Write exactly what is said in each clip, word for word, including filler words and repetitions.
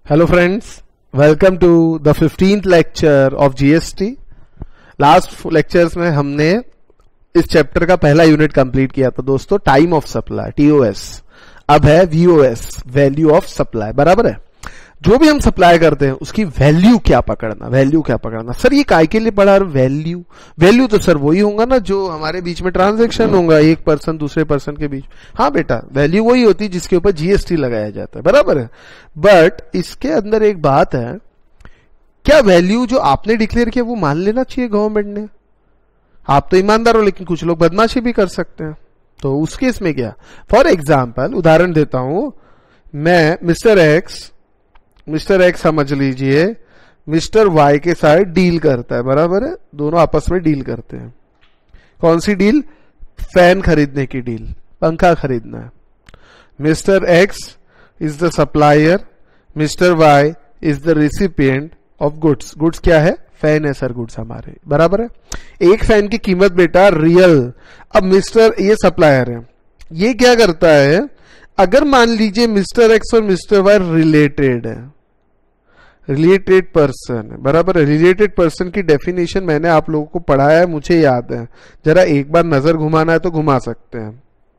Hello friends, welcome to the fifteenth lecture of G S T. Last lectures में हमने इस chapter का पहला यूनिट कंप्लीट किया था दोस्तों, time of supply T O S. अब है V O S, value of supply. बराबर है. जो भी हम सप्लाई करते हैं उसकी वैल्यू क्या पकड़ना, वैल्यू क्या पकड़ना. सर ये काय के लिए पढ़ा वैल्यू? वैल्यू तो सर वही होगा ना जो हमारे बीच में ट्रांजैक्शन होगा एक पर्सन दूसरे पर्सन के बीच. हाँ बेटा, वैल्यू वही होती है जिसके ऊपर जी एस टी लगाया जाता है. बराबर है. बट इसके अंदर एक बात है, क्या वैल्यू जो आपने डिक्लेयर किया वो मान लेना चाहिए गवर्नमेंट ने? आप तो ईमानदार हो, लेकिन कुछ लोग बदमाशी भी कर सकते हैं. तो उस केस में क्या? फॉर एग्जाम्पल उदाहरण देता हूं, मैं मिस्टर एक्स मिस्टर एक्स समझ लीजिए मिस्टर वाई के साथ डील करता है. बराबर है. दोनों आपस में डील करते हैं. कौन सी डील? फैन खरीदने की डील, पंखा खरीदना है. Mister X is the supplier, mister Y is the recipient of goods. Goods क्या है? फैन है सर, गुड्स हमारे. बराबर है. एक फैन की कीमत बेटा रियल. अब मिस्टर ये सप्लायर है, ये क्या करता है? अगर मान लीजिए मिस्टर एक्स और मिस्टर वाई रिलेटेड है, रिलेटेड पर्सन है. बराबर है. रिलेटेड पर्सन की डेफिनेशन मैंने आप लोगों को पढ़ाया है, मुझे याद है. जरा एक बार नजर घुमाना है तो घुमा सकते हैं.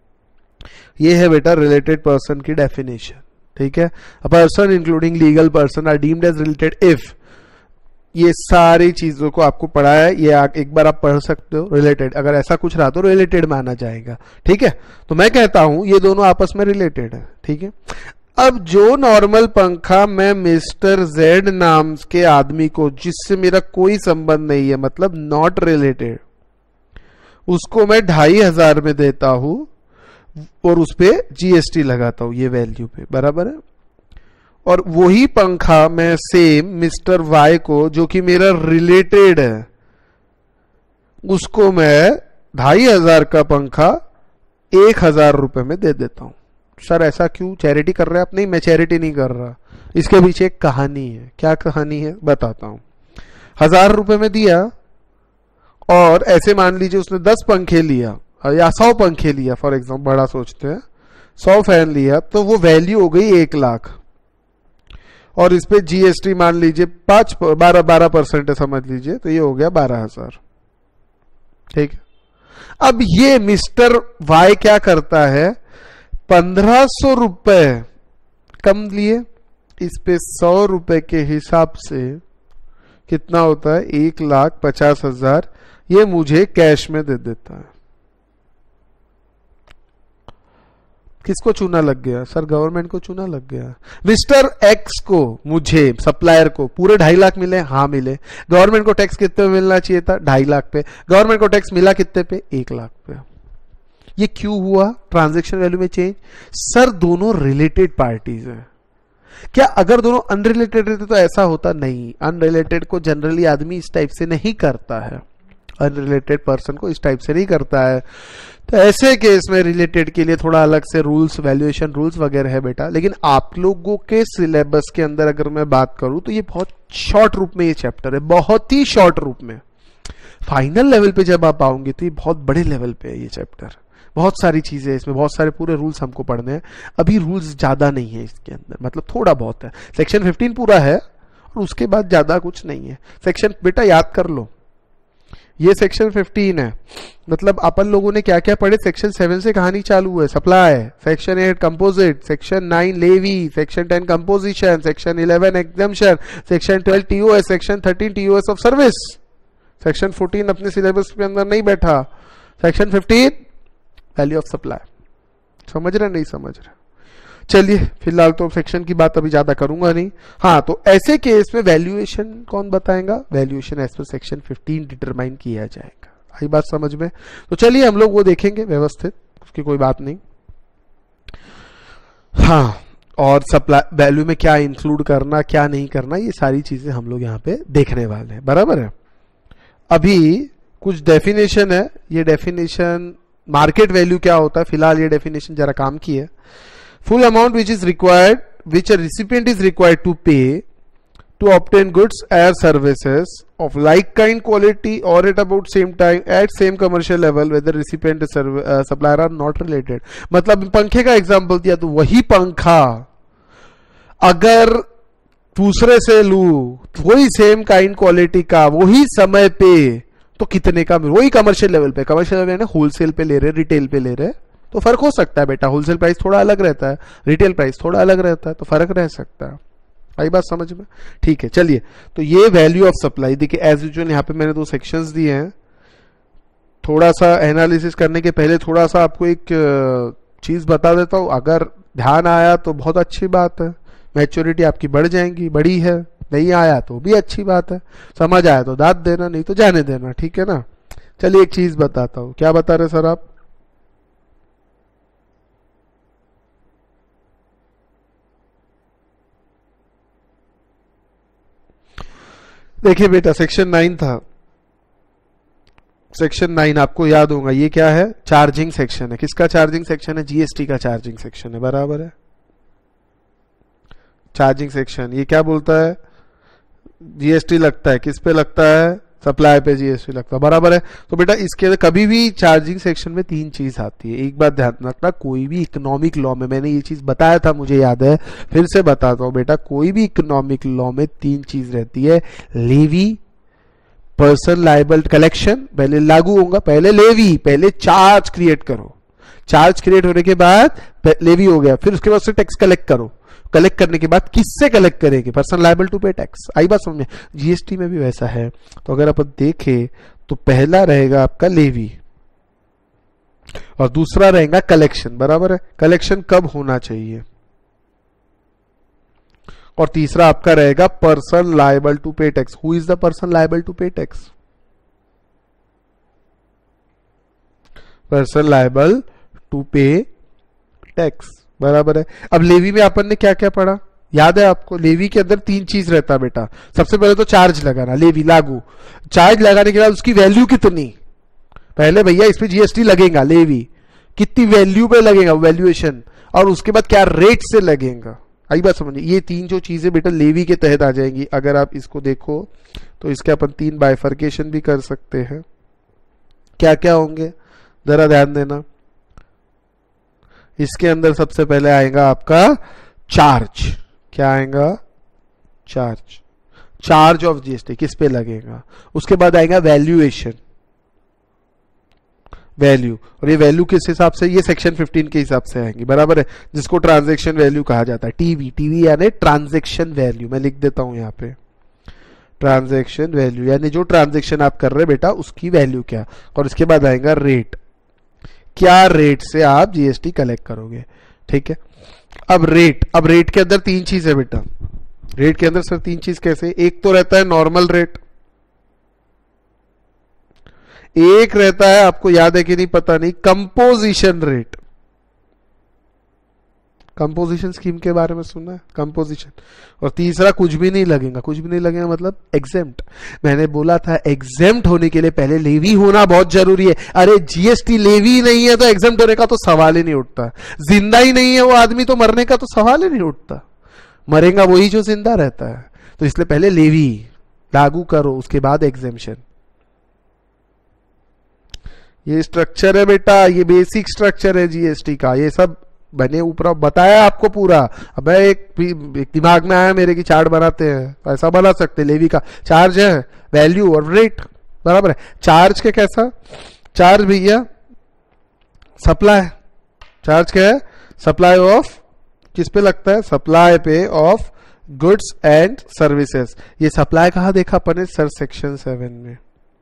ये है बेटा रिलेटेड पर्सन की डेफिनेशन. ठीक है. A person including legal person are deemed as related if. ये सारी चीजों को आपको पढ़ाया है, ये एक बार आप पढ़ सकते हो. रिलेटेड, अगर ऐसा कुछ रहा तो रिलेटेड माना जाएगा. ठीक है. तो मैं कहता हूं ये दोनों आपस में रिलेटेड है. ठीक है. अब जो नॉर्मल पंखा मैं मिस्टर जेड नाम के आदमी को, जिससे मेरा कोई संबंध नहीं है, मतलब नॉट रिलेटेड, उसको मैं ढाई हजार में देता हूं और उस पे जी एस टी लगाता हूं ये वैल्यू पे. बराबर है. और वही पंखा मैं सेम मिस्टर वाई को, जो कि मेरा रिलेटेड है, उसको मैं ढाई हजार का पंखा एक हजार रुपए में दे देता हूं. सर ऐसा क्यों? चैरिटी कर रहे हैं आप? नहीं, मैं चैरिटी नहीं कर रहा. इसके पीछे एक कहानी है. क्या कहानी है बताता हूं. हजार रुपए में दिया और ऐसे मान लीजिए उसने दस पंखे लिया या सौ पंखे लिया, फॉर एग्जाम्पल बड़ा सोचते हैं, सौ फैन लिया, तो वो वैल्यू हो गई एक लाख. और इस पे जीएसटी मान लीजिए पांच बारह बारह परसेंट है समझ लीजिए, तो ये हो गया बारह हजार. ठीक है. अब ये मिस्टर वाई क्या करता है? पंद्रह सौ रुपए कम लिए, इस पे सौ रुपए के हिसाब से कितना होता है? एक लाख पचास हजार. ये मुझे कैश में दे देता है. किसको चूना लग गया? सर गवर्नमेंट को चूना लग गया. मिस्टर एक्स को, मुझे सप्लायर को पूरे ढाई लाख मिले. हाँ मिले. गवर्नमेंट को टैक्स कितने पे मिलना चाहिए था? ढाई लाख पे. गवर्नमेंट को टैक्स मिला कितने पे? एक लाख पे. ये क्यों हुआ? ट्रांजैक्शन वैल्यू में चेंज. सर दोनों रिलेटेड पार्टीज हैं. क्या अगर दोनों अनरिलेटेड रहते तो ऐसा होता? नहीं. अनरिलेटेड को जनरली आदमी इस टाइप से नहीं करता है, अनरिलेटेड पर्सन को इस टाइप से नहीं करता है. तो ऐसे केस में रिलेटेड के लिए थोड़ा अलग से रूल्स, वैल्यूएशन रूल्स वगैरह है बेटा. लेकिन आप लोगों के सिलेबस के अंदर अगर मैं बात करूं तो ये बहुत शॉर्ट रूप में ये चैप्टर है, बहुत ही शॉर्ट रूप में. फाइनल लेवल पे जब आप आओगे तो ये बहुत बड़े लेवल पे है ये चैप्टर. बहुत सारी चीजें इसमें, बहुत सारे पूरे रूल्स हमको पढ़ने हैं. अभी रूल्स ज्यादा नहीं है इसके अंदर, मतलब थोड़ा बहुत है. सेक्शन फिफ्टीन पूरा है और उसके बाद ज्यादा कुछ नहीं है. सेक्शन बेटा याद कर लो, ये सेक्शन फिफ्टीन है. मतलब अपन लोगों ने क्या क्या पढ़े? सेक्शन सेवन से कहानी चालू है, supply. Section eight composite, section nine levy, section ten composition, section eleven exemption, section twelve TOS, section thirteen TOS of service. Section fourteen अपने सिलेबस के अंदर नहीं बैठा. Section fifteen value of supply. समझ रहे नहीं समझ रहे? चलिए फिलहाल तो सेक्शन की बात अभी ज्यादा करूंगा नहीं. हाँ, तो ऐसे केस में वैल्यूएशन कौन बताएगा? Valuation as per section fifteen determine किया जाएगा. आई बात समझ में? तो चलिए हम लोग वो देखेंगे व्यवस्थित, उसकी कोई बात नहीं. हाँ, और सप्लाई वैल्यू में क्या इंक्लूड करना, क्या नहीं करना, ये सारी चीजें हम लोग यहाँ पे देखने वाले हैं. बराबर है. अभी कुछ डेफिनेशन है. ये डेफिनेशन मार्केट वैल्यू क्या होता है, फिलहाल ये डेफिनेशन जरा काम की है. Full amount which is required, which a recipient is required to pay to obtain goods or services of like kind, quality or at about same time at same commercial level whether recipient and uh, supplier are not related. मतलब पंखे का example दिया तो वही पंखा अगर दूसरे से लू वही सेम काइंड क्वालिटी का वही समय पे तो कितने का, वही कमर्शियल लेवल पे, कमर्शियल लेवल में होलसेल पे ले रहे, रिटेल पे ले रहे, तो फर्क हो सकता है बेटा। होलसेल प्राइस थोड़ा अलग रहता है, रिटेल प्राइस थोड़ा अलग रहता है, तो फर्क रह सकता है। आई बात समझ में? ठीक है, चलिए। तो ये वैल्यू ऑफ सप्लाई देखिए, एज यूजुअल यहाँ पे मैंने दो सेक्शंस दिए हैं। थोड़ा सा एनालिसिस करने के पहले थोड़ा सा आपको एक चीज बता देता हूँ, अगर ध्यान आया तो बहुत अच्छी बात है, मैच्योरिटी आपकी बढ़ जाएंगी, बड़ी है। नहीं आया तो भी अच्छी बात है, समझ आया तो दाद देना, नहीं तो जाने देना, ठीक है ना। चलिए एक चीज बताता हूं। क्या बता रहे सर आप? देखिए बेटा, सेक्शन नाइन था, सेक्शन नाइन आपको याद होगा, ये क्या है? चार्जिंग सेक्शन है। किसका चार्जिंग सेक्शन है? जीएसटी का चार्जिंग सेक्शन है, बराबर है। चार्जिंग सेक्शन ये क्या बोलता है? जीएसटी लगता है, किस पे लगता है? सप्लाई पे जीएसटी लगता है, बराबर है। तो बेटा इसके कभी भी चार्जिंग सेक्शन में तीन चीज आती है। एक बात ध्यान रखना, कोई भी इकोनॉमिक लॉ में, मैंने ये चीज बताया था, मुझे याद है, फिर से बताता हूं बेटा, कोई भी इकोनॉमिक लॉ में तीन चीज रहती है। लेवी, पर्सन लायबल कलेक्शन, पहले लागू होगा, पहले लेवी, पहले चार्ज क्रिएट करो, चार्ज क्रिएट होने के बाद लेवी हो गया, फिर उसके बाद से टैक्स कलेक्ट करो, कलेक्ट करने के बाद किससे कलेक्ट करेंगे? Person liable to pay tax. आई बात समझ में? जीएसटी में भी वैसा है। तो अगर अपन देखें तो पहला रहेगा आपका लेवी और दूसरा रहेगा कलेक्शन, बराबर है। कलेक्शन कब होना चाहिए? और तीसरा आपका रहेगा person liable to pay tax. Who is the person liable to pay tax? Person liable to pay tax, बराबर है। अब लेवी में अपन ने क्या क्या पढ़ा, याद है आपको? लेवी के अंदर तीन चीज रहता है बेटा। सबसे पहले तो चार्ज लगाना, लेवी लागू। चार्ज लगाने के बाद उसकी वैल्यू कितनी, पहले भैया इस पे जीएसटी लगेगा, लेवी कितनी वैल्यू पे लगेगा, वैल्यूएशन, और उसके बाद क्या रेट से लगेगा। आई बात समझिए? ये तीन जो चीजें बेटा लेवी के तहत आ जाएंगी। अगर आप इसको देखो तो इसके अपन तीन बाइफर्केशन भी कर सकते हैं। क्या क्या होंगे जरा ध्यान देना। इसके अंदर सबसे पहले आएगा आपका चार्ज। क्या आएगा? चार्ज। चार्ज ऑफ जीएसटी किस पे लगेगा। उसके बाद आएगा वैल्यूएशन, वैल्यू, और ये वैल्यू किस हिसाब से? ये सेक्शन फिफ्टीन के हिसाब से आएंगी, बराबर है, जिसको ट्रांजैक्शन वैल्यू कहा जाता है। टीवी, टीवी यानी ट्रांजैक्शन वैल्यू, मैं लिख देता हूं यहां पे, ट्रांजैक्शन वैल्यू यानी जो ट्रांजैक्शन आप कर रहे हैं बेटा उसकी वैल्यू क्या। और इसके बाद आएगा रेट, क्या रेट से आप जीएसटी कलेक्ट करोगे, ठीक है। अब रेट, अब रेट के अंदर तीन चीज है बेटा। रेट के अंदर सर तीन चीज कैसे? एक तो रहता है नॉर्मल रेट, एक रहता है, आपको याद है कि नहीं पता नहीं, कंपोजिशन रेट। कंपोजिशन स्कीम के बारे में सुना है? कंपोजिशन। और तीसरा कुछ भी नहीं लगेगा। कुछ भी नहीं लगेगा मतलब एग्जेम्प्ट। मैंने बोला था एग्जेम्प्ट होने के लिए पहले लेवी होना बहुत जरूरी है। अरे जीएसटी लेवी नहीं है तो एग्जेम्प्ट होने का तो सवाल ही नहीं उठता। जिंदा ही नहीं है वो आदमी तो मरने का तो सवाल ही नहीं उठता। मरेगा वही जो जिंदा रहता है। तो इसलिए पहले लेवी लागू करो, उसके बाद एग्जेम्पशन। ये स्ट्रक्चर है बेटा, ये बेसिक स्ट्रक्चर है जीएसटी का। ये सब बने ऊपर बताया आपको पूरा। अब एक, एक दिमाग में आया मेरे की चार्ट बनाते हैं, ऐसा बना सकते। लेवी का चार्ज है, वैल्यू और रेट, बराबर है। चार्ज के कैसा? चार्ज भैया सप्लाई। चार्ज क्या है? सप्लाई ऑफ, किस पे लगता है? सप्लाई पे ऑफ गुड्स एंड सर्विसेज। ये सप्लाई कहां देखा अपन सर? सेक्शन सेवन में,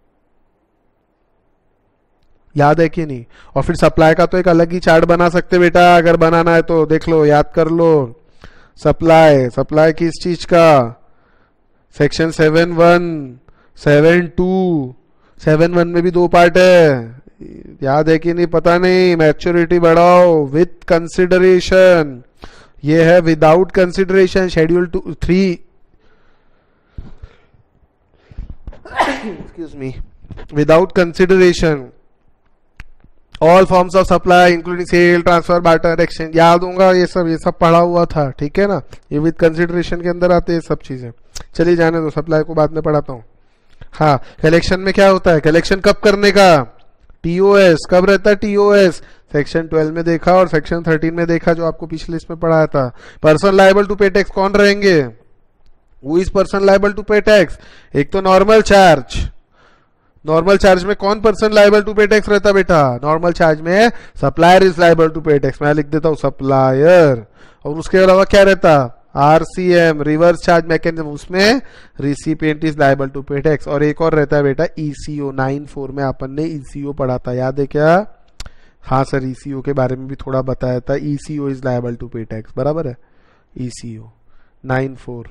याद है कि नहीं? और फिर सप्लाई का तो एक अलग ही चार्ट बना सकते बेटा, अगर बनाना है तो देख लो, याद कर लो। सप्लाई, सप्लाई किस चीज का? Section seven one, seven two, seven one में भी दो पार्ट है, याद है कि नहीं पता नहीं। मैच्योरिटी बढ़ाओ विथ कंसिडरेशन, ये है without consideration. Schedule two three, excuse me, without consideration all forms of supply including sale, transfer, barter, exchange. याद होगा ये सब, ये सब पढ़ा हुआ था, ठीक है ना। ये विद कंसिडरेशन के अंदर आते हैं सब चीजें। चलिए जाने दो, सप्लाई को बाद में पढ़ाता हूँ। हाँ, कलेक्शन में क्या होता है? कलेक्शन कब करने का? टीओएस कब रहता है? टीओएस सेक्शन ट्वेल्व में देखा और सेक्शन थर्टीन में देखा, जो आपको पिछले इसमें पढ़ाया था। Person liable to pay tax कौन रहेंगे? Who is person liable to pay tax? एक तो नॉर्मल चार्ज, नॉर्मल चार्ज में कौन person liable to pay tax रहता बेटा? नॉर्मल चार्ज में supplier is liable to pay tax, मैं लिख देता हूं सप्लायर। और उसके अलावा क्या रहता? आरसीएम, रिवर्स चार्ज मैकेनिज्म, उसमें recipient is liable to pay tax. और एक और रहता है बेटा ईसीओ, नाइन फोर में अपन ने ईसीओ पढ़ा था, याद है क्या? हाँ सर, ईसीओ के बारे में भी थोड़ा बताया था, ECO is liable to pay tax, बराबर है। ECO nine four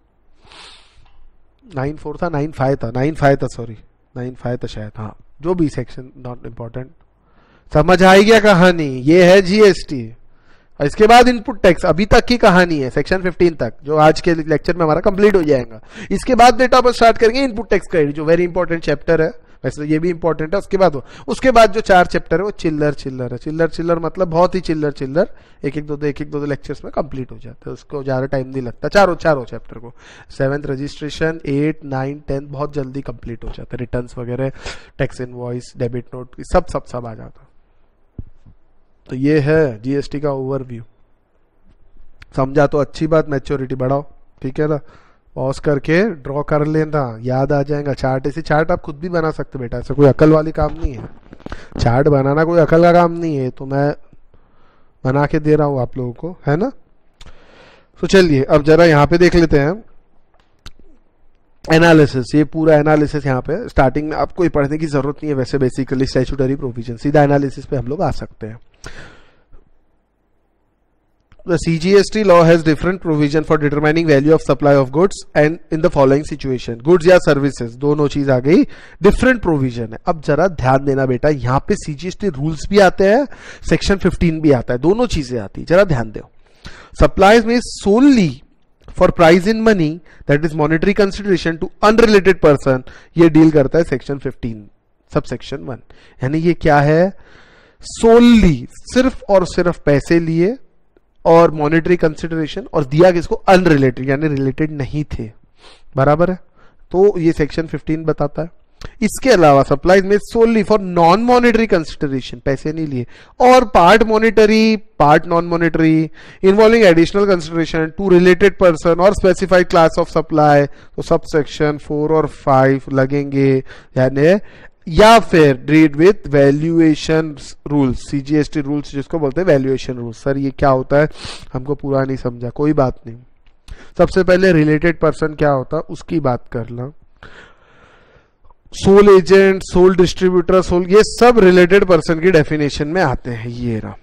nine four था, नाइन फाइव था, नाइन फाइव था, सॉरी नाइन फाइव था शायद, हाँ जो भी सेक्शन नॉट इम्पोर्टेंट। समझ आई क्या कहानी? ये है जीएसटी। इसके बाद इनपुट टैक्स, अभी तक की कहानी है सेक्शन फिफ्टीन तक, जो आज के लेक्चर में हमारा कंप्लीट हो जाएगा। इसके बाद बेटा अपन स्टार्ट करेंगे इनपुट टैक्स क्रेडिट, जो वेरी इंपॉर्टेंट चैप्टर है, वैसे ये भी इंपॉर्टेंट है। उसके बाद वो उसके बाद जो चार चैप्टर है वो चिल्लर चिल्लर है। चिल्लर चिल्लर मतलब बहुत ही चिल्लर चिल्लर, एक एक दो दो एक एक दो दो लेक्चर्स में कंप्लीट हो जाता है, उसको ज्यादा टाइम नहीं लगता। चारों चारों चैप्टर को seventh registration, eight nine tenth बहुत जल्दी कंप्लीट हो जाता है। रिटर्न्स वगैरह, टैक्स इनवॉइस, डेबिट नोट, सब सब सब आ जाता। तो ये है जीएसटी का ओवरव्यू। समझा तो अच्छी बात, मैच्योरिटी बढ़ाओ, ठीक है ना? पॉज करके ड्रॉ कर लेना, याद आ जाएगा। चार्ट, ऐसे चार्ट आप खुद भी बना सकते बेटा, ऐसा कोई अकल वाली काम नहीं है। चार्ट बनाना कोई अकल का काम नहीं है, तो मैं बना के दे रहा हूं आप लोगों को, है ना? तो चलिए अब जरा यहाँ पे देख लेते हैं एनालिसिस। ये पूरा एनालिसिस यहाँ पे स्टार्टिंग में आपको पढ़ने की जरूरत नहीं है, वैसे बेसिकली स्टैट्यूटरी प्रोविजन, सीधा एनालिसिस पे हम लोग आ सकते हैं। The C G S T law has different provision for determining value of supply of goods and in the following situation, goods या services, दोनों चीज आ गई, different provision है। अब जरा ध्यान देना बेटा, यहाँ पे C G S T rules भी आते हैं, सेक्शन फिफ्टीन भी आता है, दोनों चीजें आती है, जरा ध्यान दो। सप्लाईज में solely for price in money that is monetary consideration to unrelated person, ये डील करता है सेक्शन फिफ्टीन सबसेक्शन वन। यानी ये क्या है? solely, सिर्फ और सिर्फ पैसे लिए और मॉनेटरी कंसिडरेशन, और दिया किसको? अनरिलेटेड, यानी रिलेटेड नहीं थे, बराबर है। तो ये सेक्शन फिफ्टीन बताता है। इसके अलावा सप्लाईज में solely for non monetary consideration, पैसे नहीं लिए, और part monetary, part non monetary, involving additional consideration to related person और स्पेसिफाइड क्लास ऑफ सप्लाई, तो सब सेक्शन फोर और फाइव लगेंगे। यानी या फिर deed with valuation rules, CGST rules जिसको बोलते हैं वैल्यूएशन रूल्स। सर ये क्या होता है? हमको पूरा नहीं समझा, कोई बात नहीं। सबसे पहले रिलेटेड पर्सन क्या होता है उसकी बात करना। Sole agent, sole distributor, sole, ये सब रिलेटेड पर्सन की डेफिनेशन में आते हैं। ये रहा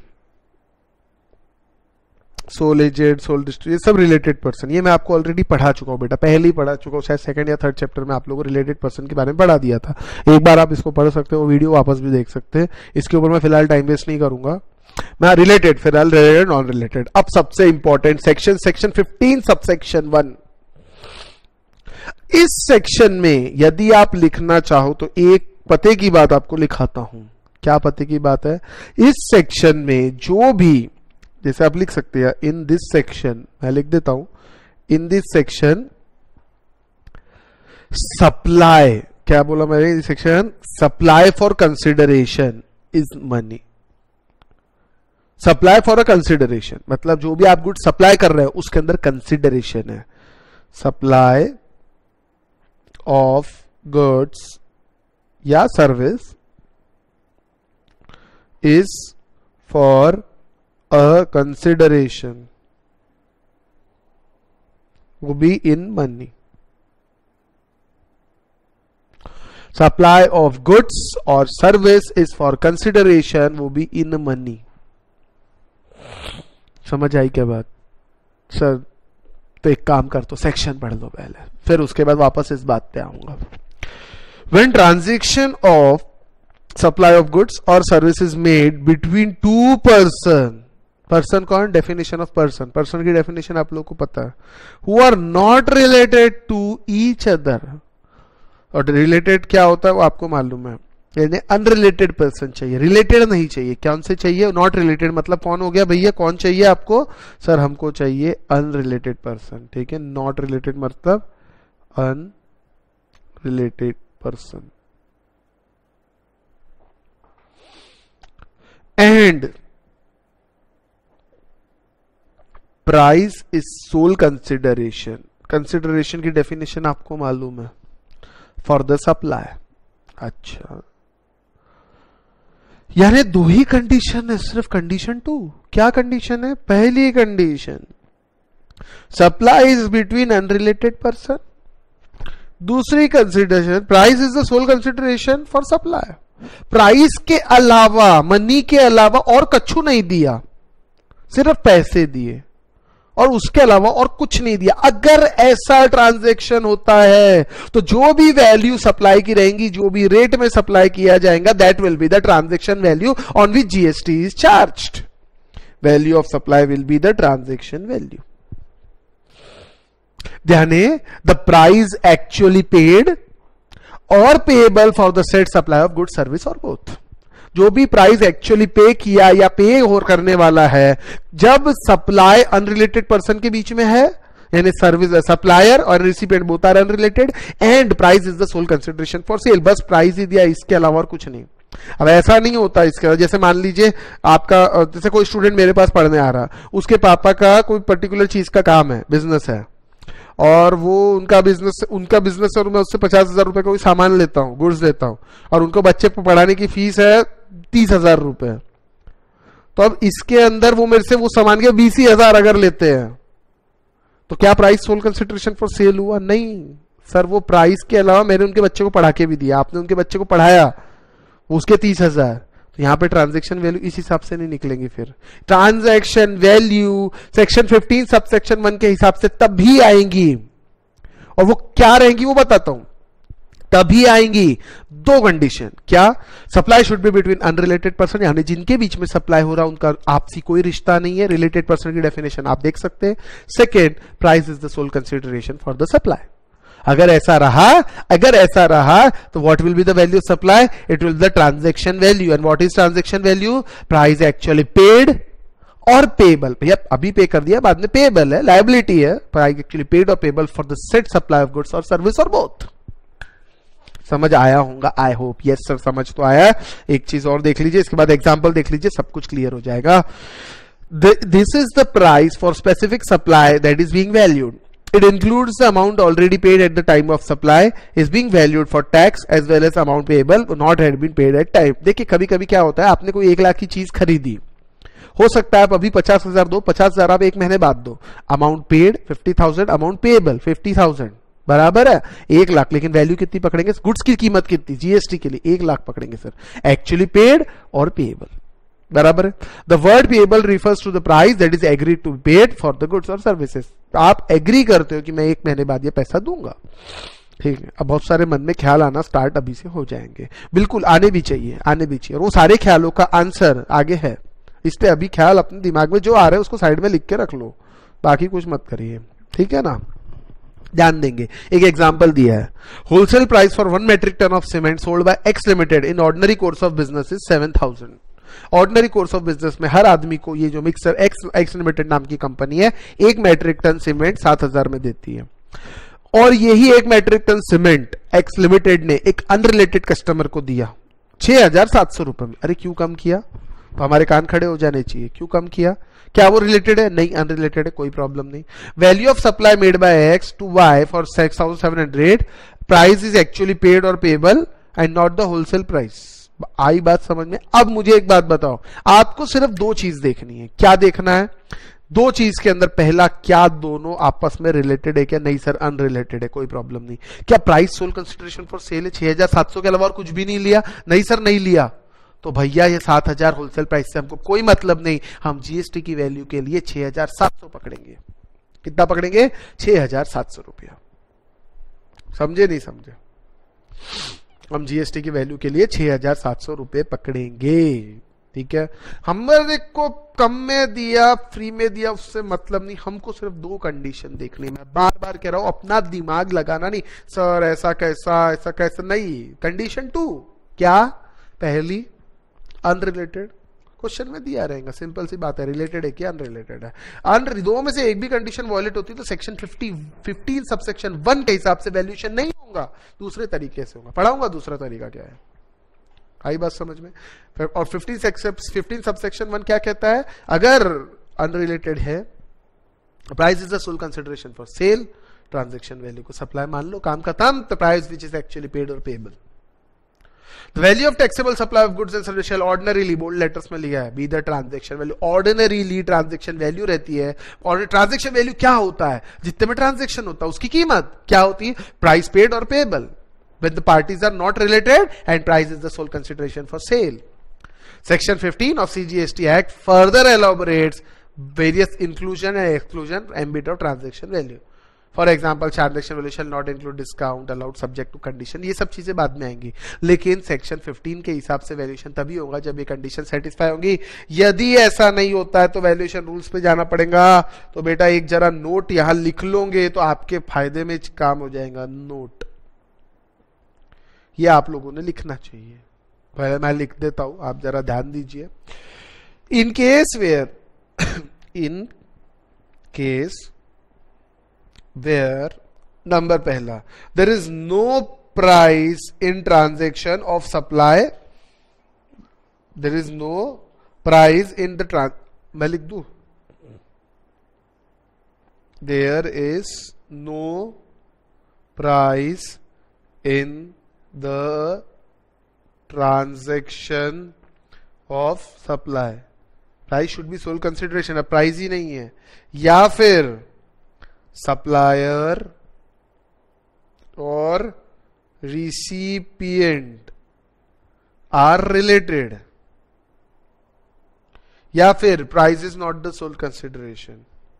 सोल एजेंट, सोल डिस्ट्रीब्यूटर, ये सब रिलेटेड पर्सन। ये मैं आपको ऑलरेडी पढ़ा चुका हूं बेटा, पहले ही पढ़ा चुका हूं, शायद सेकंड या थर्ड चैप्टर में आप लोगों को रिलेटेड पर्सन के बारे में पढ़ा दिया था। एक बार आप इसको पढ़ सकते हो, वीडियो वापस भी देख सकते हैं। इसके ऊपर मैं फिलहाल टाइम वेस्ट नहीं करूंगा। मैं रिलेटेड, फिलहाल रिलेटेड, नॉन रिलेटेड। अब सबसे important section, section fifteen subsection one. इस सेक्शन में यदि आप लिखना चाहो तो एक पते की बात आपको लिखाता हूं। क्या पते की बात है? इस सेक्शन में जो भी, जैसे आप लिख सकते हैं इन दिस सेक्शन, मैं लिख देता हूं इन दिस सेक्शन सप्लाई, क्या बोला मैंने? Section supply for consideration is money. Supply for a consideration मतलब जो भी आप गुड सप्लाई कर रहे हो उसके अंदर कंसिडरेशन है। सप्लाई ऑफ गुड्स या service is for a consideration, will be in money. Supply of goods or service is for consideration, will be in money. समझ आई क्या बात? सर तो एक काम कर, तो सेक्शन पढ़ लो पहले, फिर उसके बाद वापस इस बात पे आऊंगा। When transaction of supply of goods or services made between two person, person कौन? डेफिनेशन ऑफ पर्सन, पर्सन की डेफिनेशन आप लोग को पता है। Who are not related to each other, और रिलेटेड क्या होता है वो आपको मालूम है, यानी अनरिलेटेड पर्सन चाहिए, रिलेटेड नहीं चाहिए। कौन से चाहिए? Not related. मतलब कौन हो गया भैया? कौन चाहिए आपको? सर हमको चाहिए अनरिलेटेड पर्सन, ठीक है। नॉट रिलेटेड मतलब unrelated person. And price is sole consideration, consideration की डेफिनेशन आपको मालूम है, फॉर द सप्लाई। अच्छा यानी दो ही कंडीशन है, सिर्फ कंडीशन टू। क्या कंडीशन है? पहली condition supply is between unrelated person, दूसरी consideration price is the sole consideration for supply. Price के अलावा, मनी के अलावा और कछु नहीं दिया, सिर्फ पैसे दिए और उसके अलावा और कुछ नहीं दिया। अगर ऐसा ट्रांजैक्शन होता है तो जो भी वैल्यू सप्लाई की रहेंगी, जो भी रेट में सप्लाई किया जाएगा, that will be the transaction value on which GST is charged. Value of supply will be the transaction value. ध्यान है, द प्राइस एक्चुअली पेड और payable for the said supply of good service और both. जो भी price actually पे किया या पे और करने वाला है, जब सप्लाई अनरिलेटेड पर्सन के बीच में है, यानी सर्विस सप्लायर और recipient both are unrelated, and price is the sole consideration for sale. बस प्राइस ही दिया, इसके अलावा और कुछ नहीं। अब ऐसा नहीं होता इसके, जैसे मान लीजिए आपका, जैसे कोई स्टूडेंट मेरे पास पढ़ने आ रहा, उसके पापा का कोई पर्टिकुलर चीज का काम है, बिजनेस है, और वो उनका बिजनेस उनका बिजनेस और मैं उससे पचास हजार रुपए का कोई सामान लेता हूँ, गुड्स लेता हूँ, और उनको बच्चे को पढ़ाने की फीस है तीस हजार रुपए। तो अब इसके अंदर वो मेरे से वो सामान के बीस ही हजार अगर लेते हैं, तो क्या price sole consideration for sale हुआ? नहीं सर, वो प्राइस के अलावा मैंने उनके बच्चे को पढ़ा के भी दिया, आपने उनके बच्चे को पढ़ाया, उसके तीस हजार। तो यहां पे ट्रांजैक्शन वैल्यू इस हिसाब से नहीं निकलेंगी। फिर transaction value section fifteen sub section one के हिसाब से तब भी आएंगी, और वो क्या रहेंगी वो बताता हूं। तभी आएंगी दो कंडीशन। क्या? Supply should be between unrelated person, यानी जिनके बीच में सप्लाई हो रहा है उनका आपसी कोई रिश्ता नहीं है। रिलेटेड पर्सन की डेफिनेशन आप देख सकते हैं। Second, price is the sole consideration for the supply. अगर ऐसा रहा अगर ऐसा रहा तो what will be the value of supply? It will be the transaction value. And what is transaction value? Price actually paid और पेबल। भैया अभी पे कर दिया, बाद में पेबल है, लायबिलिटी है। प्राइस एक्चुअली पेड और payable for the said supply of goods और सर्विस और बोथ। समझ आया होगा, आई होप। यस सर, समझ तो आया। एक चीज और देख लीजिए, इसके बाद एग्जाम्पल देख लीजिए, सब कुछ क्लियर हो जाएगा। This is the price for specific supply that is being valued. It includes the amount already paid at the time of supply, is being valued for tax as well as amount payable not had been paid at time. देखिए कभी कभी क्या होता है, आपने कोई एक लाख की चीज खरीदी, हो सकता है आप अभी पचास हजार दो, पचास हजार आप एक महीने बाद दो। Amount paid fifty thousand, amount payable fifty thousand, बराबर है एक लाख। लेकिन वैल्यू कितनी पकड़ेंगे? गुड्स की कीमत कितनी? जीएसटी के लिए एक लाख पकड़ेंगे सर। एक्चुअली पेड और पेएबल, बराबर है। The word payable refers to the price that is agreed to be paid for the goods और सर्विसेज। आप एग्री करते हो कि मैं एक महीने बाद ये पैसा दूंगा, ठीक है। अब बहुत सारे मन में ख्याल आना स्टार्ट अभी से हो जाएंगे, बिल्कुल आने भी चाहिए, आने भी चाहिए। और वो सारे ख्यालों का आंसर आगे है, इसलिए अभी ख्याल अपने दिमाग में जो आ रहा है उसको साइड में लिख के रख लो, बाकी कुछ मत करिए, ठीक है ना। ध्यान देंगे, एक एग्जांपल दिया है। Wholesale price for one metric ton of cement sold by X limited in ordinary course of business is seven thousand. Ordinary course of business में हर आदमी को ये जो मिक्सर एक्स एक्स लिमिटेड नाम की कंपनी है, एक मैट्रिक टन सीमेंट सात हजार में देती है। और यही एक metric ton cement X limited ने एक अनरिलेटेड कस्टमर को दिया छह हजार सात सौ रुपए में। अरे क्यों कम किया? तो हमारे कान खड़े हो जाने चाहिए। क्यों कम किया? क्या वो रिलेटेड है? नहीं, अनरिलेटेड है, कोई प्रॉब्लम नहीं। Value of supply made by X to Y for six thousand seven hundred, price is actually paid और payable and not the wholesale price. आई बात समझ में? अब मुझे एक बात बताओ, आपको सिर्फ दो चीज देखनी है। क्या देखना है? दो चीज के अंदर, पहला, क्या दोनों आपस में रिलेटेड है? क्या नहीं सर अनरिलेटेड है, कोई प्रॉब्लम नहीं। क्या price sole consideration for sale है? छह हजार सात सौ के अलावा और कुछ भी नहीं लिया? नहीं सर नहीं लिया। तो भैया ये सात हजार होलसेल प्राइस से हमको कोई मतलब नहीं, हम जीएसटी की वैल्यू के लिए छह हजार सात सौ पकड़ेंगे। कितना पकड़ेंगे? छह हजार सात सौ रुपया। समझे नहीं समझे? हम जीएसटी की वैल्यू के लिए छह हजार सात सौ रुपए पकड़ेंगे, ठीक है। हमारे को कम में दिया, फ्री में दिया, उससे मतलब नहीं, हमको सिर्फ दो कंडीशन देखनी। मैं बार बार कह रहा हूं, अपना दिमाग लगाना नहीं सर, ऐसा कैसा ऐसा कैसा नहीं। कंडीशन टू क्या? पहली अनरिलेटेड, क्वेश्चन में दिया रहेगा, सिंपल सी बात है, रिलेटेड है क्या अनरिलेटेड है। अन दो में से एक भी कंडीशन वायलेट होती है तो section fifty fifteen subsection one के हिसाब से वैल्यूएशन नहीं होगा, दूसरे तरीके से होगा। पढ़ाऊंगा दूसरा तरीका क्या है, आई बात समझ में। और फिफ्टीन फिफ्टीन सबसेक्शन वन क्या कहता है? अगर अनरिलेटेड है, price is the sole consideration for sale, transaction value को सप्लाई मान लो, काम खत्म. The price which is actually paid और payable. The value of taxable supply of goods and services shall ordinarily, bold letters में लिया है, be the transaction value. Ordinarily transaction value रहती है. और transaction value क्या होता है? जितने में transaction होता है उसकी कीमत क्या होती है? Price paid or payable. When the parties are not related and price is the sole consideration for sale. Section fifteen of C G S T Act further elaborates various inclusion and exclusion ambit of transaction value. For example transaction value shall not include discount allowed subject to condition. ये सब चीजें बाद में आएंगी, लेकिन section fifteen के हिसाब से वैल्यूएशन तभी होगा जब ये कंडीशन सेटिस्फाई होंगी. यदि ऐसा नहीं होता है तो वैल्यूएशन रूल्स पे जाना पड़ेगा. तो बेटा एक जरा नोट यहां लिख लोगे तो आपके फायदे में काम हो जाएगा. नोट ये आप लोगों ने लिखना चाहिए. पहले मैं लिख देता हूं, आप जरा ध्यान दीजिए. In case where in case where number पहला there is no price in transaction of supply, there is no price in the trans मैं लिख दूं, there is no price in the transaction of supply. price should be sole consideration. अब price ही नहीं है, या फिर सप्लायर और रिसिपिएंट आर रिलेटेड, या फिर price is not the sole consideration.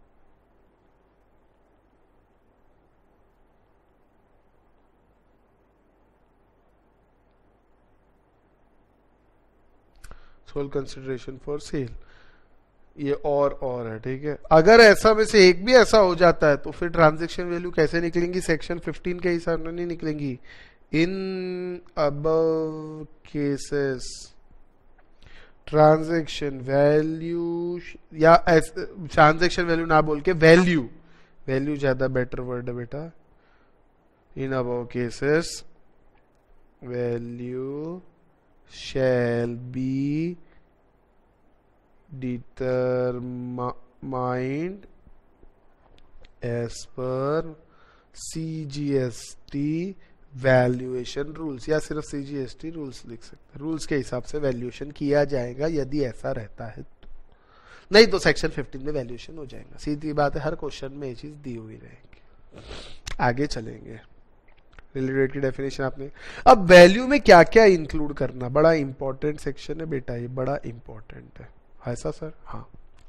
Sole consideration for sale, ये और और है. ठीक है, अगर ऐसा में से एक भी ऐसा हो जाता है तो फिर ट्रांजैक्शन वैल्यू कैसे निकलेंगी? सेक्शन फिफ्टीन के हिसाब से नहीं निकलेंगी. In above cases transaction value, या ट्रांजैक्शन वैल्यू ना बोल के वैल्यू, वैल्यू ज्यादा बेटर वर्ड है बेटा. In above cases value shall be determined as per C G S T valuation rules, या सिर्फ C G S T rules लिख सकते हैं. रूल्स के हिसाब से वैल्यूएशन किया जाएगा यदि ऐसा रहता है तो. नहीं तो सेक्शन फिफ्टीन में वैल्यूएशन हो जाएगा. सीधी बात है, हर क्वेश्चन में ये चीज दी हुई रहेगी. आगे चलेंगे. रिलेटेड की डेफिनेशन आपने. अब वैल्यू में क्या क्या इंक्लूड करना, बड़ा इंपॉर्टेंट सेक्शन है बेटा, ये बड़ा इंपॉर्टेंट है. ऐसा सर? हाँ,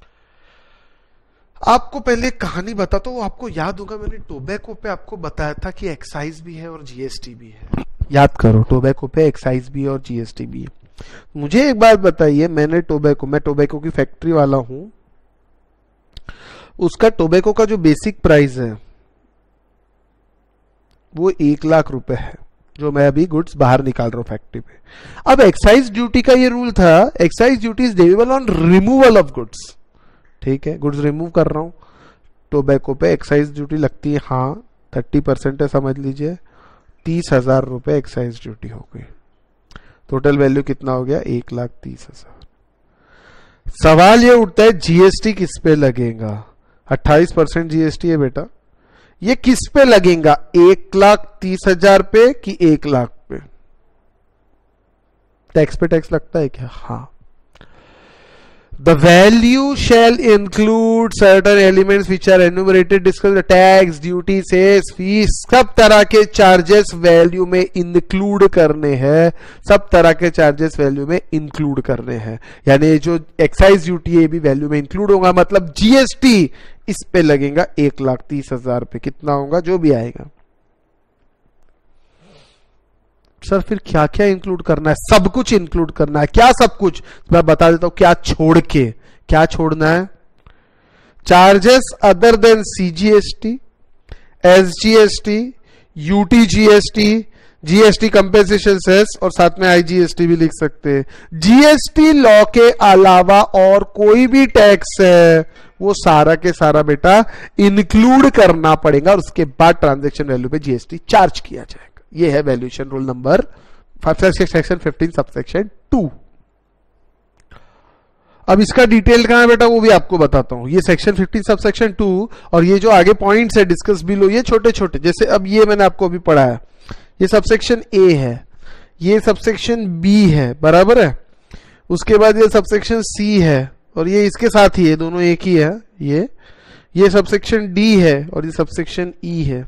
आपको पहले कहानी बताता हूं. आपको याद होगा मैंने टोबैको पे आपको बताया था कि एक्साइज भी है और जीएसटी भी है. याद करो, टोबैको पे एक्साइज भी है और जीएसटी भी है. मुझे एक बात बताइए, मैंने टोबैको मैं टोबैको की फैक्ट्री वाला हूं, उसका टोबैको का जो बेसिक प्राइस है वो एक लाख रुपए है, जो मैं अभी गुड्स बाहर निकाल रहा हूं फैक्ट्री पे. अब एक्साइज ड्यूटी का ये रूल था, excise duty is debitable on removal of goods. ठीक है, गुड्स रिमूव कर रहा हूं, टोबैको पे एक्साइज ड्यूटी लगती है. हाँ, थर्टी परसेंट है, समझ लीजिए. तीस हजार रुपए एक्साइज ड्यूटी हो गई. टोटल वैल्यू कितना हो गया? एक लाख तीस हजार. सवाल ये उठता है जीएसटी किस पे लगेगा? अट्ठाईस परसेंट जीएसटी है बेटा, ये किस पे लगेगा? एक लाख तीस हजार पे कि एक लाख पे? टैक्स पे टैक्स लगता है क्या? हाँ. The value shall include certain elements which are enumerated discuss. Tax, duty, cess, fees, सब तरह के चार्जेस वैल्यू में इंक्लूड करने हैं. सब तरह के चार्जेस वैल्यू में इंक्लूड करने हैं. यानी जो एक्साइज ड्यूटी है भी वैल्यू में इंक्लूड होगा. मतलब जीएसटी इस पे लगेगा एक लाख तीस हजार पे. कितना होगा? जो भी आएगा. सर फिर क्या क्या इंक्लूड करना है? सब कुछ इंक्लूड करना है. क्या सब कुछ? मैं बता देता हूं. क्या छोड़ के, क्या छोड़ना है? Charges other than CGST, SGST, UTGST, GST compensation cess, और साथ में आईजीएसटी भी लिख सकते हैं. जीएसटी लॉ के अलावा और कोई भी टैक्स है वो सारा के सारा बेटा इंक्लूड करना पड़ेगा, और उसके बाद ट्रांजैक्शन वैल्यू पे जीएसटी चार्ज किया जाएगा. ये है valuation rule number section fifteen subsection two. अब इसका डिटेल कहां है बेटा वो भी आपको बताता हूं। ये section fifteen sub section two और ये जो आगे पॉइंट्स है डिस्कस बिलो, ये छोटे छोटे, जैसे अब ये मैंने आपको अभी पढ़ा है, ये सबसेक्शन ए है, ये सबसेक्शन बी है, बराबर है। उसके बाद ये सबसेक्शन सी है और ये इसके साथ ही है, दोनों एक ही है। ये ये सबसेक्शन डी है और ये सबसेक्शन ई है,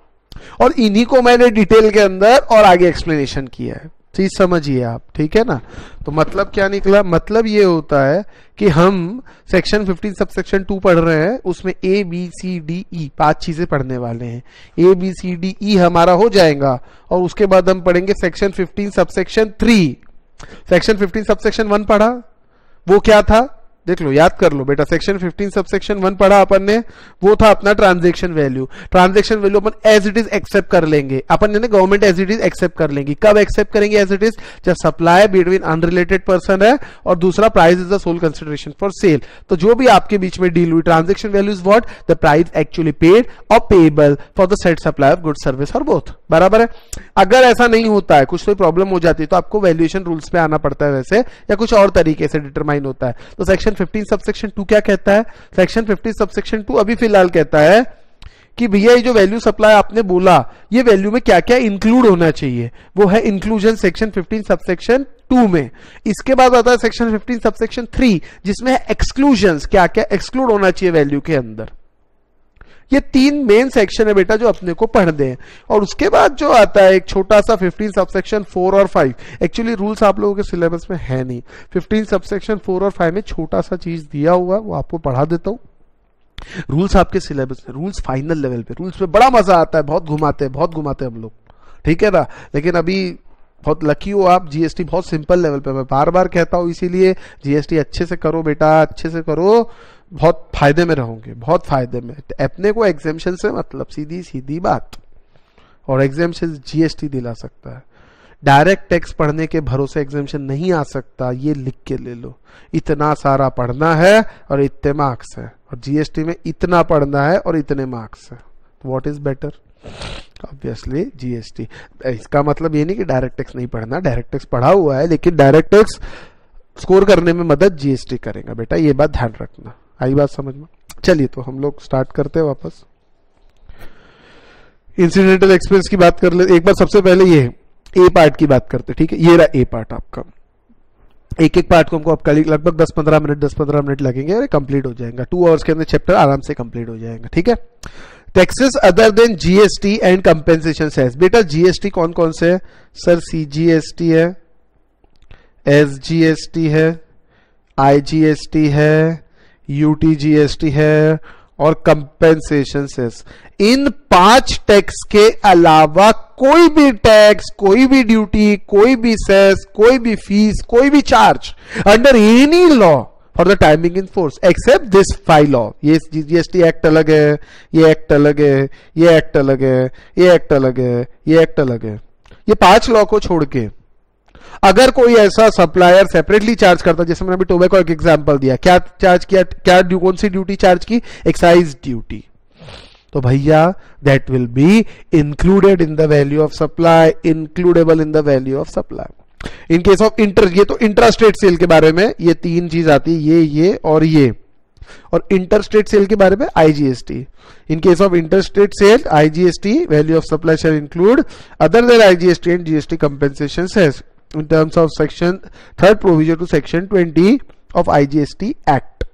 और इन्हीं को मैंने डिटेल के अंदर और आगे एक्सप्लेनेशन किया है। चीज समझिए आप, ठीक है ना। तो मतलब क्या निकला, मतलब ये होता है कि हम section fifteen sub section two पढ़ रहे हैं, उसमें A B C D E पांच चीजें पढ़ने वाले हैं। A B C D E हमारा हो जाएगा और उसके बाद हम पढ़ेंगे section fifteen sub section three. Section fifteen sub section one पढ़ा, वो क्या था देख लो, याद कर लो बेटा। सेक्शन फिफ्टीन सबसेक्शन वन पढ़ा अपन ने, वो था अपना ट्रांजैक्शन वैल्यू। ट्रांजैक्शन वैल्यू अपन एज इट इज एक्सेप्ट कर लेंगे, अपन ने government as it is accept कर लेंगी। कब एक्सेप्ट करेंगे एज इट इज, जब सप्लाई बिटवीन अनरिलेटेड पर्सन है और दूसरा price is the sole consideration for sale. तो जो भी आपके बीच में डील हुई, transaction value is what, the price actually paid और payable for the said supply of good service और बोथ, बराबर है। अगर ऐसा नहीं होता है, कुछ तो प्रॉब्लम हो जाती है, तो आपको वैल्यूएशन रूल्स पे आना पड़ता है वैसे, या कुछ और तरीके से डिटरमाइन होता है। तो सेक्शन फिफ्टीन सबसेक्शन टू क्या कहता है, सेक्शन फिफ्टीन सबसेक्शन टू अभी फिलहाल कहता है कि भैया ये जो वैल्यू सप्लाई आपने बोला, ये वैल्यू में क्या क्या इंक्लूड होना चाहिए, वो है inclusion section fifteen subsection two में। इसके बाद आता है सेक्शन फिफ्टीन सबसेक्शन थ्री, जिसमें है एक्सक्लूजन्स, क्या क्या एक्सक्लूड होना चाहिए वैल्यू के अंदर। ये तीन मेन सेक्शन है बेटा जो अपने को पढ़ने हैं। और उसके बाद जो आता है एक छोटा सा फिफ्टीन सबसेक्शन फोर और फाइव। एक्चुअली रूल्स आप लोगों के सिलेबस में है नहीं, फिफ्टीन सबसेक्शन फोर और फाइव में छोटा सा चीज दिया हुआ, वो आपको पढ़ा देता हूं। रूल्स आपके सिलेबस में, रूल्स फाइनल लेवल पे, रूल्स पे बड़ा मजा आता है, बहुत घुमाते हैं बहुत घुमाते हैं हम लोग, ठीक है ना। लेकिन अभी बहुत लकी हो आप, जीएसटी बहुत सिंपल लेवल पे, मैं बार बार कहता हूं, इसीलिए जीएसटी अच्छे से करो बेटा, अच्छे से करो, बहुत फायदे में रहोगे, बहुत फायदे में। अपने को एग्जेम्पशन से मतलब, सीधी सीधी बात, और एग्जेम्पशन जीएसटी दिला सकता है। डायरेक्ट टैक्स पढ़ने के भरोसे एग्जेम्पशन नहीं आ सकता, ये लिख के ले लो। इतना सारा पढ़ना है और इतने मार्क्स है, और जीएसटी में इतना पढ़ना है और इतने मार्क्स है। What is better, obviously GST. इसका मतलब ये नहीं कि डायरेक्ट टैक्स नहीं पढ़ना, डायरेक्ट टैक्स पढ़ा हुआ है, लेकिन डायरेक्ट टैक्स स्कोर करने में मदद जीएसटी करेगा बेटा, ये बात ध्यान रखना। आई बात समझ में। चलिए तो हम लोग स्टार्ट करते हैं वापस। इंसिडेंटल एक्सपेंस की बात कर ले एक बार, सबसे पहले ये ए पार्ट की बात करते, ठीक है। ये रहा ए पार्ट आपका, एक एक पार्ट को हमको अब लगभग दस पंद्रह मिनट दस पंद्रह मिनट लगेंगे और कंप्लीट हो जाएगा। टू आवर्स के अंदर चैप्टर आराम से कंप्लीट हो जाएगा, ठीक है। Taxes other than GST and compensation cess. बेटा जीएसटी कौन कौन से है सर, सीजीएसटी है, एसजीएसटी है, आईजीएसटी है, यूटीजीएसटी है और कंपेंसेशन सेस। इन पांच टैक्स के अलावा कोई भी टैक्स, कोई भी ड्यूटी, कोई भी सेस, कोई भी फीस, कोई भी charge under any law for the timing in force except this five law. ये जीएसटी एक्ट अलग है, ये एक्ट अलग है, ये एक्ट अलग है, ये एक्ट अलग है, ये एक्ट अलग है। ये पांच लॉ को छोड़ के अगर कोई ऐसा सप्लायर सेपरेटली चार्ज करता, जैसे मैंने अभी टोबैको एक एग्जांपल दिया, क्या चार्ज किया, क्या कौन सी ड्यूटी चार्ज की, एक्साइज ड्यूटी, तो भैया that will be included in the value of supply, includable in the value of supply. In case of inter, ये तो इंट्रास्टेट सेल के बारे में ये तीन चीज आती है, ये ये और ये, और इंटरस्टेट सेल के बारे में IGST. In case of interstate sale IGST value of supply shall include other than IGST and GST compensation cess in terms of section third provision to section twenty of I G S T Act.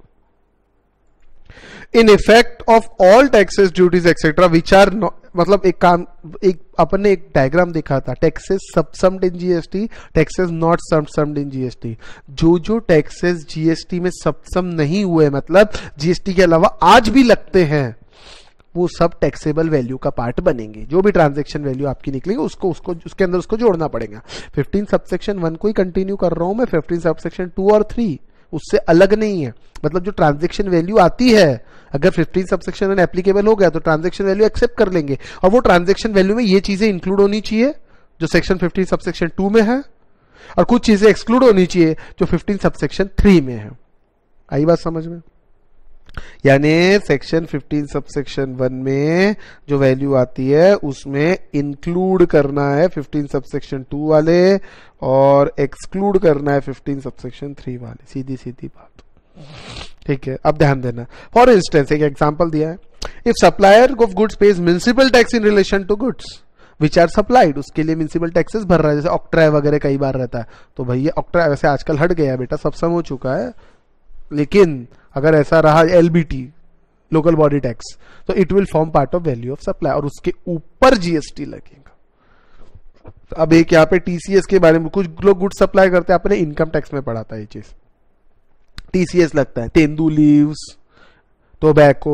In effect of all taxes, duties etc which are not, मतलब एक काम, एक अपन ने एक diagram देखा था, taxes subsumed in GST, taxes not subsumed in GST. जो जो टैक्सेस जीएसटी में सबसम नहीं हुए, मतलब जीएसटी के अलावा आज भी लगते हैं, वो सब टैक्सेबल वैल्यू का पार्ट बनेंगे। जो भी ट्रांजैक्शन वैल्यू आपकी निकलेगी उसको उसको उसके अंदर उसको जोड़ना पड़ेगा। फिफ्टीन सबसेक्शन वन को ही कंटिन्यू कर रहा हूं मैं, फिफ्टीन सबसेक्शन टू और थ्री उससे अलग नहीं है। मतलब जो ट्रांजैक्शन वैल्यू आती है, अगर फिफ्टीन सबसेक्शन वन एप्लीकेबल हो गया तो ट्रांजैक्शन वैल्यू एक्सेप्ट कर लेंगे, और वो ट्रांजैक्शन वैल्यू में ये चीजें इंक्लूड होनी चाहिए जो सेक्शन फिफ्टीन सबसेक्शन टू में है, और कुछ चीजें एक्सक्लूड होनी चाहिए जो फिफ्टीन सबसेक्शन थ्री में है। आई बात समझ में। यानी सेक्शन फिफ्टीन सबसेक्शन वन में जो वैल्यू आती है उसमें इंक्लूड करना है फिफ्टीन सबसेक्शन टू वाले, और एक्सक्लूड करना है फिफ्टीन सबसेक्शन थ्री वाले, सीधी सीधी बात। ठीक है, अब ध्यान देना। फॉर इंस्टेंस एक एग्जांपल दिया है, if supplier of goods pays municipal tax in relation to goods which are supplied, उसके लिए म्युनिसिपल टैक्सेस भर रहा है, जैसे ऑक्ट्राय वगैरह कई बार रहता है, तो भैया ऑक्ट्राय वैसे आजकल हट गया बेटा, सब सम हो चुका है, लेकिन अगर ऐसा रहा एलबीटी लोकल बॉडी टैक्स, तो it will form part of value of supply और उसके ऊपर जीएसटी लगेगा। अब एक यहाँ पे टीसीएस के बारे में, कुछ लोग गुड्स सप्लाई करते हैं, आपने इनकम टैक्स में पढ़ा था ये चीज, टीसीएस लगता है, तेंदू लीव्स, टोबैको,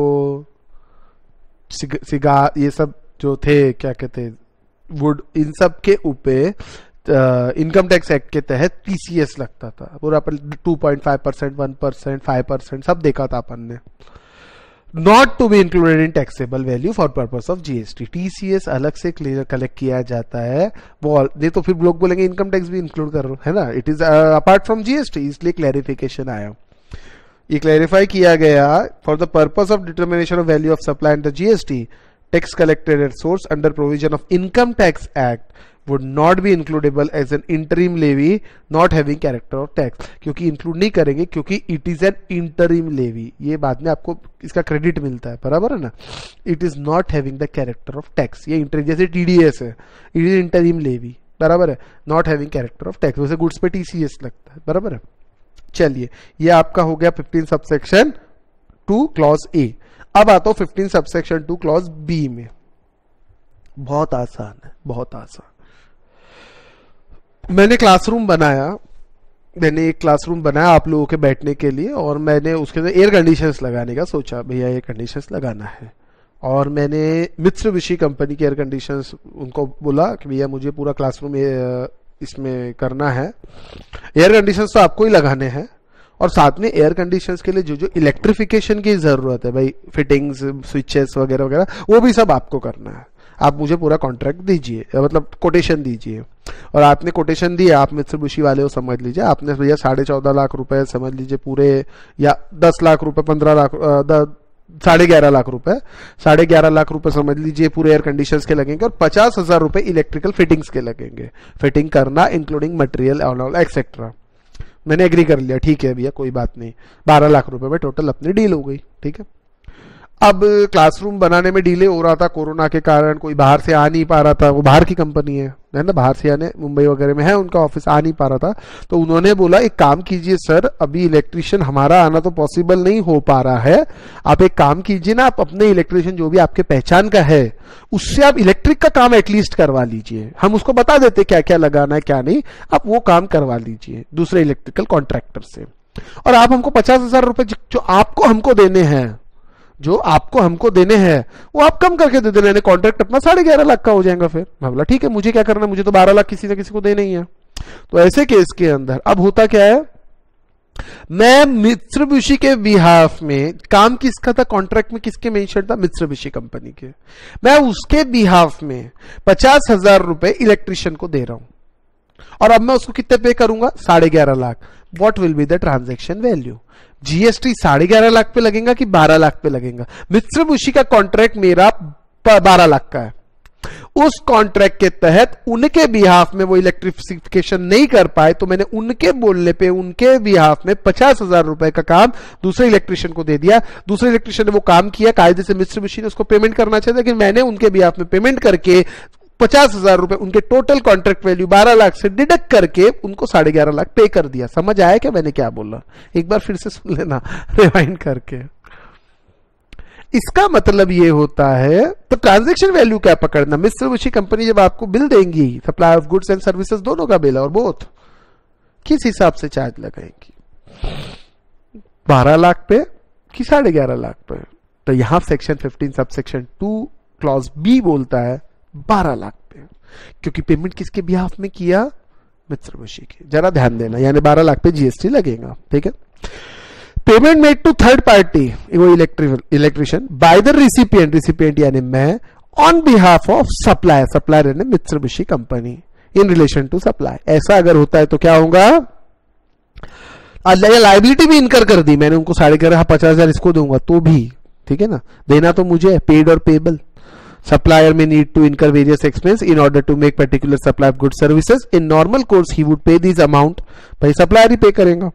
सिगार, ये सब जो थे क्या कहते वुड, इन सब के ऊपर इनकम टैक्स एक्ट के तहत टीसीएस लगता था पूरा, अपन two point five percent, one percent, five percent सब देखा था अपन ने। Not to be included in taxable value for purpose of GST, TCS अलग से क्लियर कलेक्ट किया जाता है, वो नहीं तो फिर लोग बोलेंगे इनकम टैक्स भी इंक्लूड कर रहे हो, है ना, it is apart from GST, इसलिए क्लैरिफिकेशन आया, ये क्लैरिफाई किया गया। For the purpose of determination of value of supply and the GST, tax collected at source under provision of income tax act would not be includable as an interim levy not having character of tax, क्योंकि include नहीं करेंगे क्योंकि it is an interim levy, ये बाद में आपको इसका credit मिलता है, बराबर है ना, it is not having the character of tax, ये इंटर जैसे टीडीएस है, इट इज इंटरिम लेवी, बराबर है, not having character of tax, वैसे गुड्स पे टीसीएस लगता है, बराबर है। चलिए ये आपका हो गया fifteen subsection two clause A. अब आता हूं fifteen subsection two clause B में, बहुत आसान है, बहुत आसान। मैंने क्लासरूम बनाया, मैंने एक क्लासरूम बनाया आप लोगों के बैठने के लिए, और मैंने उसके अंदर एयर कंडीशंस लगाने का सोचा, भैया एयर कंडीशंस लगाना है, और मैंने मित्सुबिशी कंपनी के एयर कंडीशंस उनको बोला कि भैया मुझे पूरा क्लासरूम इसमें करना है, एयर कंडीशंस तो आपको ही लगाने हैं, और साथ में एयर कंडीशंस के लिए जो जो इलेक्ट्रिफिकेशन की जरूरत है भाई, फिटिंग्स, स्विचेस वगैरह वगैरह, वो भी सब आपको करना है। आप मुझे पूरा कॉन्ट्रैक्ट दीजिए, मतलब कोटेशन दीजिए, और आपने कोटेशन दिया, आप मित्सुबिशी वाले हो समझ लीजिए, आपने भैया साढ़े चौदह लाख रुपए समझ लीजिए पूरे, या दस लाख रुपए, पंद्रह लाख, साढ़े ग्यारह लाख रुपए, साढ़े ग्यारह लाख रुपए समझ लीजिए पूरे एयर कंडीशंस के लगेंगे, और पचास हजार रुपए इलेक्ट्रिकल फिटिंग्स के लगेंगे, फिटिंग करना इंक्लूडिंग मटेरियल ऑल एक्सेट्रा। मैंने एग्री कर लिया, ठीक है भैया कोई बात नहीं, बारह लाख रुपए में टोटल अपनी डील हो गई, ठीक है। अब क्लासरूम बनाने में डिले हो रहा था कोरोना के कारण, कोई बाहर से आ नहीं पा रहा था, वो बाहर की कंपनी है है ना, बाहर से आने, मुंबई वगैरह में है उनका ऑफिस, आ नहीं पा रहा था, तो उन्होंने बोला एक काम कीजिए सर, अभी इलेक्ट्रिशियन हमारा आना तो पॉसिबल नहीं हो पा रहा है, आप एक काम कीजिए ना, आप अपने इलेक्ट्रिशियन जो भी आपके पहचान का है उससे आप इलेक्ट्रिक का काम एटलीस्ट करवा लीजिए, हम उसको बता देते क्या क्या लगाना है क्या नहीं, आप वो काम करवा लीजिए दूसरे इलेक्ट्रिकल कॉन्ट्रैक्टर से, और आप हमको पचास हजार रुपए जो आपको हमको देने हैं, जो आपको हमको देने हैं वो आप कम करके दे देना, कॉन्ट्रैक्ट अपना साढ़े ग्यारह लाख का हो जाएगा। फिर मैं बोला ठीक है, मुझे क्या करना, मुझे तो बारह लाख किसी ना किसी को देना ही है। तो ऐसे केस के अंदर अब होता क्या है, मैं मित्सुबिशी के बिहाफ में, काम किसका था कॉन्ट्रैक्ट में, किसके मेंशन था, मित्सुबिशी कंपनी के, मैं उसके बिहाफ में पचास हजार रुपए इलेक्ट्रिशियन को दे रहा हूं, और अब मैं उसको कितने पे करूंगा, साढ़े ग्यारह lakh. What will be the transaction value, GST साढ़े ग्यारह लाख पे लगेगा कि बारह लाख पे लगेगा। मित्सुबिशी का कॉन्ट्रैक्ट मेरा बारह लाख का है, उस कॉन्ट्रैक्ट के तहत उनके बिहाफ में वो इलेक्ट्रिफिकेशन नहीं कर पाए, तो मैंने उनके बोलने पे उनके बिहाफ में पचास हजार रुपए का काम दूसरे इलेक्ट्रिशियन को दे दिया। दूसरे इलेक्ट्रिशियन ने वो काम किया, कायदे से मित्सुबिशी ने उसको पेमेंट करना चाहिए, लेकिन मैंने उनके बिहाफ में पेमेंट करके पचास हजार रुपए उनके टोटल कॉन्ट्रैक्ट वैल्यू बारह लाख से डिडक्ट करके उनको साढ़े ग्यारह लाख पे कर दिया। समझ आया क्या मैंने क्या बोला, एक बार फिर से सुन लेना रिवाइंड करके। इसका मतलब ये होता है, तो ट्रांजैक्शन वैल्यू क्या पकड़ना, मित्सुबिशी कंपनी जब आपको बिल देंगी, supply of goods and services दोनों का बिल और बोथ, किस हिसाब से चार्ज लगाएंगी, बारह लाख पे कि साढ़े ग्यारह लाख पे। तो यहां section fifteen sub section two clause B बोलता है बारह लाख पे, क्योंकि पेमेंट किसके बिहाफ में किया, मित्सुबिशी के। जरा ध्यान देना, यानी बारह लाख पे जीएसटी लगेगा, ठीक है। Payment made to third party, वो electrician, by the recipient, recipient यानी मैं, on behalf of supplier, supplier यानी Mitsubishi company, in relation to supply. ऐसा अगर होता है तो क्या होगा, लाइबिलिटी भी इनकर कर दी मैंने उनको, साढ़े ग्यारह पचास हजार इसको दूंगा तो भी, ठीक है ना, देना तो मुझे, पेड और payable. Supplier may need to incur various expense in order to make particular supply of goods services. In normal course, he would pay this amount. भाई supplier ही पे करेगा।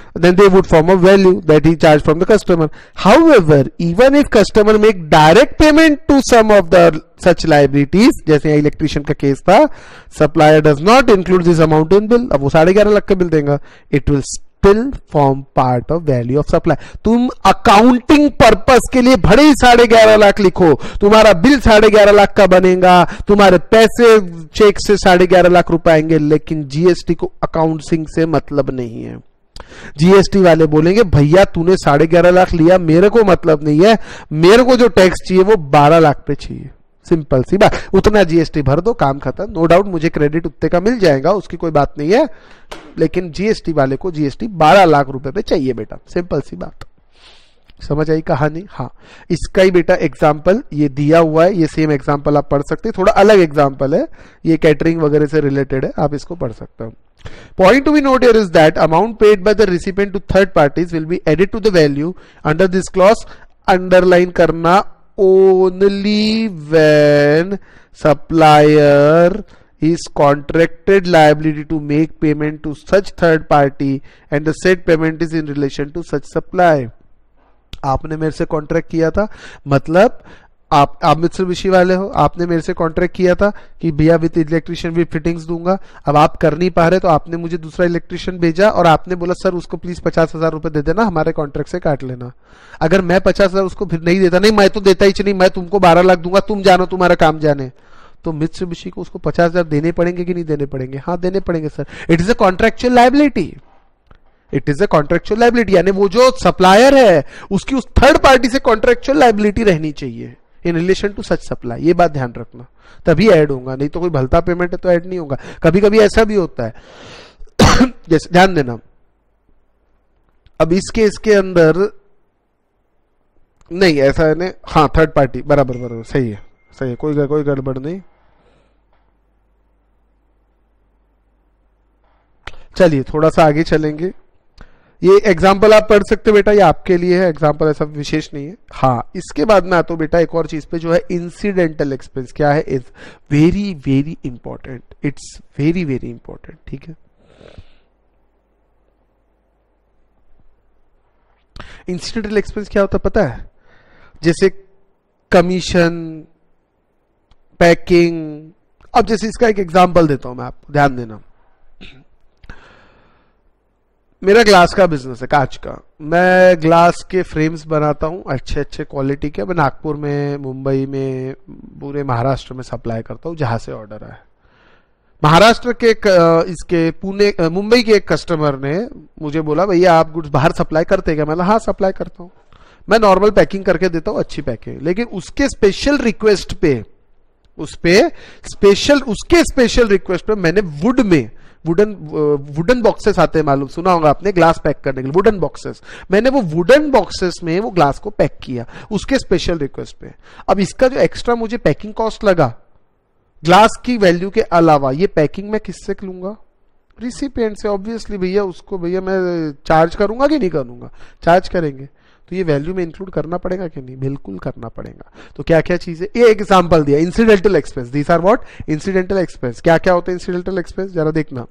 then they would form a value that he charged from the customer. However, even if customer make direct payment to some of the such liabilities, जैसे electrician का case था, supplier does not include this amount in bill. अब वो साढ़े ग्यारह लाख का bill देगा, it will still form part of value of supply. तुम अकाउंटिंग पर्पस के लिए भले ही साढ़े ग्यारह लाख लिखो, तुम्हारा बिल साढ़े ग्यारह लाख का बनेगा, तुम्हारे पैसे चेक से साढ़े ग्यारह लाख रुपए आएंगे, लेकिन जीएसटी को अकाउंटिंग से मतलब नहीं है. जीएसटी वाले बोलेंगे भैया तूने साढ़े ग्यारह लाख लिया, मेरे को मतलब नहीं है, मेरे को जो टैक्स चाहिए वो बारह लाख पे चाहिए. सिंपल सी बात, उतना जीएसटी भर दो, काम खत्म. नो डाउट मुझे क्रेडिट उतने का मिल जाएगा, उसकी कोई बात नहीं है, लेकिन जीएसटी वाले को जीएसटी बारह लाख रुपए पे चाहिए बेटा. सिंपल सी बात. समझ आई कहानी? हाँ, इसका ही बेटा एग्जाम्पल ये दिया हुआ है, ये सेम एग्जाम्पल आप पढ़ सकते हैं, थोड़ा अलग एग्जाम्पल है, ये कैटरिंग वगैरह से रिलेटेड है, आप इसको पढ़ सकते हो. Point to be noted here is that amount paid by the recipient to third parties will be added to the value under this clause. Underline करना, only when supplier is contracted liability to make payment to such third party and the said payment is in relation to such supply. आपने मेरे से contract किया था, मतलब आप आप Mitsubishi वाले हो, आपने मेरे से कॉन्ट्रैक्ट किया था कि भैया विद इलेक्ट्रिशियन भी फिटिंग्स दूंगा. अब आप कर नहीं पा रहे तो आपने मुझे दूसरा इलेक्ट्रिशियन भेजा और आपने बोला सर उसको प्लीज पचास हजार रुपए दे देना, हमारे कॉन्ट्रैक्ट से काट लेना. अगर मैं पचास हजार उसको फिर नहीं देता, नहीं मैं तो देता ही नहीं, मैं तुमको बारह लाख दूंगा, तुम जानो तुम्हारा काम जाने, तो मित्सुबिशी को उसको पचास हजार देने पड़ेंगे कि नहीं देने पड़ेंगे? हाँ देने पड़ेंगे sir. It is a contractual liability. It is a contractual liability, यानी वो जो सप्लायर है उसकी उस थर्ड पार्टी से कॉन्ट्रैक्चुअल लायबिलिटी रहनी चाहिए in relation to such supply. ये बात ध्यान रखना, तभी ऐड होगा, नहीं तो कोई भलता पेमेंट है तो ऐड नहीं होगा. कभी कभी ऐसा भी होता है जैसे ध्यान देना, अब इस केस के अंदर नहीं ऐसा है ना, हाँ थर्ड पार्टी बराबर बराबर सही है, सही है, कोई कोई गड़बड़ नहीं. चलिए थोड़ा सा आगे चलेंगे. ये एग्जाम्पल आप पढ़ सकते बेटा, ये आपके लिए है एग्जाम्पल, ऐसा विशेष नहीं है. हाँ, इसके बाद में आता हूं बेटा एक और चीज पे जो है इंसिडेंटल एक्सपेंस. क्या है? Is very very important, it's very very important. ठीक है, इंसिडेंटल एक्सपेंस क्या होता है पता है? जैसे कमीशन, पैकिंग. अब जैसे इसका एक एग्जाम्पल देता हूं मैं आपको, ध्यान देना. मेरा ग्लास का बिजनेस है, कांच का. मैं ग्लास के फ्रेम्स बनाता हूं अच्छे अच्छे क्वालिटी के. मैं नागपुर में, मुंबई में, पूरे महाराष्ट्र में सप्लाई करता हूं जहां से ऑर्डर आए. महाराष्ट्र के इसके पुणे मुंबई के एक कस्टमर ने मुझे बोला भैया आप गुड्स बाहर सप्लाई करते क्या? मैंने हाँ सप्लाई करता हूं. मैं नॉर्मल पैकिंग करके देता हूं, अच्छी पैकिंग, लेकिन उसके स्पेशल रिक्वेस्ट पे, उस पे स्पेशल उसके स्पेशल रिक्वेस्ट पे मैंने वुड में, वुडन वुडन बॉक्सेस आते हैं, मालूम सुना होगा आपने, ग्लास पैक करने के लिए वुडन बॉक्सेस. मैंने वो वुडन बॉक्सेस में वो ग्लास को पैक किया उसके स्पेशल रिक्वेस्ट पे. अब इसका जो एक्स्ट्रा मुझे पैकिंग कॉस्ट लगा ग्लास की वैल्यू के अलावा, ये पैकिंग मैं किससे लूंगा? रिसिपिएंट से. ऑब्वियसली भैया उसको भैया मैं चार्ज करूंगा कि नहीं करूंगा? चार्ज करेंगे. तो ये वैल्यू में इंक्लूड करना पड़ेगा कि नहीं? बिल्कुल करना पड़ेगा. तो क्या क्या चीजें, ये एग्जांपल दिया incidental expense. These are what? Incidental expense. क्या क्या होते हैं इंसिडेंटल एक्सपेंस? जरा देखना.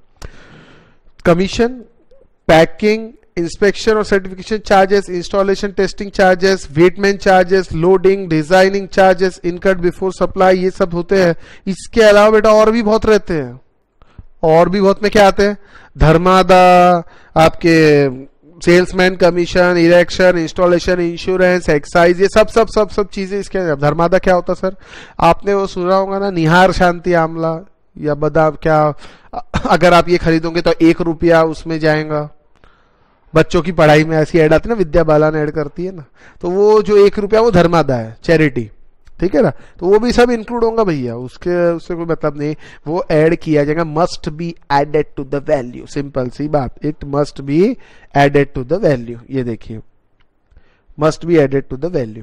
कमीशन, पैकिंग, इंस्पेक्शन और certification charges, installation testing charges, वेटमैन charges, loading designing charges incurred before supply, ये सब होते हैं. इसके अलावा बेटा और भी बहुत रहते हैं, और भी बहुत में क्या आते हैं? धर्मादा, आपके salesman commission, erection, installation, insurance, excise, ये सब सब सब सब चीजें इसके अंदर. धर्मादा क्या होता सर? आपने वो सुना होगा ना, निहार शांति आमला या बादाम, क्या अगर आप ये खरीदोगे तो एक रुपया उसमें जाएगा. बच्चों की पढ़ाई में ऐसी ऐड आती है ना, विद्या बाला ने ऐड करती है ना, तो वो जो एक रुपया वो धर्मादा है, चैरिटी. ठीक है ना, तो वो भी सब इंक्लूड होगा भैया, उसके उससे कोई मतलब नहीं, वो ऐड किया जाएगा. Must be added to the value. Simple सी बात, it must be added to the value. ये देखिए, must be added to the value.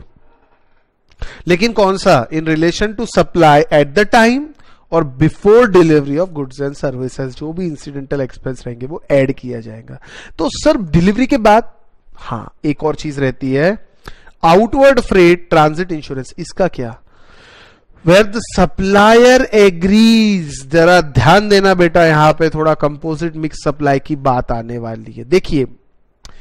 लेकिन कौन सा? In relation to supply at the time और before delivery of goods and services. जो भी इंसिडेंटल एक्सपेंस रहेंगे वो ऐड किया जाएगा. तो सर डिलीवरी के बाद हाँ एक और चीज रहती है, आउटवर्ड फ्रेट ट्रांजिट इंश्योरेंस. इसका क्या? Where the supplier agrees. जरा ध्यान देना बेटा, यहां पे थोड़ा कंपोजिट मिक्स सप्लाई की बात आने वाली है. देखिए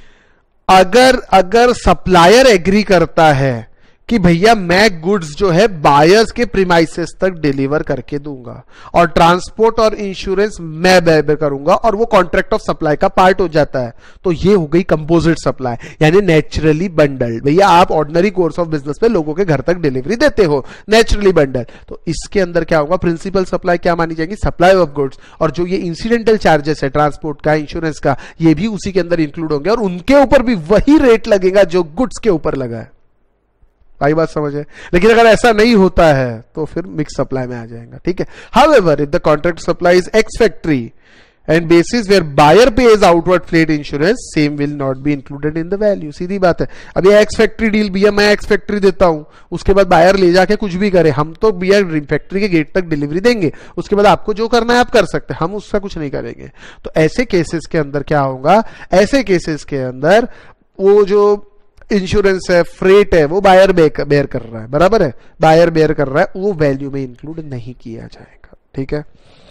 अगर अगर सप्लायर एग्री करता है कि भैया मैं गुड्स जो है बायर्स के प्रीमाइसेस तक डिलीवर करके दूंगा और ट्रांसपोर्ट और इंश्योरेंस मैं बेयर करूंगा और वो कॉन्ट्रैक्ट ऑफ सप्लाई का पार्ट हो जाता है, तो ये हो गई कंपोजिट सप्लाई, यानी नेचुरली बंडल्ड। भैया आप ऑर्डिनरी कोर्स ऑफ बिजनेस पे लोगों के घर तक डिलीवरी देते हो, नेचुरली बंडल, तो इसके अंदर क्या होगा, प्रिंसिपल सप्लाई क्या मानी जाएगी, सप्लाई ऑफ गुड्स, और जो ये इंसिडेंटल चार्जेस है ट्रांसपोर्ट का, इंश्योरेंस का, ये भी उसी के अंदर इंक्लूड होंगे और उनके ऊपर भी वही रेट लगेगा जो गुड्स के ऊपर लगा है। आई बात समझे? लेकिन अगर ऐसा नहीं होता है तो फिर मिक्स सप्लाई में आ जाएगा, ठीक है। However if the contract supply is ex factory and basis where buyer pays outward freight insurance, same will not be included in the value. सीधी बात है। अब ये एक्स फैक्ट्री डील, भैया मैं एक्स फैक्ट्री देता हूं, उसके बाद बायर ले जाके कुछ भी करे, हम तो भैया फैक्ट्री के गेट तक डिलीवरी देंगे, उसके बाद आपको जो करना है आप कर सकते हैं, हम उसका कुछ नहीं करेंगे। तो ऐसे केसेस के अंदर क्या होगा, ऐसे केसेस के अंदर वो जो इंश्योरेंस है, फ्रेट है, वो बायर बेयर कर रहा है, बराबर है, बायर बेयर कर रहा है, वो वैल्यू में इंक्लूड नहीं किया जाएगा, ठीक है।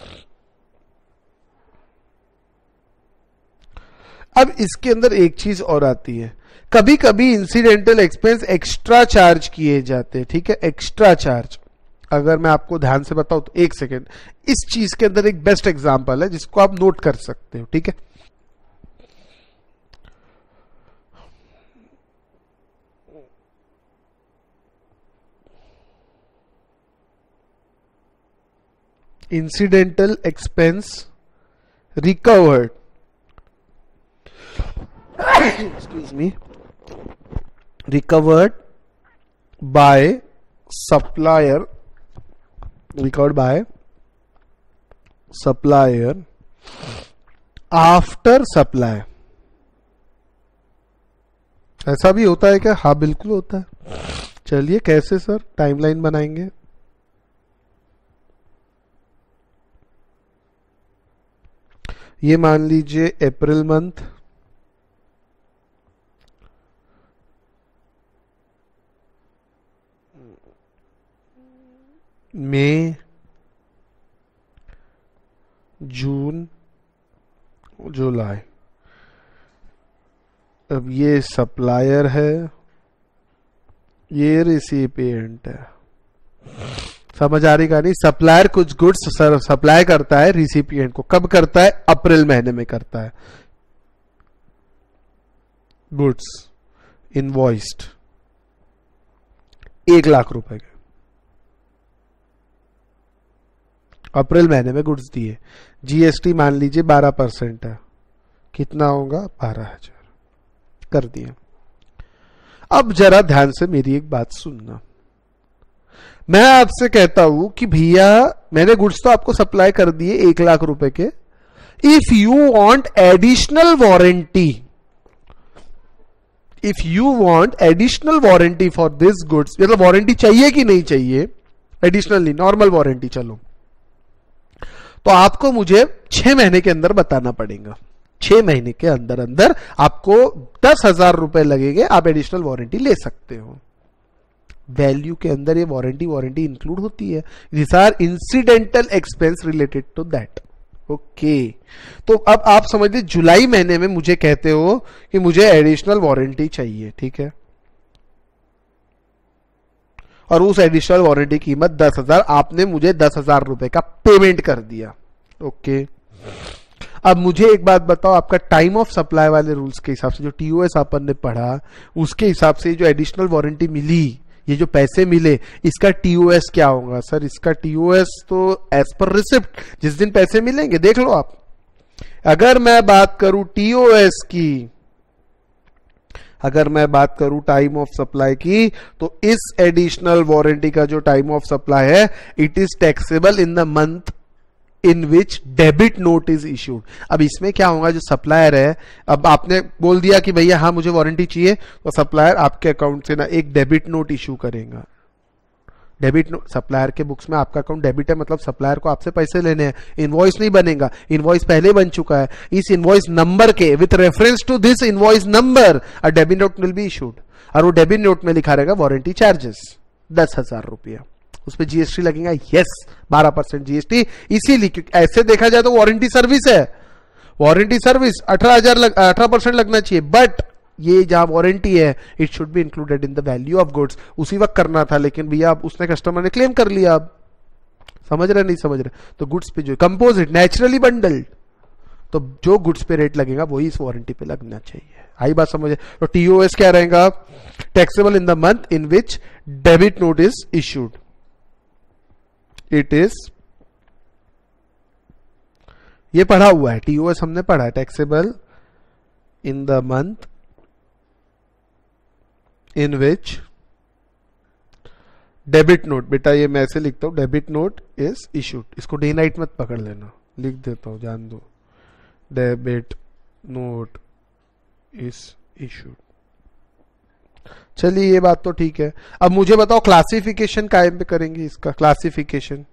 अब इसके अंदर एक चीज और आती है, कभी कभी इंसिडेंटल एक्सपेंस एक्स्ट्रा चार्ज किए जाते हैं, ठीक है, एक्स्ट्रा चार्ज। अगर मैं आपको ध्यान से बताऊं तो एक सेकेंड, इस चीज के अंदर एक बेस्ट एग्जांपल है जिसको आप नोट कर सकते हो, ठीक है। incidental expense recovered excuse me recovered by supplier recovered by supplier after supply। ऐसा भी होता है क्या? हाँ बिल्कुल होता है। चलिए कैसे सर, टाइमलाइन बनाएंगे। ये मान लीजिए अप्रैल मंथ, मई, जून, जुलाई। अब ये सप्लायर है, ये रिसिपिएंट है। समझ आ रही कहानी? सप्लायर कुछ गुड्स सप्लाई करता है रिसिपिएंट को, कब करता है? अप्रैल महीने में करता है। गुड्स इनवॉइस्ड एक लाख रुपए के, अप्रैल महीने में गुड्स दिए, जीएसटी मान लीजिए बारह परसेंट है, कितना होगा? बारह हजार कर दिए। अब जरा ध्यान से मेरी एक बात सुनना, मैं आपसे कहता हूं कि भैया मैंने गुड्स तो आपको सप्लाई कर दिए एक लाख रुपए के, if you want additional warranty, if you want additional warranty for this goods, मतलब वारंटी चाहिए कि नहीं चाहिए, एडिशनली नॉर्मल वारंटी, चलो तो आपको मुझे छह महीने के अंदर बताना पड़ेगा। छह महीने के अंदर अंदर आपको दस हजार रुपए लगेंगे, आप एडिशनल वारंटी ले सकते हो। वैल्यू के अंदर ये वारंटी वारंटी इंक्लूड होती है। This are incidental expense related to that. Okay, तो अब आप समझ लीजिए जुलाई महीने में मुझे कहते हो कि मुझे एडिशनल वारंटी चाहिए, ठीक है, और उस एडिशनल वारंटी की कीमत दस हजार, आपने मुझे दस हजार रुपए का पेमेंट कर दिया। ओके, अब मुझे एक बात बताओ, आपका टाइम ऑफ सप्लाई वाले रूल्स के हिसाब से जो टीओएस अपन ने पढ़ा, उसके हिसाब से जो एडिशनल वारंटी मिली, ये जो पैसे मिले, इसका टीओएस क्या होगा? सर इसका टीओएस तो एज पर रिसिप्ट, जिस दिन पैसे मिलेंगे देख लो आप। अगर मैं बात करूं टीओएस की, अगर मैं बात करूं टाइम ऑफ सप्लाई की, तो इस एडिशनल वारंटी का जो टाइम ऑफ सप्लाई है, it is taxable in the month in which debit note is issued. अब इसमें क्या होगा, जो सप्लायर है, अब आपने बोल दिया कि भैया हाँ मुझे वारंटी चाहिए, तो सप्लायर आपके अकाउंट से ना एक डेबिट नोट इश्यू करेगा। डेबिट नोट, सप्लायर के बुक्स में आपका अकाउंट डेबिट है, मतलब सप्लायर को आपसे पैसे लेने हैं, इनवॉइस नहीं बनेगा, इनवॉइस पहले बन चुका है। इस इनवॉइस नंबर के with reference to this invoice number a debit note will be issued, और वो डेबिट नोट में लिखा रहेगा वारंटी चार्जेस दस हजार रुपया, उस पर जीएसटी लगेगा, यस बारह परसेंट जीएसटी। इसीलिए क्योंकि ऐसे देखा जाए तो वारंटी सर्विस है, वारंटी सर्विस अठारह हजार अठारह परसेंट लगना चाहिए, बट ये जहां वारंटी है it should be included in the value of goods. उसी वक्त करना था, लेकिन भैया अब उसने कस्टमर ने क्लेम कर लिया। अब समझ रहे नहीं समझ रहे? तो गुड्स पे जो कंपोजिट नेचुरली बंडल्ड, तो जो गुड्स पे रेट लगेगा वही इस वारंटी पे लगना चाहिए। आई बात समझे? तो टीओएस क्या रहेगा? Taxable in the month in which debit note is issued. It is, ये पढ़ा हुआ है, टीओएस हमने पढ़ा है, taxable in the month in which debit note, बेटा ये मैं ऐसे लिखता हूं, डेबिट नोट इज इश्यूड। इसको डे नाइट मत पकड़ लेना, लिख देता हूं, जान दो, डेबिट नोट इज इश्यूड। चलिए ये बात तो ठीक है। अब मुझे बताओ क्लासिफिकेशन कायम पे करेंगे इसका, क्लासिफिकेशन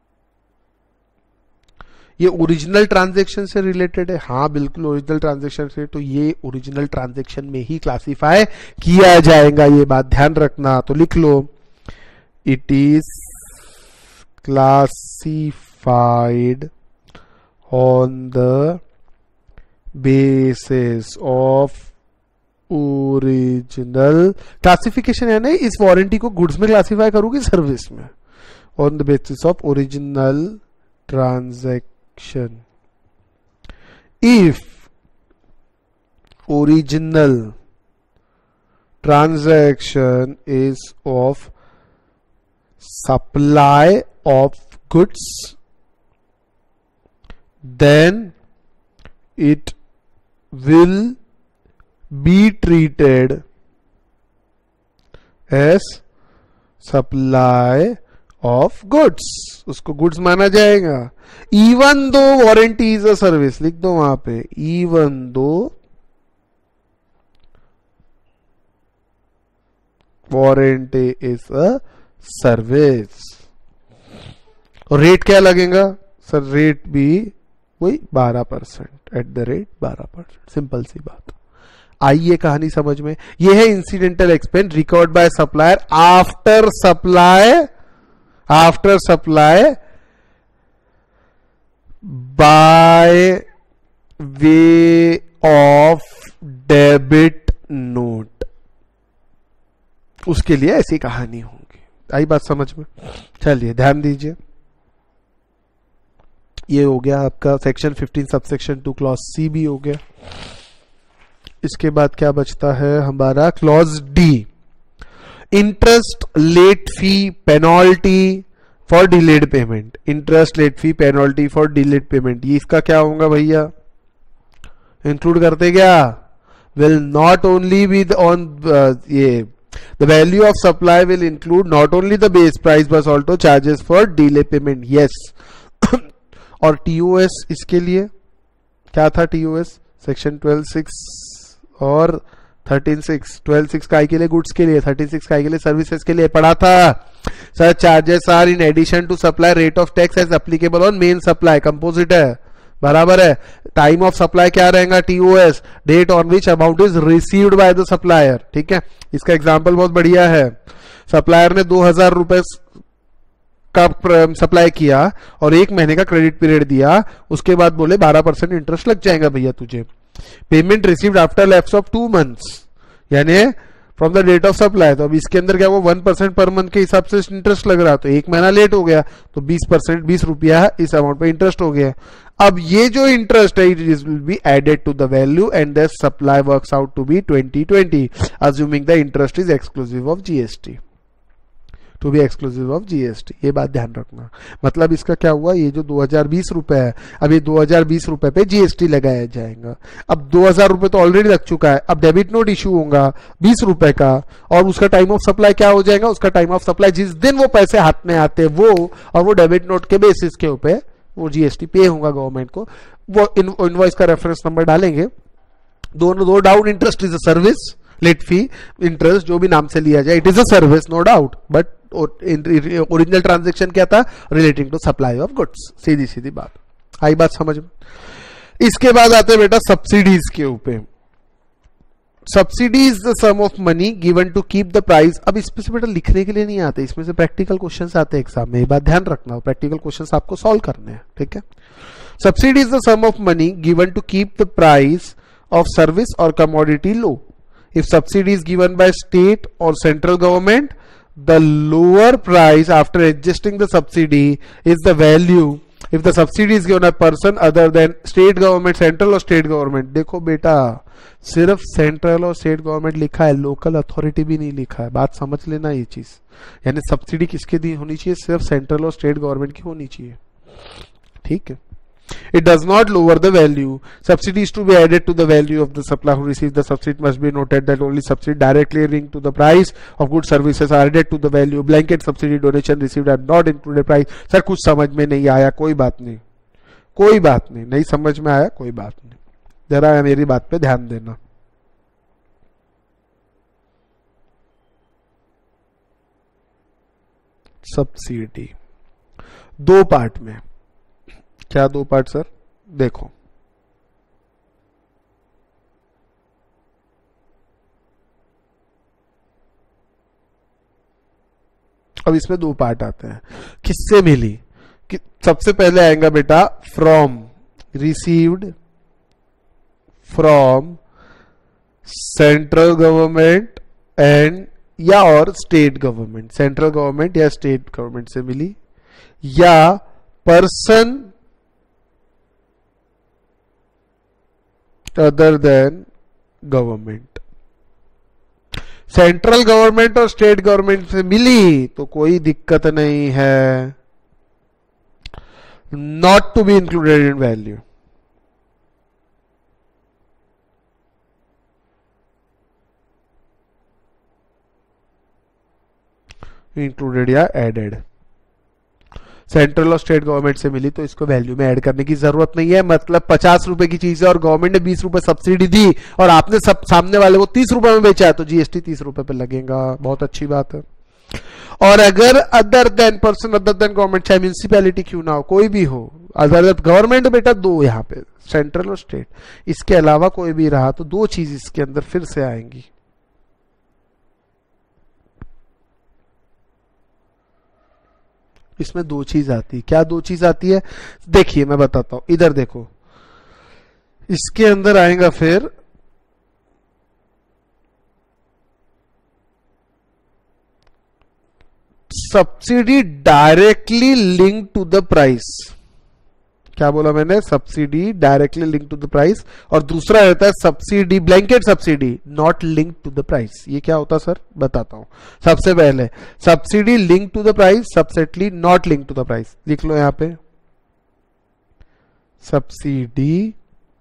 ये ओरिजिनल ट्रांजैक्शन से रिलेटेड है। हाँ बिल्कुल ओरिजिनल ट्रांजैक्शन से, तो ये ओरिजिनल ट्रांजैक्शन में ही क्लासिफाई किया जाएगा, ये बात ध्यान रखना। तो लिख लो, it is classified on the basis of original classification, यानी इस वारंटी को गुड्स में क्लासिफाई करोगे सर्विस में, on the basis of original transaction. If original transaction is of supply of goods, then it will be treated as supply of goods, उसको goods माना जाएगा। Even though warranty is a service, लिख दो वहां पे, even though warranty is a service. और rate क्या लगेगा सर? रेट भी वही बारह परसेंट, एट द रेट बारह परसेंट, सिंपल सी बात। आइए कहानी समझ में। यह है incidental expense recovered by supplier after supply, after supply by way of debit note, उसके लिए ऐसी कहानी होगी। आई बात समझ में? चलिए ध्यान दीजिए, ये हो गया आपका section fifteen subsection two clause C भी हो गया। इसके बाद क्या बचता है हमारा? Clause D, interest late fee penalty for delayed payment. Interest late fee penalty for delayed payment, ये इसका क्या होगा भैया? इंक्लूड करते क्या? Will not only with on ये the value of supply will include not only the base price but also charges for delay payment. Yes. और TOS इसके लिए क्या था? टीओएस सेक्शन ट्वेल्व सिक्स और थर्टीन सिक्स, ट्वेल्व सिक्स का के लिए गुड्स के लिए, थर्टीन सिक्स का के लिए सर्विसेज के लिए पढ़ा था। Sir charges are in addition to supply rate of tax as applicable on main supply, composite है, बराबर है। टाइम ऑफ सप्लाई क्या रहेगा? TOS, date on which amount is received by the supplier. ठीक है, इसका एग्जांपल बहुत बढ़िया है। सप्लायर ने दो हजार रुपए का सप्लाई किया और एक महीने का क्रेडिट पीरियड दिया, उसके बाद बोले बारह परसेंट इंटरेस्ट लग जाएगा भैया तुझे। Payment received after lapse of two months, यानी from the date of supply. तो अब इसके अंदर क्या वो वन परसेंट पर मंथ के हिसाब से इंटरेस्ट लग रहा, तो एक महीना लेट हो गया तो बीस परसेंट बीस रुपया इस अमाउंट पे इंटरेस्ट हो गया। अब ये जो इंटरेस्ट है it will be added to the value and the supply works out to be twenty twenty, assuming the interest is exclusive of GST, to be exclusive of GST. ये बात ध्यान रखना। मतलब इसका क्या हुआ? ये जो दो हजार बीस रुपए है, अब ये दो हजार बीस रुपए पे जीएसटी लगाया जाएगा। अब दो हजार रुपए तो ऑलरेडी लग चुका है, अब डेबिट नोट इशू होगा बीस रुपए का, और उसका टाइम ऑफ सप्लाई क्या हो जाएगा? उसका टाइम ऑफ सप्लाई जिस दिन वो पैसे हाथ में आते वो, और वो डेबिट नोट के बेसिस के ऊपर वो जीएसटी पे होगा गवर्नमेंट को। वो इनवॉइस का रेफरेंस नंबर डालेंगे। दोनों दो डाउन interest is a service, late fee interest जो भी नाम से लिया जाए, it is a service no doubt, but original transaction क्या था? Relating to supply of goods. सीधी सीधी बात, आई बात समझ में? इसके बाद आते हैं बेटा सब्सिडीज के ऊपर। Subsidy is the sum of money given to keep the price. अब इसमें से बेटा लिखने के लिए नहीं आते, इसमें से प्रैक्टिकल क्वेश्चंस आते हैं एग्जाम में, ये बात ध्यान रखना। प्रैक्टिकल क्वेश्चंस आपको सॉल्व करने हैं, ठीक है। Subsidy is the sum of money given to keep the price of service और commodity low. if subsidy is given by state or central government, the lower price after adjusting the subsidy is the value if the subsidy is given a person other than state government, central or state government. देखो बेटा, सिर्फ central और state government लिखा है, local authority भी नहीं लिखा है. बात समझ लेना ये चीज. यानी सब्सिडी किसके दी होनी चाहिए? सिर्फ सेंट्रल और स्टेट गवर्नमेंट की होनी चाहिए. ठीक है. It does not lower the value. Subsidy is to be added to the value of the supplier who receives the subsidy. Must be noted that only subsidy directly linked to the price of goods services are added to the value. Blanket subsidy donation received are not included price. Sir कुछ समझ में नहीं आया, कोई बात नहीं, कोई बात नहीं, नहीं समझ में आया कोई बात नहीं, जरा मेरी बात पे ध्यान देना. सब्सिडी दो पार्ट में. क्या दो पार्ट सर? देखो, अब इसमें दो पार्ट आते हैं. किससे मिली? कि सबसे पहले आएगा बेटा from, received from central government and या और स्टेट गवर्नमेंट. सेंट्रल गवर्नमेंट या स्टेट गवर्नमेंट से मिली, या person other than government. Central government और स्टेट गवर्नमेंट से मिली तो कोई दिक्कत नहीं है, not to be included in value. Included या एडेड. सेंट्रल और स्टेट गवर्नमेंट से मिली तो इसको वैल्यू में ऐड करने की जरूरत नहीं है. मतलब पचास रुपए की चीज है और गवर्नमेंट ने बीस रुपए सब्सिडी दी और आपने सब सामने वाले को तीस रुपए में बेचा है तो जीएसटी तीस रुपए पे लगेगा. बहुत अच्छी बात है. और अगर other than person other than government, चाहे म्यूनिसिपैलिटी क्यों ना हो, कोई भी हो, अदर देन गवर्नमेंट बेटा दो यहाँ पे सेंट्रल और स्टेट, इसके अलावा कोई भी रहा तो दो चीज इसके अंदर फिर से आएंगी. इसमें दो चीज आती है. क्या दो चीज आती है? देखिए मैं बताता हूं. इधर देखो, इसके अंदर आएगा फिर subsidy directly link to the price. क्या बोला मैंने? Subsidy directly link to the price. और दूसरा रहता है subsidy blanket subsidy not link to the price. ये क्या होता सर? बताता हूं. सबसे पहले subsidy link to the price, subsidy not link to the price. लिख लो यहां पे, subsidy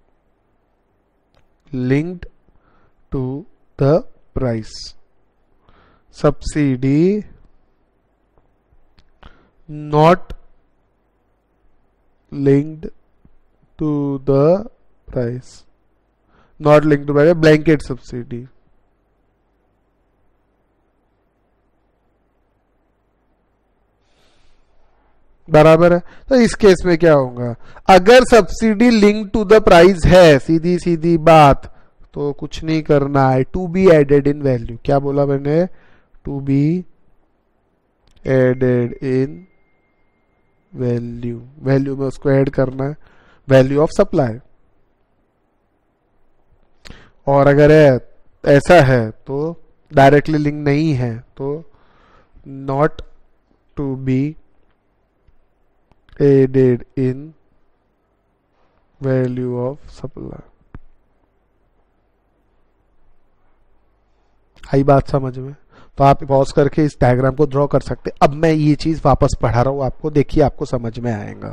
linked to the price, subsidy not linked to the price, not linked to price, blanket subsidy. बराबर है. तो इस केस में क्या होगा? अगर subsidy link to the price है, सीधी सीधी बात, तो कुछ नहीं करना है, to be added in value. क्या बोला मैंने? To be added in value. Value में उसको ऐड करना है, वैल्यू ऑफ सप्लाई. और अगर है, ऐसा है तो डायरेक्टली लिंक नहीं है तो not to be added in value of supply. आई बात समझ में? तो आप पॉज करके इस डायग्राम को ड्रॉ कर सकते. अब मैं ये चीज वापस पढ़ा रहा हूं आपको, देखिए आपको समझ में आएगा.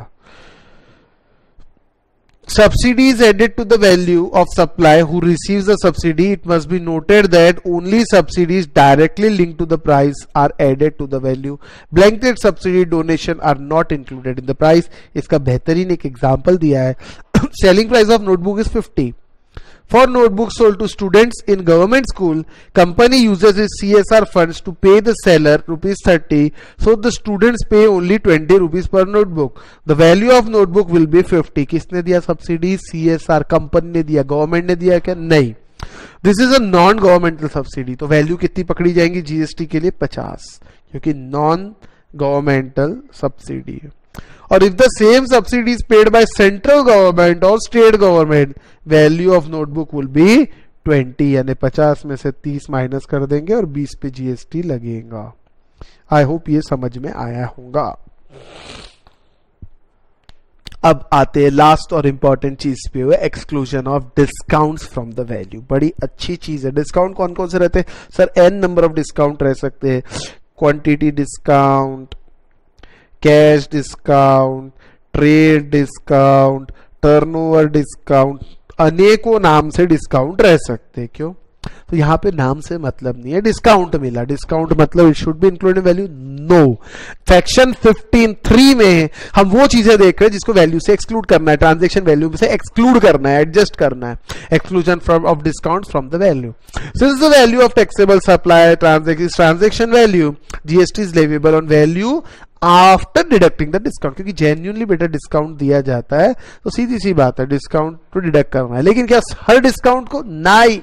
Subsidy is added to the value of supply who receives the subsidy. It must be noted that only subsidies directly linked to the price are added to the value. Blanket subsidy donation are not included in the price. इसका बेहतरीन एक example दिया है. Selling price of notebook is fifty. For notebooks sold to students in government school, company uses its C S R funds to pay the seller rupees thirty, so the students pay only twenty rupees per notebook. The value of notebook will be fifty. किसने दिया subsidy? C S R company ने दिया. Government ने दिया क्या? नहीं. This is a non governmental subsidy. तो value कितनी पकड़ी जाएंगी जीएसटी के लिए? पचास, क्योंकि नॉन गवर्नमेंटल सब्सिडी है. और if the same subsidy is paid by central government or state government, value of notebook will be twenty यानी पचास में से तीस माइनस कर देंगे और बीस पे जीएसटी लगेगा। आई होप ये समझ में आया होगा। अब आते हैं लास्ट और इंपॉर्टेंट चीज पे हुए, exclusion of discounts from the value. बड़ी अच्छी चीज है। डिस्काउंट कौन कौन से रहते हैं sir? N number of discount रह सकते हैं। Quantity discount, cash discount, trade discount, turnover discount, अनेकों नाम से डिस्काउंट रह सकते हैं। क्यों? तो यहां पे नाम से मतलब नहीं है, डिस्काउंट मिला, डिस्काउंट मतलब it should be included value. No, section fifteen three में हम वो चीजें देख रहे हैं जिसको वैल्यू से एक्सक्लूड करना है, ट्रांजैक्शन वैल्यू से एक्सक्लूड करना है, एडजस्ट करना है। Exclusion from of discount from the value. Since the value of taxable supply transaction value, GST is leviable on value after deducting the discount. क्योंकि जेन्युइनली बेटा डिस्काउंट दिया जाता है तो सीधी सी बात है डिस्काउंट तो डिडक्ट करना है। लेकिन क्या हर डिस्काउंट को? नहीं।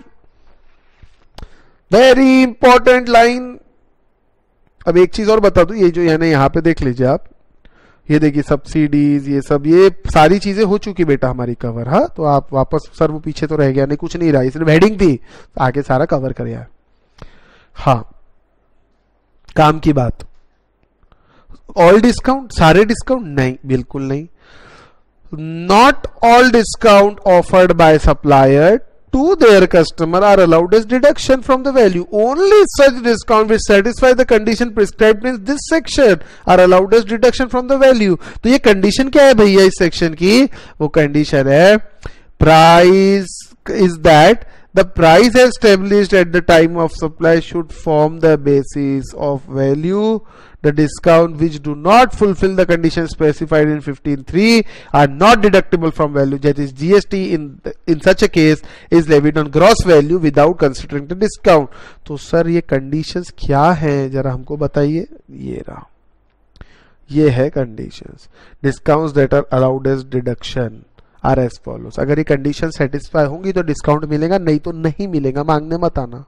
Very important line. अब एक चीज और बता दूं, ये जो यानी यहां पे देख लीजिए आप, ये देखिए सब्सिडीज, ये सब, ये सारी चीजें हो चुकी बेटा हमारी कवर। हाँ, तो आप वापस सर वो पीछे तो रह गया नहीं, कुछ नहीं रहा, सिर्फ हेडिंग थी, आगे सारा कवर कर यार। हाँ, काम की बात। ऑल डिस्काउंट, सारे डिस्काउंट? नहीं, बिल्कुल नहीं। Not all discount offered by supplier to their customer are allowed as deduction from the value. Only such discount which satisfy the condition prescribed in this section are allowed as deduction from the value. तो ये condition क्या है भैया इस section की? वो condition है price is that the price established at the time of supply should form the basis of value. The discount which do not fulfill the conditions specified in fifteen three are not deductible from value. That is, G S T in in such a case is levied on gross value without considering the discount. तो sir ये conditions क्या हैं जरा हमको बताइए। ये रहा, ये है conditions. Discounts that are allowed as deduction are as follows. अगर ये कंडीशन सेटिस्फाई होंगी तो डिस्काउंट मिलेगा, नहीं तो नहीं मिलेगा, मांगने मत आना।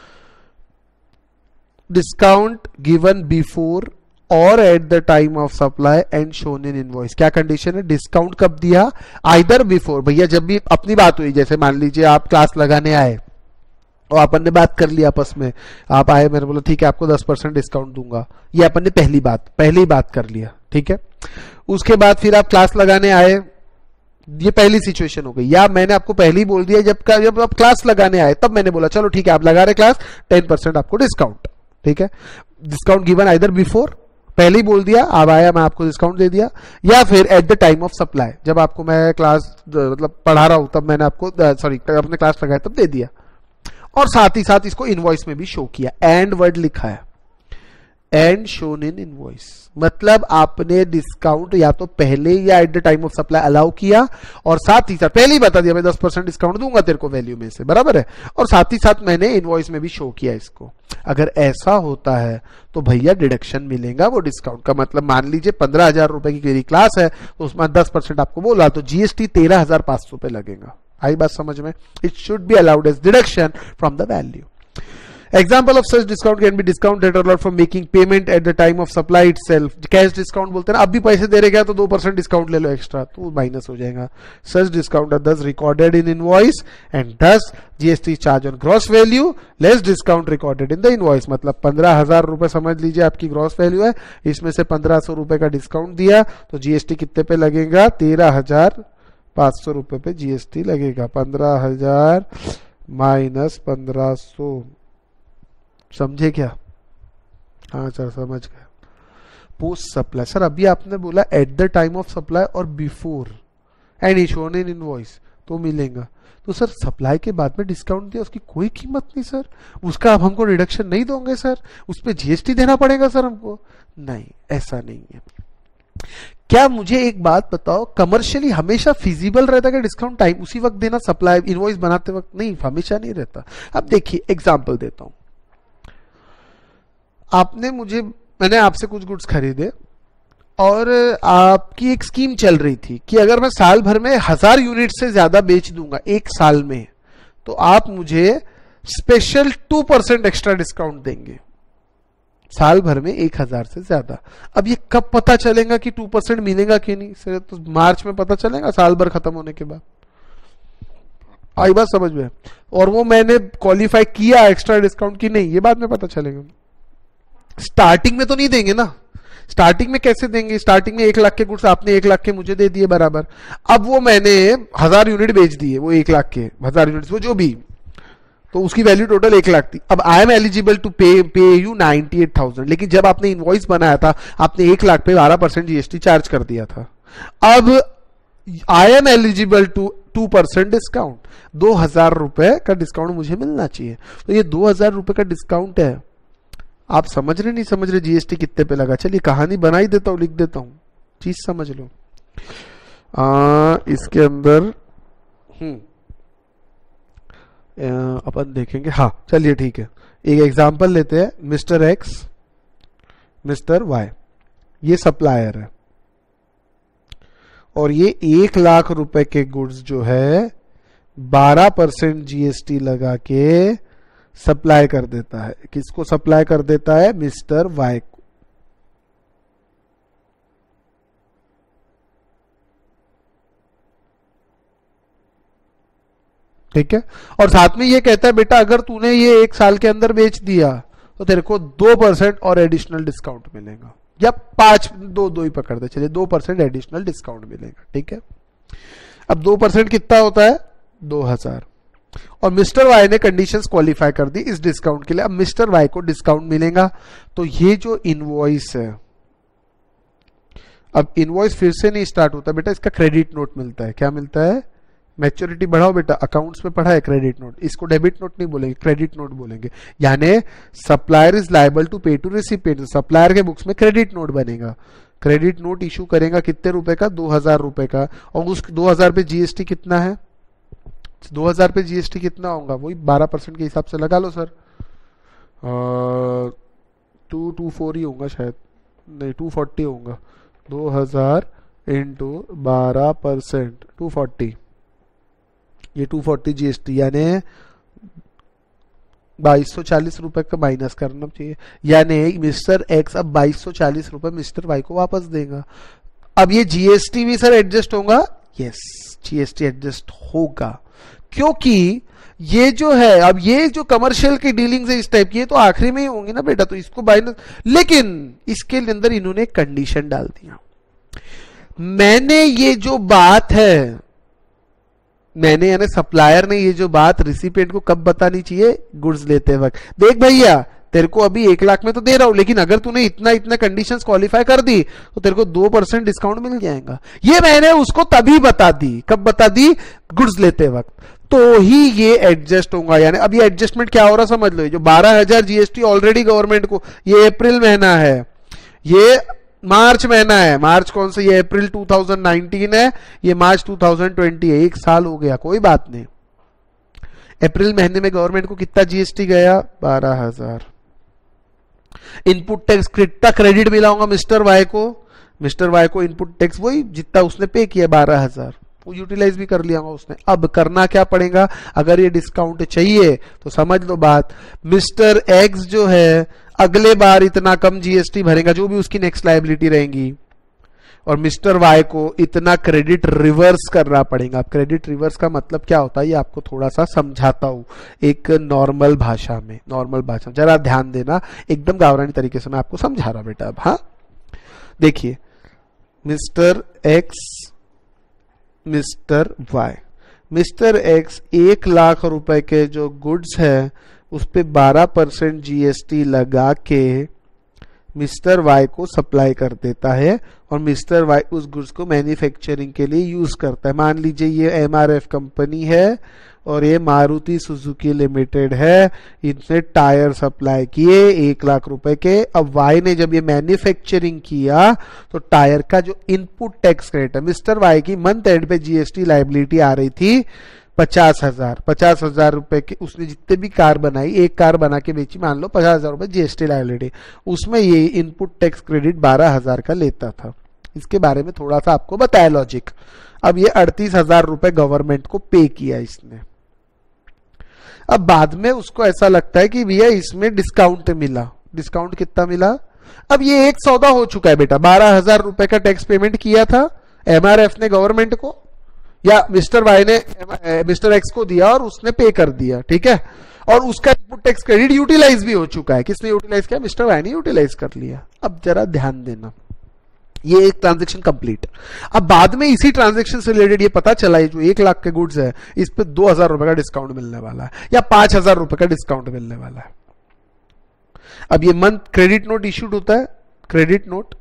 डिस्काउंट गिवन बिफोर और at the time of supply and shown in invoice. क्या कंडीशन है? डिस्काउंट कब दिया? आइदर बिफोर, भैया जब भी अपनी बात हुई, जैसे मान लीजिए आप क्लास लगाने आए और अपन ने बात कर लिया आपस में, आप आए, मैंने बोला ठीक है आपको दस परसेंट डिस्काउंट दूंगा, ये अपन ने पहली बात पहली बात कर लिया, ठीक है। उसके बाद फिर आप क्लास लगाने आए, ये पहली सिचुएशन हो गई। या मैंने आपको पहले ही बोल दिया, जब जब आप क्लास लगाने आए तब मैंने बोला चलो ठीक है आप लगा रहे क्लास, टेन परसेंट आपको डिस्काउंट, ठीक है। डिस्काउंट गिवन आइदर बिफोर, पहले ही बोल दिया, अब आया मैं आपको डिस्काउंट दे दिया, या फिर at the time of supply, जब आपको मैं क्लास मतलब पढ़ा रहा हूं तब मैंने आपको सॉरी अपने क्लास लगाया तब दे दिया। और साथ ही साथ इसको इनवॉइस में भी शो किया, एंड वर्ड लिखा है, एंड शोन इन इनवॉइस, मतलब आपने डिस्काउंट या तो पहले या at the time of supply allow किया, और साथ ही साथ पहले ही बता दिया मैं दस परसेंट डिस्काउंट दूंगा तेरे को वैल्यू में से, बराबर है, और साथ ही साथ मैंने इनवॉइस में भी शो किया इसको। अगर ऐसा होता है तो भैया डिडक्शन मिलेगा वो डिस्काउंट का। मतलब मान लीजिए पंद्रह हजार रुपए की मेरी क्लास है तो उसमें दस परसेंट आपको बोला तो जीएसटी तेरह हजार पांच सौ पे लगेगा। आई बात समझ में? It should be allowed as deduction from the value. Example of such discount can be discount that are allowed for making payment at the time of supply itself. Cash discount बोलते हैं ना, अब भी पैसे दे रहे क्या तो दो परसेंट डिस्काउंट ले लो एक्स्ट्रा, तो माइनस हो जाएगा। Such discount are thus recorded in invoice and thus G S T charge on gross value less discount recorded in the invoice। मतलब पंद्रह हजार रुपए समझ लीजिए आपकी ग्रॉस वैल्यू है, इसमें से पंद्रह सौ रुपए का डिस्काउंट दिया तो जीएसटी कितने पे लगेगा? तेरह हजार पांच सौ रुपए पे जीएसटी लगेगा। पंद्रह हजार माइनस पंद्रह सौ, समझे क्या? हाँ सर समझ गए। पोस्ट सप्लाई, सर अभी आपने बोला at the time of supply और before and shown in invoice तो मिलेगा, तो सर सप्लाई के बाद में डिस्काउंट दिया उसकी कोई कीमत नहीं सर, उसका आप हमको रिडक्शन नहीं दोगे सर, उस पर जीएसटी देना पड़ेगा सर हमको? नहीं, ऐसा नहीं है। क्या मुझे एक बात बताओ, कमर्शियली हमेशा फिजिबल रहता है कि डिस्काउंट टाइम उसी वक्त देना, सप्लाई इनवॉइस बनाते वक्त? नहीं, हमेशा नहीं रहता। अब देखिए एग्जाम्पल देता हूं, आपने मुझे मैंने आपसे कुछ गुड्स खरीदे और आपकी एक स्कीम चल रही थी कि अगर मैं साल भर में हजार यूनिट से ज्यादा बेच दूंगा एक साल में तो आप मुझे special two percent extra discount देंगे, साल भर में एक हजार से ज्यादा। अब ये कब पता चलेगा कि टू परसेंट मिलेगा कि नहीं? सर तो मार्च में पता चलेगा, साल भर खत्म होने के बाद। आई बात समझ में? और वो मैंने क्वालिफाई किया एक्स्ट्रा डिस्काउंट की नहीं, ये बाद में पता चलेगा। स्टार्टिंग में तो नहीं देंगे ना, स्टार्टिंग में कैसे देंगे? स्टार्टिंग में एक लाख के गुड्स आपने एक लाख के मुझे दे दिए बराबर, अब वो मैंने हजार यूनिट बेच दिए, वो एक लाख के हजार यूनिट वो जो भी, तो उसकी वैल्यू टोटल एक लाख थी। अब आई एम एलिजिबल टू पे पे यू नाइनटी एट थाउजेंड, लेकिन जब आपने इनवॉइस बनाया था आपने एक लाख पे बारह परसेंट जीएसटी चार्ज कर दिया था। अब I am eligible to two percent discount, दो हजार रुपए का डिस्काउंट मुझे मिलना चाहिए। तो ये दो हजार रुपए का डिस्काउंट है। आप समझ रहे नहीं समझ रहे जीएसटी कितने पे लगा? चलिए कहानी बना ही देता हूं, लिख देता हूं, चीज समझ लो। आ, इसके अंदर हम्म अपन देखेंगे। हाँ चलिए ठीक है, एक एग्जांपल लेते हैं। मिस्टर एक्स, मिस्टर वाई, ये सप्लायर है और ये एक लाख रुपए के गुड्स जो है बारह परसेंट जीएसटी लगा के सप्लाई कर देता है। किसको सप्लाई कर देता है? मिस्टर वाई को। ठीक है, और साथ में ये कहता है बेटा अगर तूने ये एक साल के अंदर बेच दिया तो तेरे को दो परसेंट और एडिशनल डिस्काउंट मिलेगा, या पांच, दो दो ही पकड़ दे चलिए, दो परसेंट एडिशनल डिस्काउंट मिलेगा। ठीक है, अब दो परसेंट कितना होता है? दो हजार। और मिस्टर वाई ने कंडीशंस क्वालिफाई कर दी इस डिस्काउंट के लिए। अब मिस्टर वाई को डिस्काउंट मिलेगा। तो ये जो इनवॉइस है, अब इनवॉइस फिर से नहीं स्टार्ट होता बेटा, इसका क्रेडिट नोट मिलता है। क्या मिलता है? मैच्योरिटी बढ़ाओ बेटा, अकाउंट्स में पढ़ा है क्रेडिट नोट, इसको डेबिट नोट नहीं बोलेंगे, क्रेडिट नोट बोलेंगे। यानी supplier is liable to pay to recipient, supplier के बुक्स में क्रेडिट नोट बनेगा। क्रेडिट नोट इशू करेगा कितने रुपए का? दो हजार रुपए का। और उस दो हजार पे जीएसटी कितना है? दो हजार पे जीएसटी कितना होगा? वही बारह परसेंट के हिसाब से लगा लो सर, टू टू फोर ही होगा शायद, नहीं टू फोर्टी होगा। दो हजार इंटू बारह परसेंट टू फोर्टी, ये टू फोर्टी जीएसटी, यानी बाईस सौ चालीस रुपए का माइनस करना चाहिए। यानी मिस्टर एक्स अब बाईस सौ चालीस रुपए मिस्टर वाई को वापस देगा। अब ये जीएसटी भी सर एडजस्ट होगा? यस, जीएसटी एडजस्ट होगा, क्योंकि ये जो है, अब ये जो कमर्शियल की डीलिंग्स है इस टाइप की, ये तो आखिरी में ही होंगी ना बेटा, तो इसको माइनस, लेकिन इसके अंदर इन्होंने कंडीशन डाल दिया। मैंने ये जो बात है, मैंने यानी सप्लायर ने ये जो बात रिसिपिएंट को कब बतानी चाहिए? गुड्स लेते वक्त। देख भैया तेरे को अभी एक लाख में तो दे रहा हूं, लेकिन अगर तूने इतना इतना कंडीशंस क्वालिफाई कर दी तो तेरे को दो परसेंट डिस्काउंट मिल जाएगा। ये मैंने उसको तभी बता दी। कब बता दी? गुड्स लेते वक्त। तो ही ये एडजस्ट होगा। यानी अब ये एडजस्टमेंट क्या हो रहा समझ लो। जो बारह हजार जीएसटी ऑलरेडी गवर्नमेंट को, ये अप्रैल महीना है, ये मार्च महीना है, मार्च कौन सा? ये अप्रैल टू थाउजेंड नाइनटीन है, ये मार्च टू थाउजेंड ट्वेंटी है, एक साल हो गया, कोई बात नहीं। अप्रैल महीने में गवर्नमेंट को कितना जीएसटी गया? बारह हजार। इनपुट टैक्स कितना क्रेडिट मिला होगा मिस्टर वाई को? मिस्टर वाई को इनपुट टैक्स वही जितना उसने पे किया बारह हजार, वो यूटिलाइज भी कर लिया होगा उसने। अब करना क्या पड़ेगा? अगर ये डिस्काउंट चाहिए तो समझ लो बात, मिस्टर एक्स जो है अगले बार इतना कम जीएसटी भरेगा, जो भी उसकी नेक्स्ट लायबिलिटी रहेंगी, और मिस्टर वाई को इतना क्रेडिट रिवर्स करना पड़ेगा। अब क्रेडिट रिवर्स का मतलब क्या होता है ये आपको थोड़ा सा समझाता हूं एक नॉर्मल भाषा में। नॉर्मल भाषा जरा ध्यान देना, एकदम गावरानी तरीके से मैं आपको समझा रहा बेटा। अब हाँ देखिए, mister X, mister Y, mister X एक लाख रुपए के जो गुड्स है उस पे बारह परसेंट जीएसटी लगा के मिस्टर वाई को सप्लाई कर देता है, और मिस्टर वाई उस गुड्स को मैन्युफैक्चरिंग के लिए यूज करता है। मान लीजिए ये एमआरएफ कंपनी है और ये मारुति सुजुकी लिमिटेड है, इनसे टायर सप्लाई किए एक लाख रुपए के। अब वाई ने जब ये मैन्युफैक्चरिंग किया तो टायर का जो इनपुट टैक्स क्रेडिट है, मिस्टर वाई की मंथ एंड पे जीएसटी लायबिलिटी आ रही थी पचास हजार पचास हजार रुपए के, उसने जितने भी कार बनाई, एक कार बना के बेची, मान लो पचास हजार रुपए जीएसटी लायबिलिटी, उसमें ये इनपुट टैक्स क्रेडिट बारह हजार का लेता था। इसके बारे में थोड़ा सा आपको बताया लॉजिक। अब ये अड़तीस हजार रुपए गवर्नमेंट को पे किया इसने। अब बाद में उसको ऐसा लगता है कि भैया इसमें डिस्काउंट मिला। डिस्काउंट कितना मिला? अब ये एक सौदा हो चुका है बेटा, बारह हजार रुपए का टैक्स पेमेंट किया था एमआरएफ ने गवर्नमेंट को, या मिस्टर वाई ने मिस्टर एक्स को दिया और उसने पे कर दिया, ठीक है, और उसका इनपुट टैक्स क्रेडिट यूटिलाइज भी हो चुका है। किसने यूटिलाइज किया? मिस्टर वाई ने यूटिलाइज कर लिया। अब जरा ध्यान देना, ये एक ट्रांजेक्शन कंप्लीट। अब बाद में इसी ट्रांजेक्शन से रिलेटेड ये पता चला है जो एक लाख के गुड्स है इस पे दो हजार रुपए का डिस्काउंट मिलने वाला है या पांच हजार रुपए का डिस्काउंट मिलने वाला है। अब ये मंथ क्रेडिट नोट इश्यूड होता है, क्रेडिट नोट,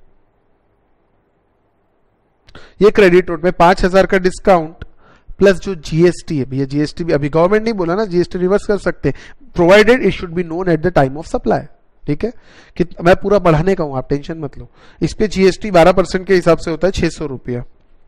ये क्रेडिट नोट में पांच हजार का डिस्काउंट प्लस जो जीएसटी है, भैया जीएसटी भी अभी गवर्नमेंट नहीं बोला ना, जीएसटी रिवर्स कर सकते, provided it should be known at the time of supply, ठीक है। कि मैं पूरा बढ़ाने का हूं, आप टेंशन मत लो। इस पे जीएसटी बारह परसेंट के हिसाब से होता है छह सौ रुपया।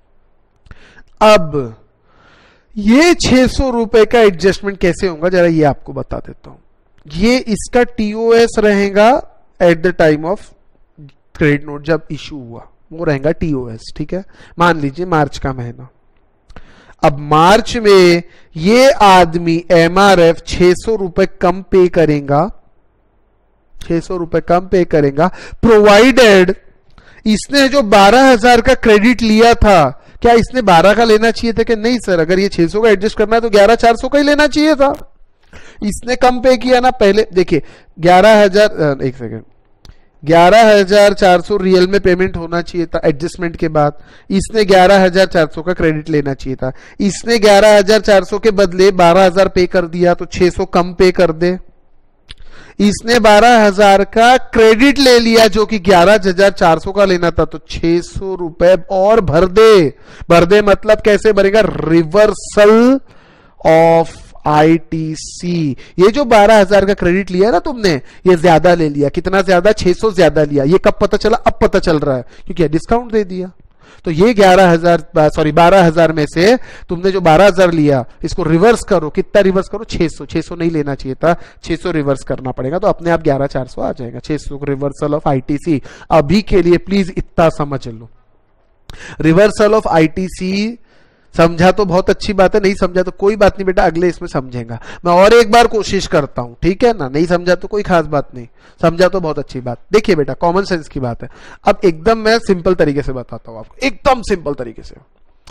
अब ये छह सौ रुपए का एडजस्टमेंट कैसे होगा जरा ये आपको बता देता हूं। ये इसका टीओएस रहेगा at the time of credit note, जब इश्यू हुआ वो रहेगा टीओएस, ठीक है। मान लीजिए मार्च का महीना, अब मार्च में ये आदमी एमआरएफ छह सौ रुपए कम पे करेगा, छह सौ रुपए कम पे करेगा, प्रोवाइडेड इसने जो बारह हजार का क्रेडिट लिया था, क्या इसने बारह का लेना चाहिए था कि नहीं सर, अगर ये छह सौ का एडजस्ट करना है तो ग्यारह चार सौ का ही लेना चाहिए था। इसने कम पे किया ना, पहले देखिए ग्यारह हजार एक सेकेंड ग्यारह हजार चार सौ रियल में पेमेंट होना चाहिए था एडजस्टमेंट के बाद, इसने ग्यारह हजार चार सौ का क्रेडिट लेना चाहिए था। इसने ग्यारह हजार चार सौ के बदले बारह हजार पे कर दिया तो छह सौ कम पे कर दे। इसने बारह हजार का क्रेडिट ले लिया जो कि ग्यारह हजार चार सौ का लेना था, तो छह सौ रुपए और भर दे। भर दे मतलब कैसे भरेगा? Reversal of ITC. ये जो बारह हजार का क्रेडिट लिया ना तुमने, ये ज्यादा ले लिया। कितना ज्यादा? छह सौ ज्यादा लिया। ये कब पता चला? अब पता चल रहा है क्योंकि डिस्काउंट दे दिया। तो ये ग्यारह हजार सॉरी बारह हजार में से तुमने जो बारह हजार लिया इसको रिवर्स करो। कितना रिवर्स करो? छह सौ। छह सौ नहीं लेना चाहिए था, छह सौ रिवर्स करना पड़ेगा, तो अपने आप ग्यारह चार सौ आ जाएगा। छह सौ रिवर्सल ऑफ आईटीसी। अभी के लिए प्लीज इतना समझ लो, रिवर्सल ऑफ आईटीसी समझा तो बहुत अच्छी बात है, नहीं समझा तो कोई बात नहीं बेटा, अगले इसमें समझेगा। मैं और एक बार कोशिश करता हूं, ठीक है ना। नहीं समझा तो कोई खास बात नहीं, समझा तो बहुत अच्छी बात। देखिए बेटा, कॉमन सेंस की बात है। अब एकदम मैं सिंपल तरीके से बताता हूं आपको, एकदम सिंपल तरीके से।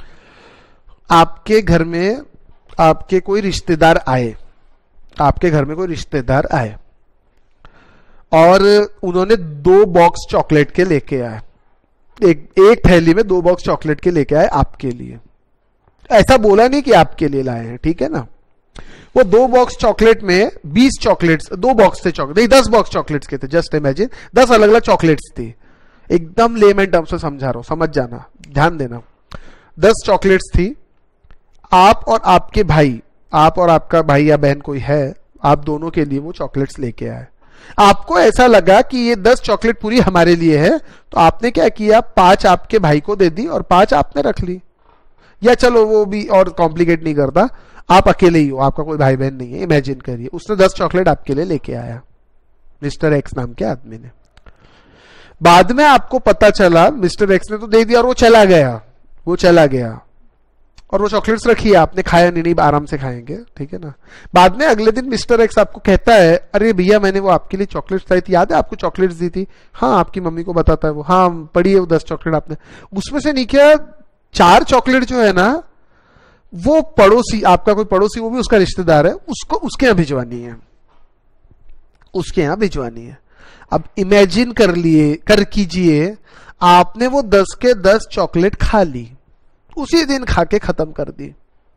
आपके घर में आपके कोई रिश्तेदार आए, आपके घर में कोई रिश्तेदार आए और उन्होंने दो बॉक्स चॉकलेट के लेके आए, एक एक थैली में दो बॉक्स चॉकलेट के लेके आए आपके लिए। ऐसा बोला नहीं कि आपके लिए लाए हैं, ठीक है ना। वो दो बॉक्स चॉकलेट में बीस चॉकलेट्स, दो बॉक्स थे चॉकलेट, नहीं दस बॉक्स चॉकलेट्स के थे। जस्ट इमेजिन दस अलग अलग चॉकलेट्स थी। एकदम लेमन टर्म से समझा रहा हूं, समझ जाना, ध्यान देना। दस चॉकलेट्स थी। आप और आपके भाई, आप और आपका भाई या बहन कोई है, आप दोनों के लिए वो चॉकलेट्स लेके आए। आपको ऐसा लगा कि ये दस चॉकलेट पूरी हमारे लिए है, तो आपने क्या किया? पांच आपके भाई को दे दी और पांच आपने रख ली। या चलो वो भी और कॉम्प्लिकेट नहीं करता, आप अकेले ही हो, आपका कोई भाई बहन नहीं है। इमेजिन करिए उसने दस चॉकलेट आपके लिए लेके आया, मिस्टर एक्स नाम के आदमी ने। बाद में आपको पता चला मिस्टर एक्स ने तो दे दिया और वो चला गया, वो चला गया और वो चॉकलेट्स रखी है आपने, खाया नहीं, नहीं आराम से खाएंगे, ठीक है ना। बाद में अगले दिन मिस्टर एक्स आपको कहता है, अरे भैया मैंने वो आपके लिए चॉकलेट्स लाई थी, याद है आपको चॉकलेट्स दी थी? हाँ, आपकी मम्मी को बताता है वो, हाँ पड़ी है वो दस चॉकलेट आपने। उसमें से नहीं क्या चार चॉकलेट जो है ना, वो पड़ोसी, आपका कोई पड़ोसी, वो भी उसका रिश्तेदार है, उसको उसके यहां भिजवानी है, उसके यहां भिजवानी है। अब इमेजिन कर लिए कर कीजिए, आपने वो दस के दस चॉकलेट खा ली, उसी दिन खा के खत्म कर दी।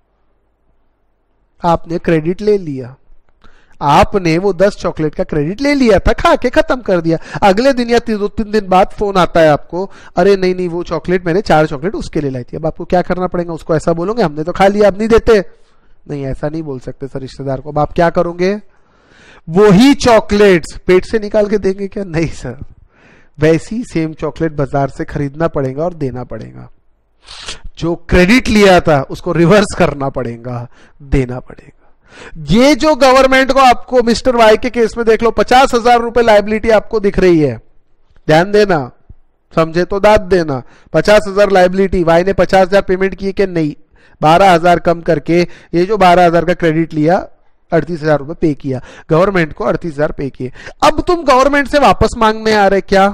आपने क्रेडिट ले लिया, आपने वो दस चॉकलेट का क्रेडिट ले लिया था, खा के खत्म कर दिया। अगले दिन या दो तीन दिन बाद फोन आता है आपको, अरे नहीं नहीं वो चॉकलेट मैंने चार चॉकलेट उसके लिए लाई थी। अब आपको क्या करना पड़ेगा? उसको ऐसा बोलोगे हमने तो खा लिया, अब नहीं देते? नहीं, ऐसा नहीं बोल सकते सर रिश्तेदार को। अब आप क्या करोगे? वही चॉकलेट्स पेट से निकाल के देंगे क्या? नहीं सर, वैसी सेम चॉकलेट बाजार से खरीदना पड़ेगा और देना पड़ेगा। जो क्रेडिट लिया था उसको रिवर्स करना पड़ेगा, देना पड़ेगा। ये जो गवर्नमेंट को आपको मिस्टर वाई के केस में देख लो, पचास हजार रुपए लाइबिलिटी आपको दिख रही है, ध्यान देना, समझे तो दाद देना। पचास हजार लाइबिलिटी, वाई ने पचास हजार पेमेंट किए कि नहीं? बारह हजार कम करके ये जो बारह हजार का क्रेडिट लिया, अड़तीस हजार रुपए पे किया गवर्नमेंट को, अड़तीस हजार पे किए। अब तुम गवर्नमेंट से वापस मांगने आ रहे क्या?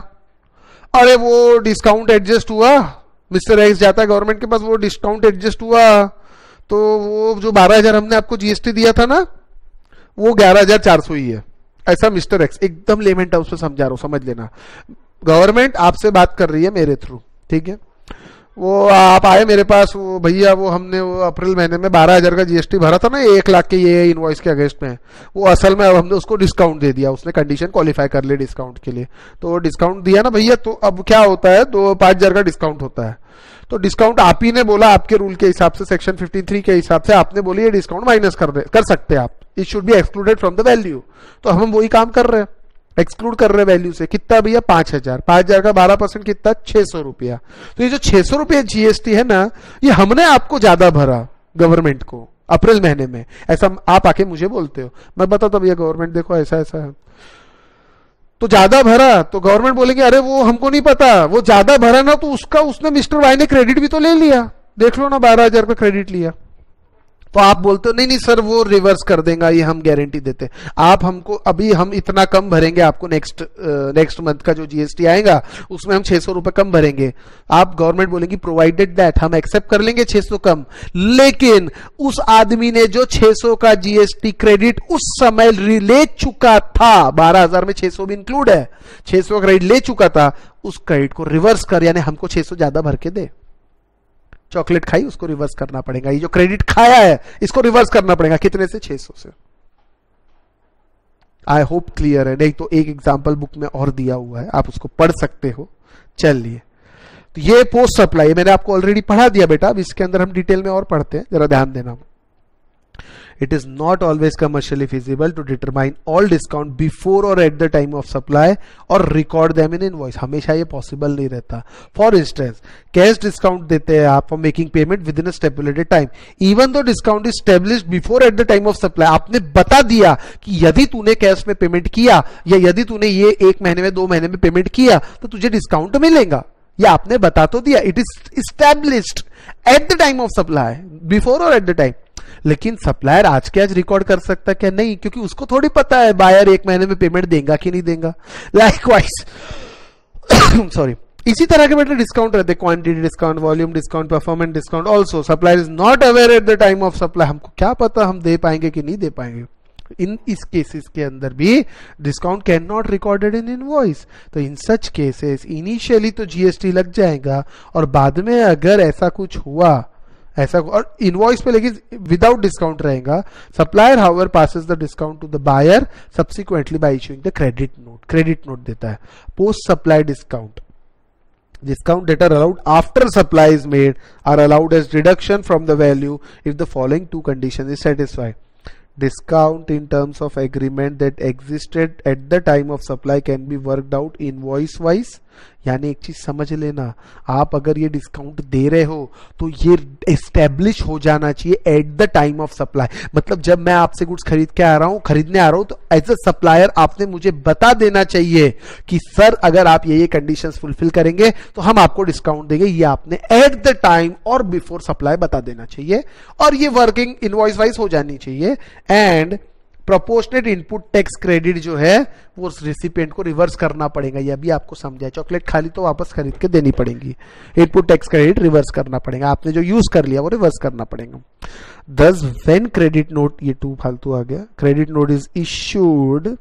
अरे वो डिस्काउंट एडजस्ट हुआ, मिस्टर एक्स जाता है गवर्नमेंट के पास, वो डिस्काउंट एडजस्ट हुआ, तो वो जो बारह हजार हमने आपको जीएसटी दिया था ना, वो ग्यारह हजार चार सौ ही है। ऐसा मिस्टर एक्स, एकदम लेमन टर्म्स में समझा रहा हूं, समझ लेना। गवर्नमेंट आपसे बात कर रही है मेरे थ्रू, ठीक है। वो आप आए मेरे पास, वो भैया वो हमने वो अप्रैल महीने में बारह हजार का जीएसटी भरा था ना, एक लाख के ये इनवॉइस के अगेंस्ट में, वो असल में अब हमने उसको डिस्काउंट दे दिया, उसने कंडीशन क्वालिफाई कर ली डिस्काउंट के लिए, तो डिस्काउंट दिया ना भैया। तो अब क्या होता है, दो पांच हजार का डिस्काउंट होता है। तो डिस्काउंट आप ही ने बोला, आपके रूल के हिसाब से, सेक्शन फिफ्टी थ्री के हिसाब से आपने बोली ये डिस्काउंट माइनस कर दे कर सकते हैं आप, it should be excluded from the value. तो हम वही काम कर रहे हैं, एक्सक्लूड कर रहे वैल्यू से। कितना भैया, पांच हजार पांच हजार का बारह परसेंट कितना, छह सौ रुपया। तो ये जो छह सौ रुपया जीएसटी है ना, ये हमने आपको ज्यादा भरा गवर्नमेंट को अप्रैल महीने में। ऐसा आप आके मुझे बोलते हो, मैं बताता भैया गवर्नमेंट देखो ऐसा ऐसा है, तो ज्यादा भरा। तो गवर्नमेंट बोलेंगे अरे वो हमको नहीं पता, वो ज्यादा भरा ना, तो उसका उसने मिस्टर वाई ने क्रेडिट भी तो ले लिया, देख लो ना, बारह हजार का क्रेडिट लिया। तो आप बोलते हो नहीं नहीं सर वो रिवर्स कर देगा, ये हम गारंटी देते। आप हमको अभी हम इतना कम भरेंगे, आपको नेक्स्ट नेक्स्ट मंथ का जो जीएसटी आएगा उसमें हम छह सौ रुपए कम भरेंगे। आप गवर्नमेंट बोलेगी प्रोवाइडेड दैट, हम एक्सेप्ट कर लेंगे छह सौ कम, लेकिन उस आदमी ने जो छह सौ का जीएसटी क्रेडिट उस समय ले चुका था, बारह हजार में छह सौ भी इंक्लूड है, छह सौ क्रेडिट ले चुका था, उस क्रेडिट को रिवर्स कर, यानी हमको छह सौ ज्यादा भर के दे। चॉकलेट खाई, उसको रिवर्स करना पड़ेगा। ये जो क्रेडिट खाया है इसको रिवर्स करना पड़ेगा, कितने से, छह सौ से। आई होप क्लियर है, नहीं तो एक एग्जांपल बुक में और दिया हुआ है, आप उसको पढ़ सकते हो। चलिए, तो ये पोस्ट सप्लाई मैंने आपको ऑलरेडी पढ़ा दिया बेटा, अब इसके अंदर हम डिटेल में और पढ़ते हैं, जरा ध्यान देना। It is not always commercially feasible to determine all discount before or at the time of supply or record them in invoice. हमेशा ये possible नहीं रहता। For instance, cash discount देते हैं आप for making payment within a stipulated time. Even though discount is established before at the time of supply, आपने बता दिया कि यदि तूने कैश में पेमेंट किया या यदि तूने ये एक महीने में दो महीने में पेमेंट किया तो तुझे डिस्काउंट मिलेगा, ये आपने बता तो दिया। It is established at the time of supply, before or at the time. लेकिन सप्लायर आज के आज रिकॉर्ड कर सकता क्या, नहीं, क्योंकि उसको थोड़ी पता है बायर एक महीने में पेमेंट देगा कि नहीं देगा। लाइकवाइज सॉरी, इसी तरह के बेटा डिस्काउंट रहते, quantity discount, volume discount, performance discount. Also supplier is not aware at the time of supply, हमको क्या पता हम दे पाएंगे कि नहीं दे पाएंगे। इन इस केसेस के अंदर भी discount can not recorded in invoice. तो इन सच केसेस इनिशियली तो जीएसटी लग जाएगा, और बाद में अगर ऐसा कुछ हुआ, ऐसा और इनवॉइस पे लेकिन विदाउट डिस्काउंट रहेगा, supplier however passes the discount to the buyer subsequently by issuing the credit note. Credit note देता है। Post supply discount, discount that are allowed after supply is made are allowed as deduction from the value if the following two conditions is satisfied. Discount in terms of agreement that existed at the time of supply can be worked out invoice wise. यानी एक चीज समझ लेना, आप अगर ये discount दे रहे हो तो ये एस्टेब्लिश हो जाना चाहिए at the time of supply. मतलब जब मैं आपसे गुड्स खरीद के आ रहा हूं, खरीदने आ रहा हूं, तो एज अ सप्लायर आपने मुझे बता देना चाहिए कि सर अगर आप ये ये कंडीशंस फुलफिल करेंगे तो हम आपको डिस्काउंट देंगे। ये आपने एट द टाइम और बिफोर सप्लाई बता देना चाहिए, और ये वर्किंग इनवॉइस वाइज हो जानी चाहिए। And proportionate input tax credit जो है वो रिसिपिएंट को रिवर्स करना पड़ेगा। ये अभी आपको समझा, चॉकलेट खाली तो वापस खरीद के देनी पड़ेगी, इनपुट टैक्स क्रेडिट रिवर्स करना पड़ेगा, आपने जो यूज कर लिया वो रिवर्स करना पड़ेगा। दस व्हेन क्रेडिट नोट, ये टू फालतू आ गया, credit note is issued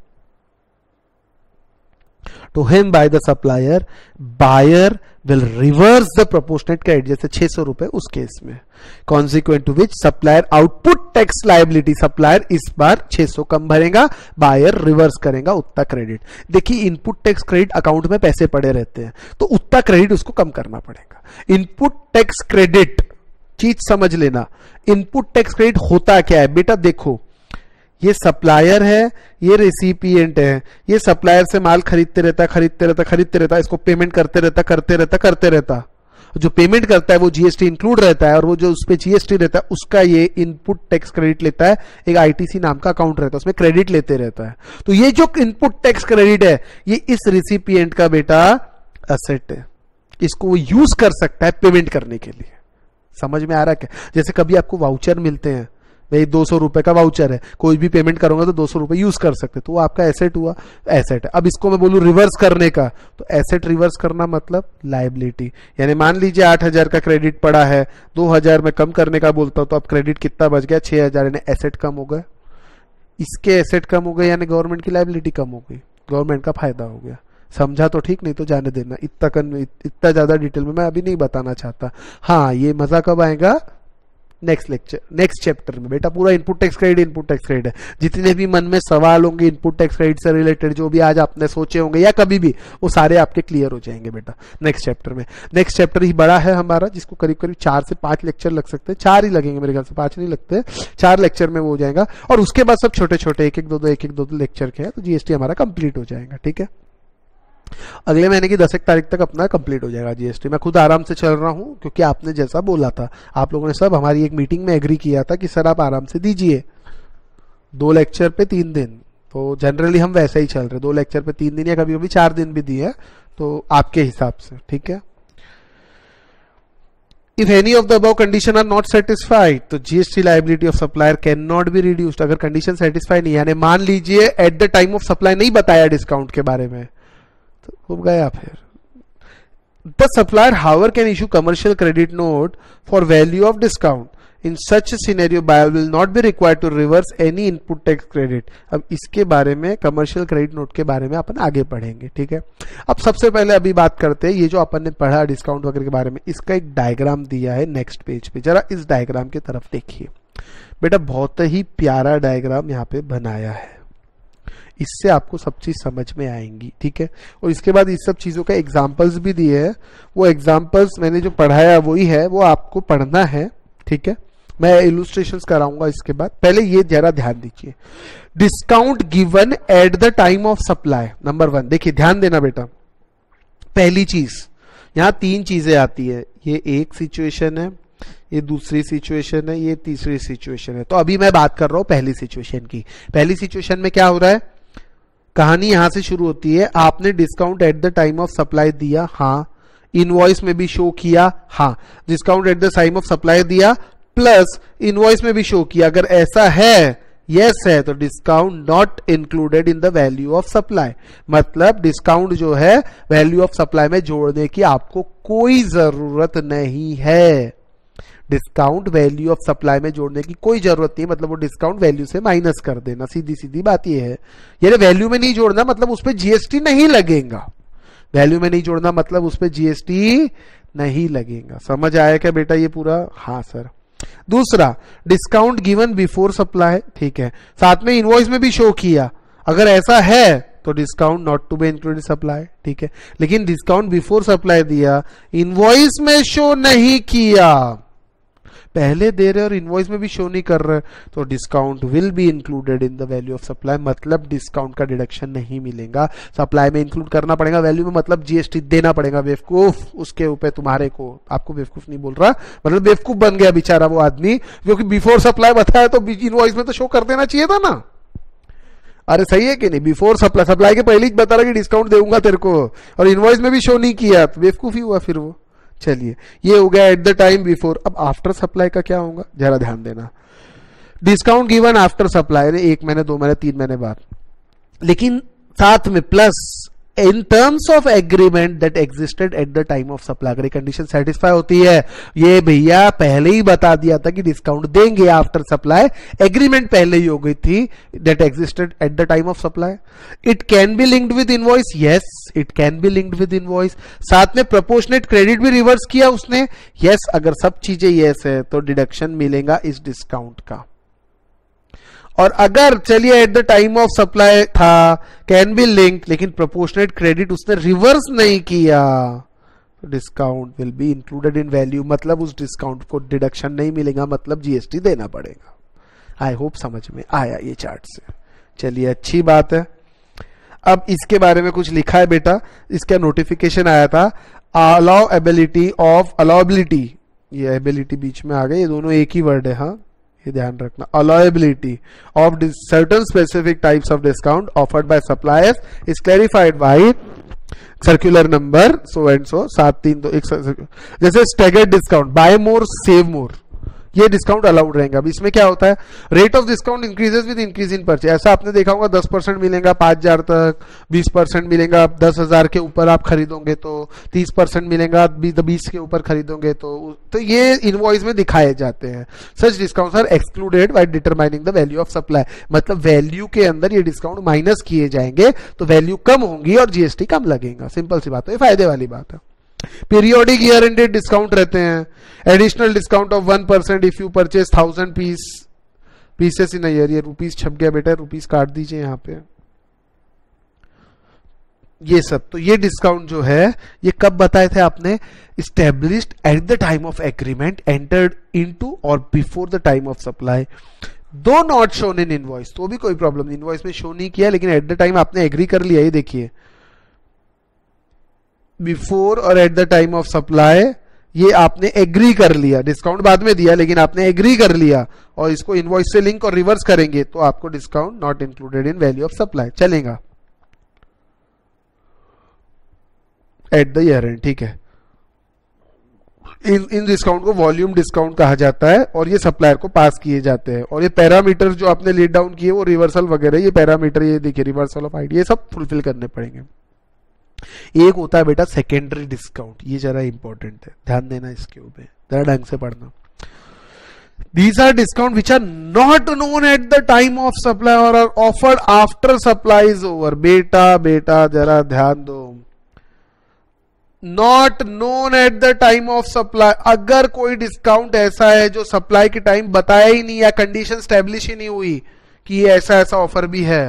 to him by the supplier, buyer will reverse the proportionate credit, जैसे छह सौ रुपए उस केस में, consequent to which supplier output tax liability, supplier इस बार छह सौ कम भरेगा, buyer रिवर्स करेगा उतना क्रेडिट। देखिए इनपुट टैक्स क्रेडिट अकाउंट में पैसे पड़े रहते हैं, तो उतना क्रेडिट उसको कम करना पड़ेगा। इनपुट टैक्स क्रेडिट चीज समझ लेना, इनपुट टैक्स क्रेडिट होता क्या है बेटा, देखो ये सप्लायर है, ये रेसिपिएंट है, ये सप्लायर से माल खरीदते रहता खरीदते रहता खरीदते रहता इसको पेमेंट करते रहता करते रहता करते रहता जो पेमेंट करता है वो जीएसटी इंक्लूड रहता है, और वो जो उस पे जीएसटी रहता है उसका ये इनपुट टैक्स क्रेडिट लेता है। एक आईटीसी नाम का अकाउंट रहता है, उसमें क्रेडिट लेते रहता है। तो ये जो इनपुट टैक्स क्रेडिट है ये इस रेसिपिएंट का बेटा असेट है, इसको वो यूज कर सकता है पेमेंट करने के लिए। समझ में आ रहा है क्या? जैसे कभी आपको वाउचर मिलते हैं, भाई दो सौ रुपए का वाउचर है, कोई भी पेमेंट करूंगा तो दो सौ रुपए यूज कर सकते, तो वो आपका एसेट हुआ, एसेट है। अब इसको मैं बोलूं रिवर्स करने का, तो एसेट रिवर्स करना मतलब लायबिलिटी। यानी मान लीजिए आठ हजार का क्रेडिट पड़ा है, दो हजार में कम करने का बोलता हूं तो अब क्रेडिट कितना बच गया, छह हजार, यानी एसेट कम हो गया, इसके एसेट कम हो गए, यानी गवर्नमेंट की लायबिलिटी कम हो गई, गवर्नमेंट का फायदा हो गया। समझा तो ठीक, नहीं तो जाने देना, इतना कन इतना ज्यादा डिटेल में मैं अभी नहीं बताना चाहता। हाँ, ये मजा कब आएगा, नेक्स्ट लेक्चर, नेक्स्ट चैप्टर में बेटा। पूरा input tax credit input tax credit है, जितने भी मन में सवाल होंगे इनपुट टैक्स क्रेडिट से रिलेटेड, जो भी आज आपने सोचे होंगे या कभी भी, वो सारे आपके क्लियर हो जाएंगे बेटा नेक्स्ट चैप्टर में। नेक्स्ट चैप्टर ही बड़ा है हमारा, जिसको करीब करीब चार से पांच लेक्चर लग सकते हैं, चार ही लगेंगे मेरे ख्याल से, पांच नहीं लगते, चार लेक्चर में वो हो जाएगा। और उसके बाद सब छोटे छोटे एक एक दो दो एक एक दो दो लेक्चर के हैं, तो जीएसटी हमारा कंप्लीट हो जाएगा। ठीक है, अगले महीने की दस एक तारीख तक अपना कंप्लीट हो जाएगा जीएसटी। मैं खुद आराम से चल रहा हूं, क्योंकि आपने जैसा बोला था, आप लोगों ने सब हमारी एक मीटिंग में एग्री किया था कि सर आप आराम से दीजिए, दो लेक्चर पे तीन दिन, तो जनरली हम वैसे ही चल रहे, दो लेक्चर पे तीन दिन या कभी कभी चार दिन भी दिए, तो आपके हिसाब से। ठीक है, If any of the above condition are not satisfied, तो GST liability of supplier cannot be reduced। अगर कंडीशन सेटिस्फाई नहीं, यानी मान लीजिए at the time of supply नहीं बताया डिस्काउंट के बारे में, तो हो गया फिर। The supplier however can issue commercial credit note for value of discount. In such scenario buyer will not be required to reverse any input tax credit. अब इसके बारे में, कमर्शियल क्रेडिट नोट के बारे में अपन आगे पढ़ेंगे। ठीक है, अब सबसे पहले अभी बात करते हैं, ये जो अपन ने पढ़ा डिस्काउंट वगैरह के बारे में, इसका एक डायग्राम दिया है नेक्स्ट पेज पे, जरा इस डायग्राम की तरफ देखिए बेटा। बहुत ही प्यारा डायग्राम यहाँ पे बनाया है, इससे आपको सब चीज समझ में आएंगी। ठीक है, और इसके बाद इस सब चीजों का एग्जाम्पल्स भी दिए हैं, वो एग्जाम्पल्स मैंने जो पढ़ाया वही है, वो आपको पढ़ना है। ठीक है, मैं इलुस्ट्रेशंस कराऊंगा इसके बाद। पहले ये जरा ध्यान दीजिए, discount given at the time of supply. Number one, देखिए ध्यान देना बेटा, पहली चीज, यहां तीन चीजें आती है, ये एक सिचुएशन है, ये दूसरी सिचुएशन है, ये तीसरी सिचुएशन है। तो अभी मैं बात कर रहा हूं पहली सिचुएशन की। पहली सिचुएशन में क्या हो रहा है, कहानी यहां से शुरू होती है, आपने discount at the time of supply दिया, हाँ, इनवॉइस में भी शो किया, हाँ, discount at the time of supply दिया प्लस इनवॉइस में भी शो किया। अगर ऐसा है, यस है, तो discount not included in the value of supply. मतलब डिस्काउंट जो है वैल्यू ऑफ सप्लाई में जोड़ने की आपको कोई जरूरत नहीं है, डिस्काउंट वैल्यू ऑफ सप्लाई में जोड़ने की कोई जरूरत नहीं, मतलब वो डिस्काउंट वैल्यू से माइनस कर देना, सीधी सीधी बात ये है। यानी वैल्यू में नहीं जोड़ना मतलब उस पर जीएसटी नहीं लगेगा, वैल्यू में नहीं जोड़ना मतलब उस पर जीएसटी नहीं लगेगा। समझ आया क्या बेटा ये पूरा? हाँ सर। दूसरा, डिस्काउंट गिवन बिफोर सप्लाई, ठीक है, साथ में इनवॉइस में भी शो किया, अगर ऐसा है तो discount not to be included supply, ठीक है। लेकिन डिस्काउंट बिफोर सप्लाई दिया, इनवॉइस में शो नहीं किया, पहले दे रहे और इनवॉइस में भी शो नहीं कर रहे, तो discount will be included in the value of supply, मतलब डिस्काउंट का डिडक्शन नहीं मिलेगा, सप्लाई में इंक्लूड करना पड़ेगा, वैल्यू में मतलब जीएसटी देना पड़ेगा। बेवकूफ, उसके ऊपर तुम्हारे को, आपको बेवकूफ नहीं बोल रहा, मतलब बेवकूफ बन गया बेचारा वो आदमी, क्योंकि बिफोर सप्लाई बताया तो इनवॉइस में तो शो कर देना चाहिए था ना। अरे सही है कि नहीं? बिफोर सप्लाई, सप्लाई के पहले ही बता रहा कि डिस्काउंट दूंगा तेरे को, और इनवॉइस में भी शो नहीं किया, तो बेवकूफ ही हुआ फिर वो। चलिए, ये हो गया एट द टाइम बिफोर। अब आफ्टर सप्लाई का क्या होगा, जरा ध्यान देना। डिस्काउंट गिवन आफ्टर सप्लाई, एक महीने, दो महीने, तीन महीने बाद, लेकिन साथ में plus in terms of agreement that existed at the time of supply. अगर कंडीशन सेटिस्फाई होती है, ये भैया पहले ही बता दिया था कि डिस्काउंट देंगे आफ्टर सप्लाई, एग्रीमेंट पहले ही हो गई थी, that existed at the time of supply. It can be linked with invoice, yes it can be linked with invoice. साथ में प्रोपोर्शनेट क्रेडिट भी रिवर्स किया उसने, यस yes, अगर सब चीजें यस है तो डिडक्शन मिलेगा इस डिस्काउंट का। और अगर चलिए at the time of supply था, कैन बी लिंक, लेकिन प्रोपोर्शनेट क्रेडिट उसने रिवर्स नहीं किया, तो discount will be included in value, मतलब उस डिस्काउंट को डिडक्शन नहीं मिलेगा, मतलब जीएसटी देना पड़ेगा। आई होप समझ में आया ये चार्ट से। चलिए, अच्छी बात है। अब इसके बारे में कुछ लिखा है बेटा, इसका नोटिफिकेशन आया था, अलाउ एबिलिटी ऑफ अलाउबिलिटी, ये एबिलिटी बीच में आ गए, ये दोनों एक ही वर्ड है, हाँ ये ध्यान रखना। allowability of certain specific types of discount offered by suppliers is clarified by circular number so and so सात तीन दो एक, जैसे staggered discount, buy more save more, ये डिस्काउंट अलाउड रहेगा। अब इसमें क्या होता है, rate of discount increases with increase in purchase. ऐसा आपने देखा होगा दस परसेंट मिलेगा पांच हजार तक, बीस परसेंट मिलेगा दस हजार के ऊपर आप खरीदोगे तो, तीस परसेंट मिलेगा बीस के ऊपर खरीदोगे तो तो ये इनवॉइस में दिखाए जाते हैं। Such discount are excluded by determining the value of supply. मतलब वैल्यू के अंदर ये डिस्काउंट माइनस किए जाएंगे तो वैल्यू कम होंगी और जीएसटी कम लगेगा। सिंपल सी बात है, फायदे वाली बात है। पीरियोडिक ईयर एंडेड डिस्काउंट रहते हैं। Additional discount of one percent if you purchase thousand piece pieces in year. ये रुपीस छप गया बेटा, रुपीस काट दीजिए यहां पे। ये सब तो ये डिस्काउंट जो है ये कब बताए थे आपने, established at the time of agreement, entered into or before the time of supply. Though not shown in invoice, तो भी कोई प्रॉब्लम नहीं, इनवॉइस में शो नहीं किया लेकिन एट द टाइम आपने एग्री कर लिया। ये देखिए बिफोर और at the time of supply ये आपने एग्री कर लिया, डिस्काउंट बाद में दिया लेकिन आपने एग्री कर लिया और इसको इनवॉइस से लिंक और रिवर्स करेंगे तो आपको discount not included in value of supply चलेगा एट द ईयर एंड। ठीक है, इन इन डिस्काउंट को वॉल्यूम डिस्काउंट कहा जाता है और ये सप्लायर को पास किए जाते हैं। और ये पैरामीटर जो आपने लीड डाउन किए वो रिवर्सल वगैरह, ये पैरामीटर ये देखिए रिवर्सल ऑफ आईडी, ये सब फुलफिल करने पड़ेंगे। एक होता है बेटा सेकेंडरी डिस्काउंट, ये जरा इंपॉर्टेंट है, ध्यान देना इसके ऊपर, जरा ढंग से पढ़ना। These are discount which are not known at the time of supply or are offered after supply is over। बेटा बेटा जरा ध्यान दो, not known at the time of supply. अगर कोई डिस्काउंट ऐसा है जो सप्लाई के टाइम बताया ही नहीं या कंडीशन स्टैब्लिश ही नहीं हुई कि ये ऐसा ऐसा ऑफर भी है,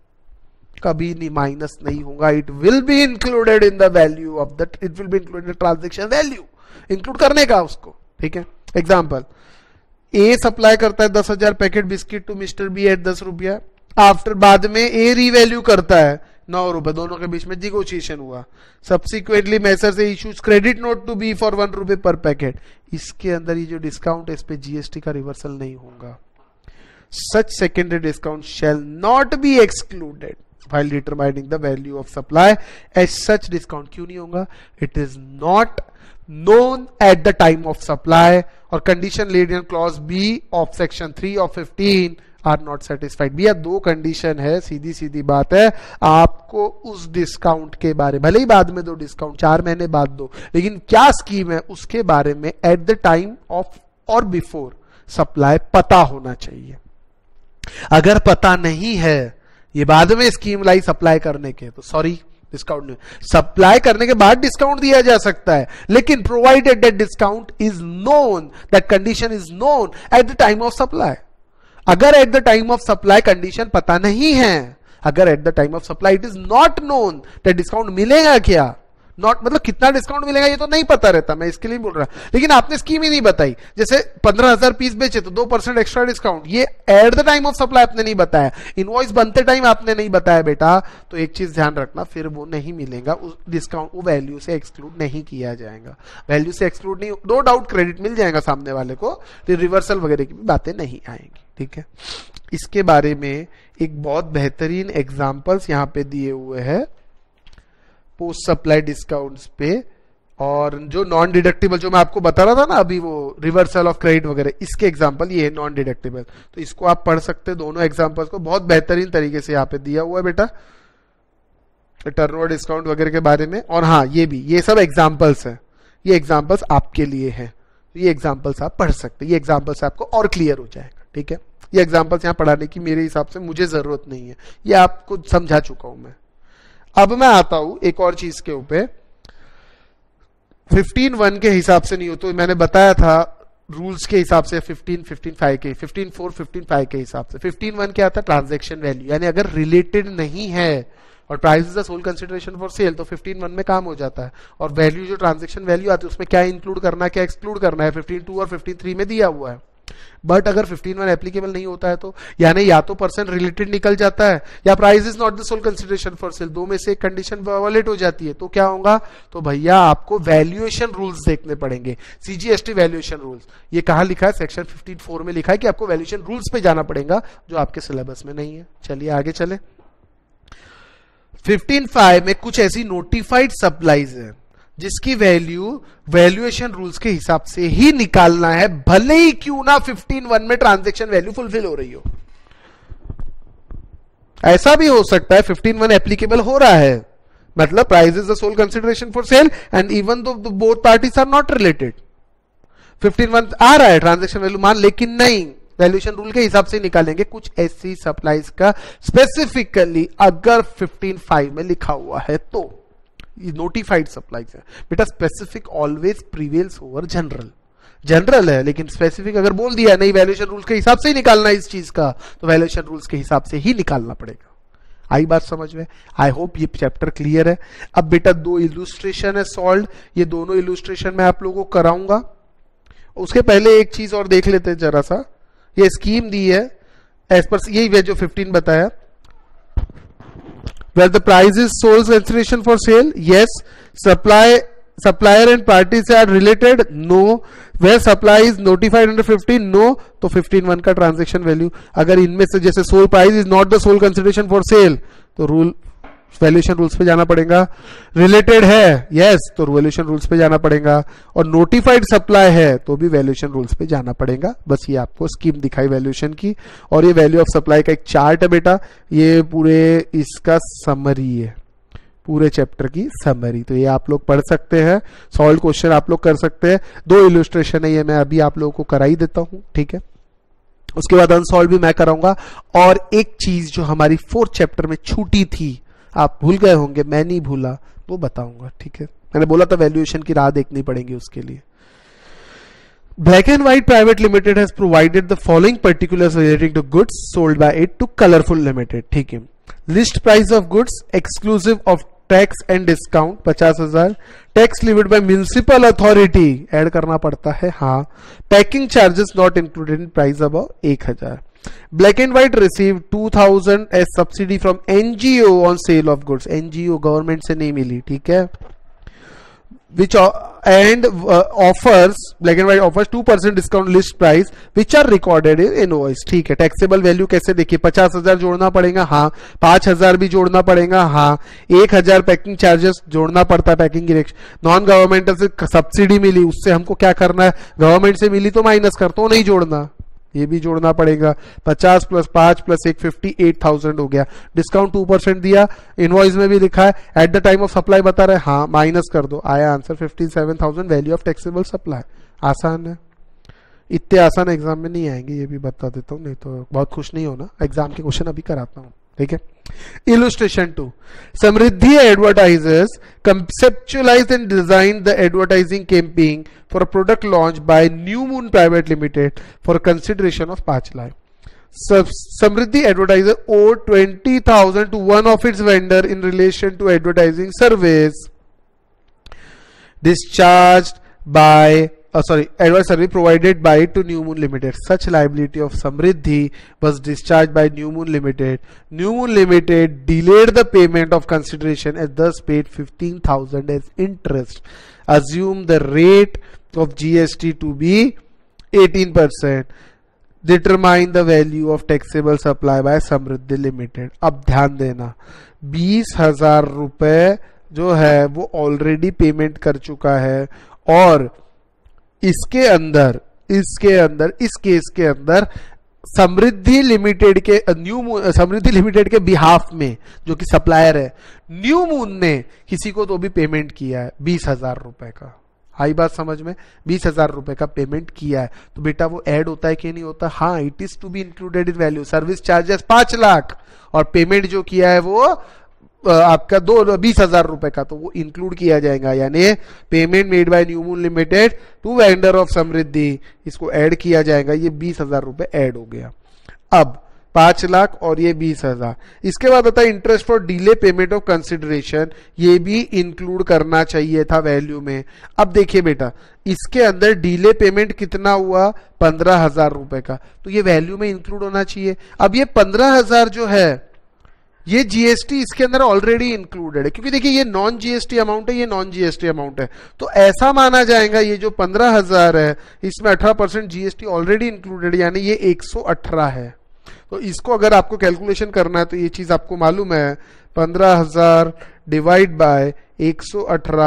कभी नहीं माइनस नहीं होगा। It will be included in the value of the, it will be included transaction value, include करने का उसको। ठीक है, एग्जाम्पल, ए सप्लाई करता है दस हजार packet biscuit to mister B at दस रुपया। आफ्टर बाद में ए रीवैल्यू करता है नौ रुपए, दोनों के बीच में निगोशिएशन हुआ। सब्सिक्वेंटली मैसर से issues credit note to B for one रुपए पर पैकेट। इसके अंदर ये जो डिस्काउंट है इस पे जीएसटी का रिवर्सल नहीं होगा। Such secondary discount shall not be excluded while determining the value of supply as such discount। क्यों नहीं होगा, it is not known at the time of supply और condition laid in clause B of section three of fifteen are not satisfied। भैया दो condition है, सीधी सीधी बात है, आपको उस डिस्काउंट के बारे, भले ही बाद में दो डिस्काउंट, चार महीने बाद दो, लेकिन क्या स्कीम है उसके बारे में at the time of or before supply पता होना चाहिए। अगर पता नहीं है, ये बाद में स्कीम लाई सप्लाई करने के, तो सॉरी डिस्काउंट नहीं। सप्लाई करने के बाद डिस्काउंट दिया जा सकता है, लेकिन provided that discount is known, that condition is known at the time of supply. अगर at the time of supply condition पता नहीं है, अगर at the time of supply it is not known that discount मिलेगा क्या, not मतलब कितना discount मिलेगा ये तो नहीं पता रहता, मैं इसके लिए बोल रहा, लेकिन आपने स्कीम ही नहीं बताई। जैसे पंद्रह हजार पीस बेचे तो दो परसेंट एक्स्ट्रा डिस्काउंट, ये at the time of supply आपने नहीं बताया, इनवॉइस बनते टाइम आपने नहीं बताया बेटा, तो एक चीज ध्यान रखना, फिर वो नहीं मिलेगा, उस डिस्काउंट वो वैल्यू से एक्सक्लूड नहीं किया जाएगा। वैल्यू से एक्सक्लूड नहीं, नो डाउट क्रेडिट मिल जाएगा सामने वाले को, रिवर्सल वगैरह की भी बातें नहीं आएंगी। ठीक है, इसके बारे में एक बहुत बेहतरीन एग्जाम्पल्स यहाँ पे दिए हुए हैं पोस्ट सप्लाई डिस्काउंट्स पे, और जो नॉन डिडक्टिबल जो मैं आपको बता रहा था ना अभी, वो रिवर्सल ऑफ क्रेडिट वगैरह, इसके एग्जांपल ये है नॉन डिडक्टिबल। तो इसको आप पढ़ सकते हैं, दोनों एग्जांपल्स को बहुत बेहतरीन तरीके से यहाँ पे दिया हुआ है बेटा, टर्नओवर डिस्काउंट वगैरह के बारे में। और हाँ, ये भी, ये सब एग्जाम्पल्स हैं, ये एग्जाम्पल्स आपके लिए हैं, ये एग्जाम्पल्स आप पढ़ सकते हैं, ये एग्जाम्पल्स आपको और क्लियर हो जाएगा। ठीक है, ये एग्जाम्पल्स यहाँ पढ़ाने की मेरे हिसाब से मुझे जरूरत नहीं है, ये आपको समझा चुका हूं मैं। अब मैं आता हूं एक और चीज के ऊपर, फिफ्टीन वन के हिसाब से नहीं हो, तो मैंने बताया था रूल्स के हिसाब से फिफ्टीन फिफ्टीन फाइव के, फिफ्टीन फोर फिफ्टीन फाइव के हिसाब से। फिफ्टीन वन क्या आता है, ट्रांजैक्शन वैल्यू, यानी अगर रिलेटेड नहीं है और price is the sole consideration for sale, तो फिफ्टीन वन में काम हो जाता है। और वैल्यू जो ट्रांजैक्शन वैल्यू आती है उसमें क्या इंक्लूड करना है क्या एक्सक्लूड करना है, फिफ्टीन टू और फिफ्टीन थ्री में दिया हुआ है। बट अगर फिफ्टीन वन एप्लीकेबल नहीं होता है तो, यानी या तो पर्सन रिलेटेड निकल जाता है या price is not the sole consideration for sale, दो में से एक कंडीशन वायलेट हो जाती है, तो क्या होगा, तो भैया आपको वैल्यूएशन रूल्स देखने पड़ेंगे, सीजीएसटी वैल्यूएशन रूल्स। ये कहां लिखा है, सेक्शन फिफ्टीन फोर में लिखा है कि आपको वैल्यूएशन रूल्स पे जाना पड़ेगा, जो आपके सिलेबस में नहीं है। चलिए आगे चले। फिफ्टीन फाइव में कुछ ऐसी नोटिफाइड सप्लाईज है जिसकी वैल्यू वैल्यूएशन रूल्स के हिसाब से ही निकालना है, भले ही क्यों ना फिफ्टीन वन में ट्रांजैक्शन वैल्यू फुलफिल हो रही हो। ऐसा भी हो सकता है फिफ्टीन वन एप्लीकेबल हो रहा है, मतलब price is the sole consideration for sale and even though both parties are not related, fifteen one आ रहा है ट्रांजैक्शन वैल्यू मान, लेकिन नहीं, वैल्यूएशन रूल के हिसाब से निकालेंगे। कुछ ऐसी सप्लाईज का स्पेसिफिकली अगर फिफ्टीन फाइव में लिखा हुआ है तो नोटिफाइड सप्लाईज है बेटा। Specific always prevails over general, general है लेकिन स्पेसिफिक अगर बोल दिया नहीं वैल्यूएशन रूल्स के हिसाब से ही निकालना इस चीज का, तो वैल्यूएशन रूल्स के हिसाब से ही निकालना पड़ेगा। आई बात समझ में? आई होप ये चैप्टर क्लियर है। अब बेटा दो इलुस्ट्रेशन है सॉल्व, ये दोनों इलुस्ट्रेशन मैं आप लोगों को कराऊंगा। उसके पहले एक चीज और देख लेते हैं जरा सा, ये स्कीम दी है एज पर यही वे जो फिफ्टीन बताया, where the price is sole consideration for sale, yes. Supply supplier and parties are related, no. Where supply is notified under fifteen, no. तो फिफ्टीन वन का ट्रांजेक्शन वैल्यू अगर इनमें से जैसे sole price is not the sole consideration for sale, तो rule valuation rules पे जाना पड़ेगा। रिलेटेड है यस yes, तो वैल्यूएशन रूल्स पे जाना पड़ेगा। और नोटिफाइड सप्लाई है तो भी वैल्यूएशन रूल्स पे जाना पड़ेगा। बस ये आपको स्कीम दिखाई वैल्यूएशन की, और ये वैल्यू ऑफ सप्लाई का एक चार्ट है बेटा, ये पूरे इसका समरी है, पूरे चैप्टर की समरी। तो ये आप लोग पढ़ सकते हैं, सॉल्व क्वेश्चन आप लोग कर सकते हैं। दो इलस्ट्रेशन है, ये मैं अभी आप लोगों को करा ही देता हूं, ठीक है। उसके बाद अनसॉल्व भी मैं कराऊंगा। और एक चीज जो हमारी फोर्थ चैप्टर में छूटी थी, आप भूल गए होंगे, मैं नहीं भूला, वो बताऊंगा, ठीक है। मैंने बोला था वैल्यूएशन की राह देखनी पड़ेगी उसके लिए। Black and white private limited has provided the following particulars relating to goods sold by it to colourful limited, ठीक है। List price of goods exclusive of tax and discount पचास हजार, tax limit by municipal authority add करना पड़ता है, हाँ। Packing charges not included in price above एक हजार। Black and White received two thousand as subsidy from N G O on sale of goods. N G O government से नहीं मिली, ठीक है। Which and uh, offers Black and White offers two percent discount list price which are recorded in invoice, ठीक है। Taxable value कैसे देखिए, पचास हजार जोड़ना पड़ेगा, हाँ। पांच हजार भी जोड़ना पड़ेगा, हाँ। एक हजार पैकिंग चार्जेस जोड़ना पड़ता है, पैकिंग डायरेक्शन। नॉन गवर्नमेंटल से सब्सिडी मिली, उससे हमको क्या करना है, गवर्नमेंट से मिली तो माइनस कर, तो नहीं जोड़ना, ये भी जोड़ना पड़ेगा। पचास प्लस पांच प्लस एक फिफ्टी एट थाउजेंड हो गया। डिस्काउंट टू परसेंट दिया, इनवॉइस में भी लिखा है, at the time of supply बता रहे, हाँ, माइनस कर दो, आया answer fifty seven thousand value of taxable supply. आसान है, इतने आसान एग्जाम में नहीं आएंगे, ये भी बता देता हूँ, नहीं तो बहुत खुश नहीं होना। एग्जाम के क्वेश्चन अभी कराता हूँ, ठीक है। Illustration two, Samriddhi advertisers conceptualized and designed the advertising campaign for a product launched by New Moon Private Limited for consideration of पांच lakh. Samriddhi advertiser owed twenty thousand to one of its vendor in relation to advertising service discharged by Uh, sorry, advice service provided by to New Moon Limited. Such liability of Samriddhi was discharged by New Moon Limited. New Moon Limited delayed the payment of consideration and thus paid fifteen thousand as interest. Assume the rate of G S T to be eighteen percent. Determine the value of taxable supply by Samriddhi Limited. अब ध्यान देना, बीस हजार रुपए जो है वो already payment कर चुका है, और इसके अंदर इसके अंदर इस केस के अंदर समृद्धि लिमिटेड के न्यू समृद्धि लिमिटेड के बिहाफ में जो कि सप्लायर है, न्यू मून ने किसी को तो भी पेमेंट किया है बीस हजार रुपए का। आई बात समझ में, बीस हजार रुपए का पेमेंट किया है, तो बेटा वो ऐड होता है कि नहीं होता, हाँ, it is to be included in value. Service charges पांच लाख और पेमेंट जो किया है वो आपका दो बीस हजार रुपए का, तो वो इंक्लूड किया जाएगा। यानी payment made by new moon limited to vendor of Samriddhi, इसको ऐड किया जाएगा, ये बीस हजार रुपए ऐड हो गया। अब पांच लाख और ये बीस हजार। इसके बाद आता है interest for delay payment of consideration, ये भी इंक्लूड करना चाहिए था वैल्यू में। अब देखिए बेटा, इसके अंदर डिले पेमेंट कितना हुआ, पंद्रह हजार रुपए का, तो ये वैल्यू में इंक्लूड होना चाहिए। अब ये पंद्रह हजार जो है ये जीएसटी इसके अंदर ऑलरेडी इंक्लूडेड है, क्योंकि देखिए ये नॉन जीएसटी अमाउंट है, ये नॉन जीएसटी अमाउंट है, तो ऐसा माना जाएगा ये जो पंद्रह हजार है इसमें अठारह परसेंट जीएसटी ऑलरेडी इंक्लूडेड, यानी ये एक सौ अठारह है। तो इसको अगर आपको कैलकुलेशन करना है तो ये चीज आपको मालूम है, पंद्रह हजार डिवाइड बाय एक सौ अठारह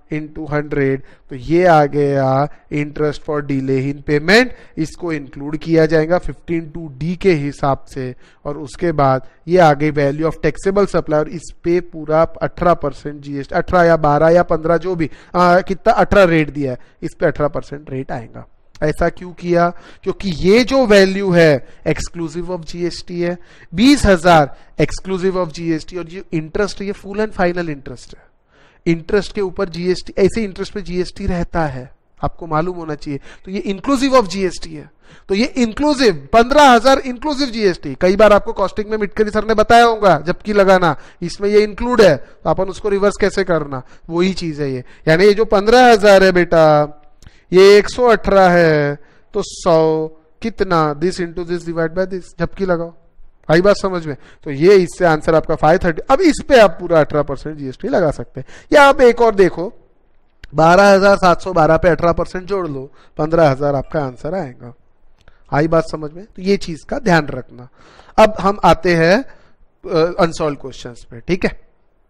इंटू हंड्रेड, तो ये आ गया interest for delay in payment. इसको इंक्लूड किया जाएगा फिफ्टीन टू डी के हिसाब से, और उसके बाद ये आ गई वैल्यू ऑफ टैक्सेबल सप्लाई, और इस पे पूरा अठारह परसेंट जीएसटी, अठारह या बारह या पंद्रह जो भी आ, कितना अठारह रेट दिया है, इस पे अठारह परसेंट रेट आएगा। ऐसा क्यों किया? क्योंकि ये जो वैल्यू है एक्सक्लूसिव ऑफ जीएसटी है, बीस हजार एक्सक्लूसिव ऑफ जीएसटी, और ये इंटरेस्ट ये फुल एंड फाइनल इंटरेस्ट है। इंटरेस्ट के ऊपर जीएसटी, ऐसे इंटरेस्ट पे जीएसटी रहता है, आपको मालूम होना चाहिए। तो ये इंक्लूसिव ऑफ जीएसटी है, तो ये इंक्लूसिव पंद्रह हजार इंक्लूसिव जीएसटी। कई बार आपको कॉस्टिंग में मिटकरी सर ने बताया होगा जबकि लगाना, इसमें ये इंक्लूड है, तो अपन उसको रिवर्स कैसे करना, वही चीज है ये। यानी ये जो पंद्रह हजार है बेटा, ये एक सौ अठारह है, तो सौ कितना, this into this divide by this, झपकी लगाओ। आई बात समझ में? तो ये इससे आंसर आपका फाइव थर्टी। अब इस पे आप पूरा अठारह परसेंट जीएसटी लगा सकते हैं। या आप एक और देखो, बारह हजार सात सौ बारह पे अठारह परसेंट जोड़ लो, पंद्रह हजार आपका आंसर आएगा। आई बात समझ में? तो ये चीज का ध्यान रखना। अब हम आते हैं अनसॉल्व क्वेश्चंस पे, ठीक है?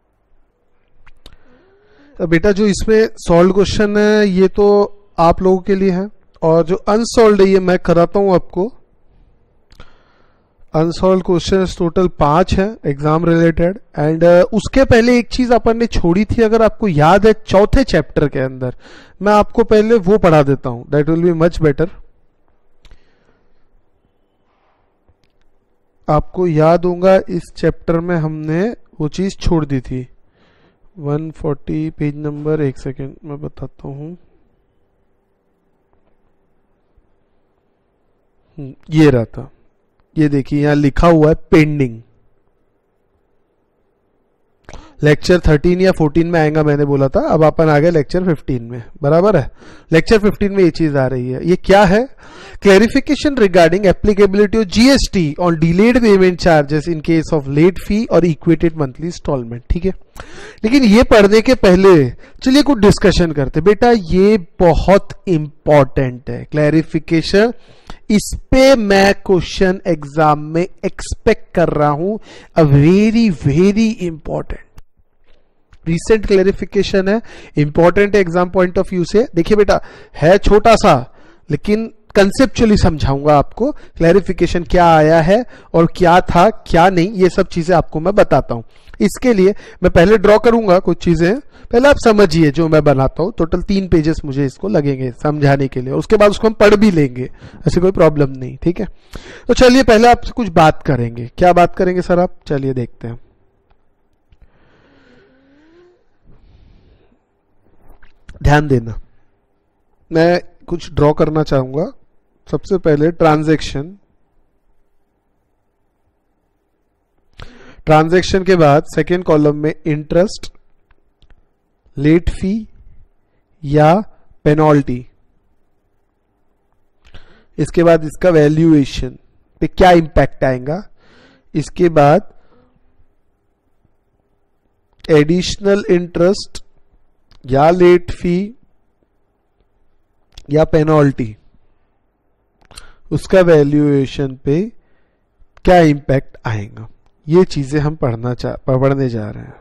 तो बेटा जो इसमें सॉल्व क्वेश्चन है ये तो आप लोगों के लिए है, और जो अनसॉल्व है ये मैं कराता हूं आपको। अनसॉल्व क्वेश्चन टोटल पांच है एग्जाम रिलेटेड, एंड उसके पहले एक चीज अपन ने छोड़ी थी, अगर आपको याद है चौथे चैप्टर के अंदर, मैं आपको पहले वो पढ़ा देता हूं, that will be much better. आपको याद होगा इस चैप्टर में हमने वो चीज छोड़ दी थी, वन फोर्टी पेज नंबर, एक सेकेंड मैं बताता हूं, ये रहा था। ये देखिए यहां लिखा हुआ है पेंडिंग। लेक्चर थर्टीन या फोर्टीन में आएगा मैंने बोला था, अब अपन आ गए लेक्चर फिफ्टीन में, बराबर है? लेक्चर फिफ्टीन में ये चीज आ रही है। ये क्या है? Clarification regarding applicability of GST on delayed payment charges in case of late fee or equated monthly instalment, ठीक है? लेकिन ये पढ़ने के पहले चलिए कुछ डिस्कशन करते। बेटा ये बहुत इंपॉर्टेंट है क्लैरिफिकेशन, इस पे मैं क्वेश्चन एग्जाम में एक्सपेक्ट कर रहा हूं, a very very important recent clarification है, इंपॉर्टेंट है एग्जाम पॉइंट ऑफ व्यू से। देखिए बेटा है छोटा सा, लेकिन कंसेप्चुअली समझाऊंगा आपको क्लैरिफिकेशन क्या आया है और क्या था क्या नहीं, ये सब चीजें आपको मैं बताता हूं। इसके लिए मैं पहले ड्रॉ करूंगा कुछ चीजें, पहले आप समझिए जो मैं बनाता हूं। टोटल तीन पेजेस मुझे इसको लगेंगे समझाने के लिए, उसके बाद उसको हम पढ़ भी लेंगे, ऐसे कोई प्रॉब्लम नहीं, ठीक है? तो चलिए पहले आपसे कुछ बात करेंगे। क्या बात करेंगे सर आप? चलिए देखते हैं। ध्यान देना, मैं कुछ ड्रॉ करना चाहूंगा। सबसे पहले ट्रांजैक्शन, ट्रांजैक्शन के बाद सेकेंड कॉलम में इंटरेस्ट, लेट फी या पेनल्टी, इसके बाद इसका वैल्यूएशन पे क्या इंपैक्ट आएगा, इसके बाद एडिशनल इंटरेस्ट या लेट फी या पेनल्टी, उसका वैल्यूएशन पे क्या इंपैक्ट आएगा, ये चीजें हम पढ़ना चाह पढ़ने जा रहे हैं।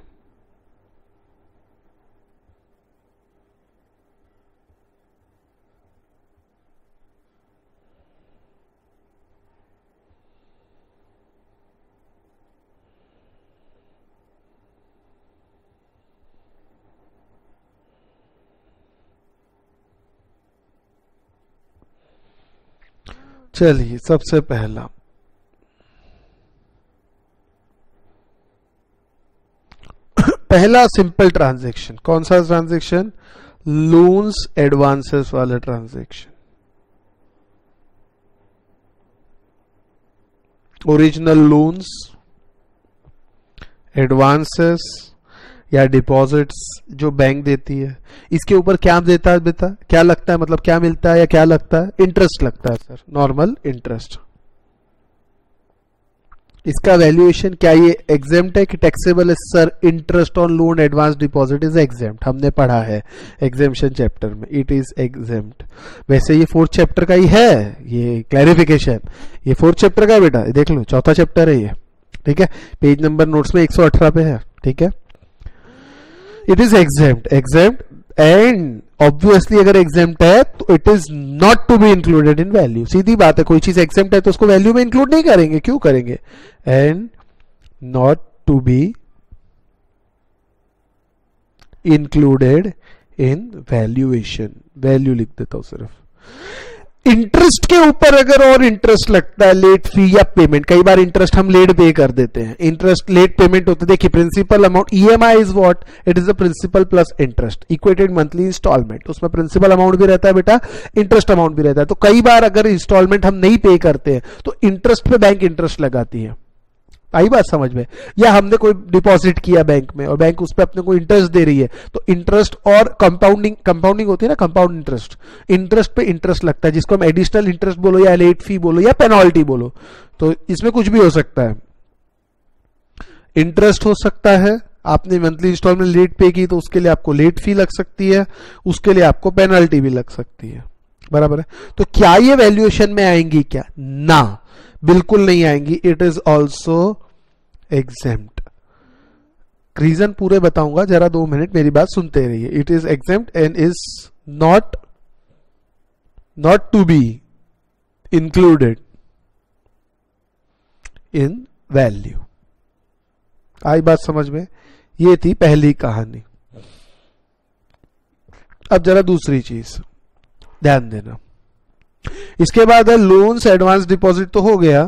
चलिए सबसे पहला पहला सिंपल ट्रांजैक्शन कौन सा ट्रांजैक्शन? लोन्स एडवांसेस वाला ट्रांजैक्शन। ओरिजिनल लोन्स, एडवांसेस या डिपॉजिट्स जो बैंक देती है, इसके ऊपर क्या देता है बेटा? क्या लगता है, मतलब क्या मिलता है या क्या लगता है? इंटरेस्ट लगता है सर, नॉर्मल इंटरेस्ट। इसका वैल्यूएशन क्या ये एग्जेम्प्ट है कि टैक्सेबल है? Sir interest on loan advance deposit is exempt, हमने पढ़ा है एग्जेम्पशन चैप्टर में, इट इज एग्जेम्प्ट। वैसे ये फोर्थ चैप्टर का ही है ये क्लैरिफिकेशन, ये फोर्थ चैप्टर का है बेटा, देख लो चौथा चैप्टर है ये, ठीक है? पेज नंबर नोट्स में एक सौ अठारह पे है, ठीक है? It is exempt, exempt and obviously अगर एग्जेम्प्ट है तो it is not to be included in value. सीधी बात है, कोई चीज एग्जेम्प्ट है तो उसको वैल्यू में इंक्लूड नहीं करेंगे, क्यों करेंगे? And not to be included in valuation, value लिख देता हूं सिर्फ। इंटरेस्ट के ऊपर अगर और इंटरेस्ट लगता है, लेट फी या पेमेंट, कई बार इंटरेस्ट हम लेट पे कर देते हैं, इंटरेस्ट लेट पेमेंट होते, देखिए principal amount EMI is what, it is the principal plus interest equated monthly instalment, उसमें प्रिंसिपल अमाउंट भी रहता है बेटा, इंटरेस्ट अमाउंट भी रहता है। तो कई बार अगर इंस्टॉलमेंट हम नहीं पे करते हैं तो इंटरेस्ट पे बैंक इंटरेस्ट लगाती है, आई बात समझ में? या हमने कोई डिपॉजिट किया बैंक में और बैंक उस पर अपने को इंटरेस्ट दे रही है, तो इंटरेस्ट और कंपाउंडिंग, कंपाउंडिंग होती है ना, कंपाउंड इंटरेस्ट, इंटरेस्ट पे इंटरेस्ट लगता है, जिसको हम एडिशनल इंटरेस्ट बोलो या लेट फी बोलो या पेनल्टी बोलो, तो इसमें कुछ भी हो सकता है। इंटरेस्ट हो सकता है, आपने मंथली इंस्टॉलमेंट लेट पे की तो उसके लिए आपको लेट फी लग सकती है, उसके लिए आपको पेनल्टी भी लग सकती है, बराबर है? तो क्या ये वैल्यूएशन में आएंगी क्या? ना, बिल्कुल नहीं आएंगी। It is also exempt. Reason पूरे बताऊंगा, जरा दो मिनट मेरी बात सुनते रहिए। It is exempt and is not not to be included in value. आई बात समझ में? ये थी पहली कहानी। अब जरा दूसरी चीज ध्यान देना। इसके बाद है लोन्स, एडवांस डिपॉजिट तो हो गया।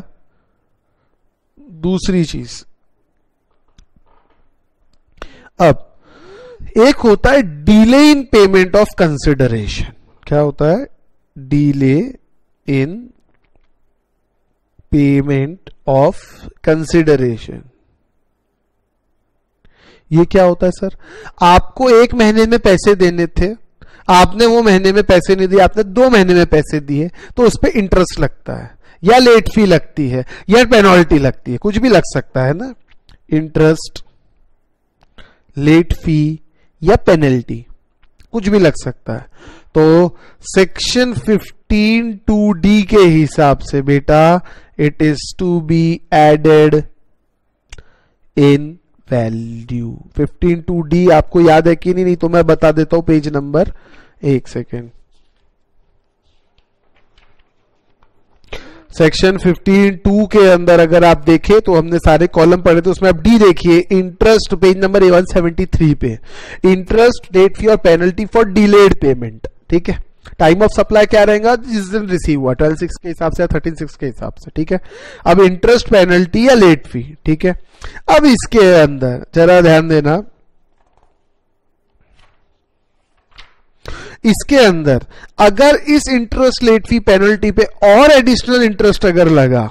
दूसरी चीज, अब एक होता है delay in payment of consideration. क्या होता है? Delay in payment of consideration. ये क्या होता है सर? आपको एक महीने में पैसे देने थे, आपने वो महीने में पैसे नहीं दिए, आपने दो महीने में पैसे दिए, तो उस पर इंटरेस्ट लगता है या लेट फी लगती है या पेनल्टी लगती है, कुछ भी लग सकता है ना। इंटरेस्ट, लेट फी या पेनल्टी कुछ भी लग सकता है। तो सेक्शन फिफ्टीन टू डी के हिसाब से बेटा it is to be added in value. Fifteen two D आपको याद है कि नहीं? नहीं तो मैं बता देता हूं, पेज नंबर, एक सेकेंड। सेक्शन फिफ्टीन टू के अंदर अगर आप देखें तो हमने सारे कॉलम पढ़े थे, उसमें आप डी देखिए, interest, page number A one seventy three पे, interest, late fee or penalty for delayed payment. ठीक है, टाइम ऑफ सप्लाई क्या रहेगा? जिस दिन रिसीव हुआ, ट्वेल्व सिक्स के हिसाब से या थर्टीन सिक्स के हिसाब से। ठीक है, अब इंटरेस्ट, पेनल्टी या लेट फी। ठीक है, अब इसके अंदर जरा ध्यान देना, इसके अंदर अगर इस इंटरेस्ट, लेट फी, पेनल्टी पे और एडिशनल इंटरेस्ट अगर लगा,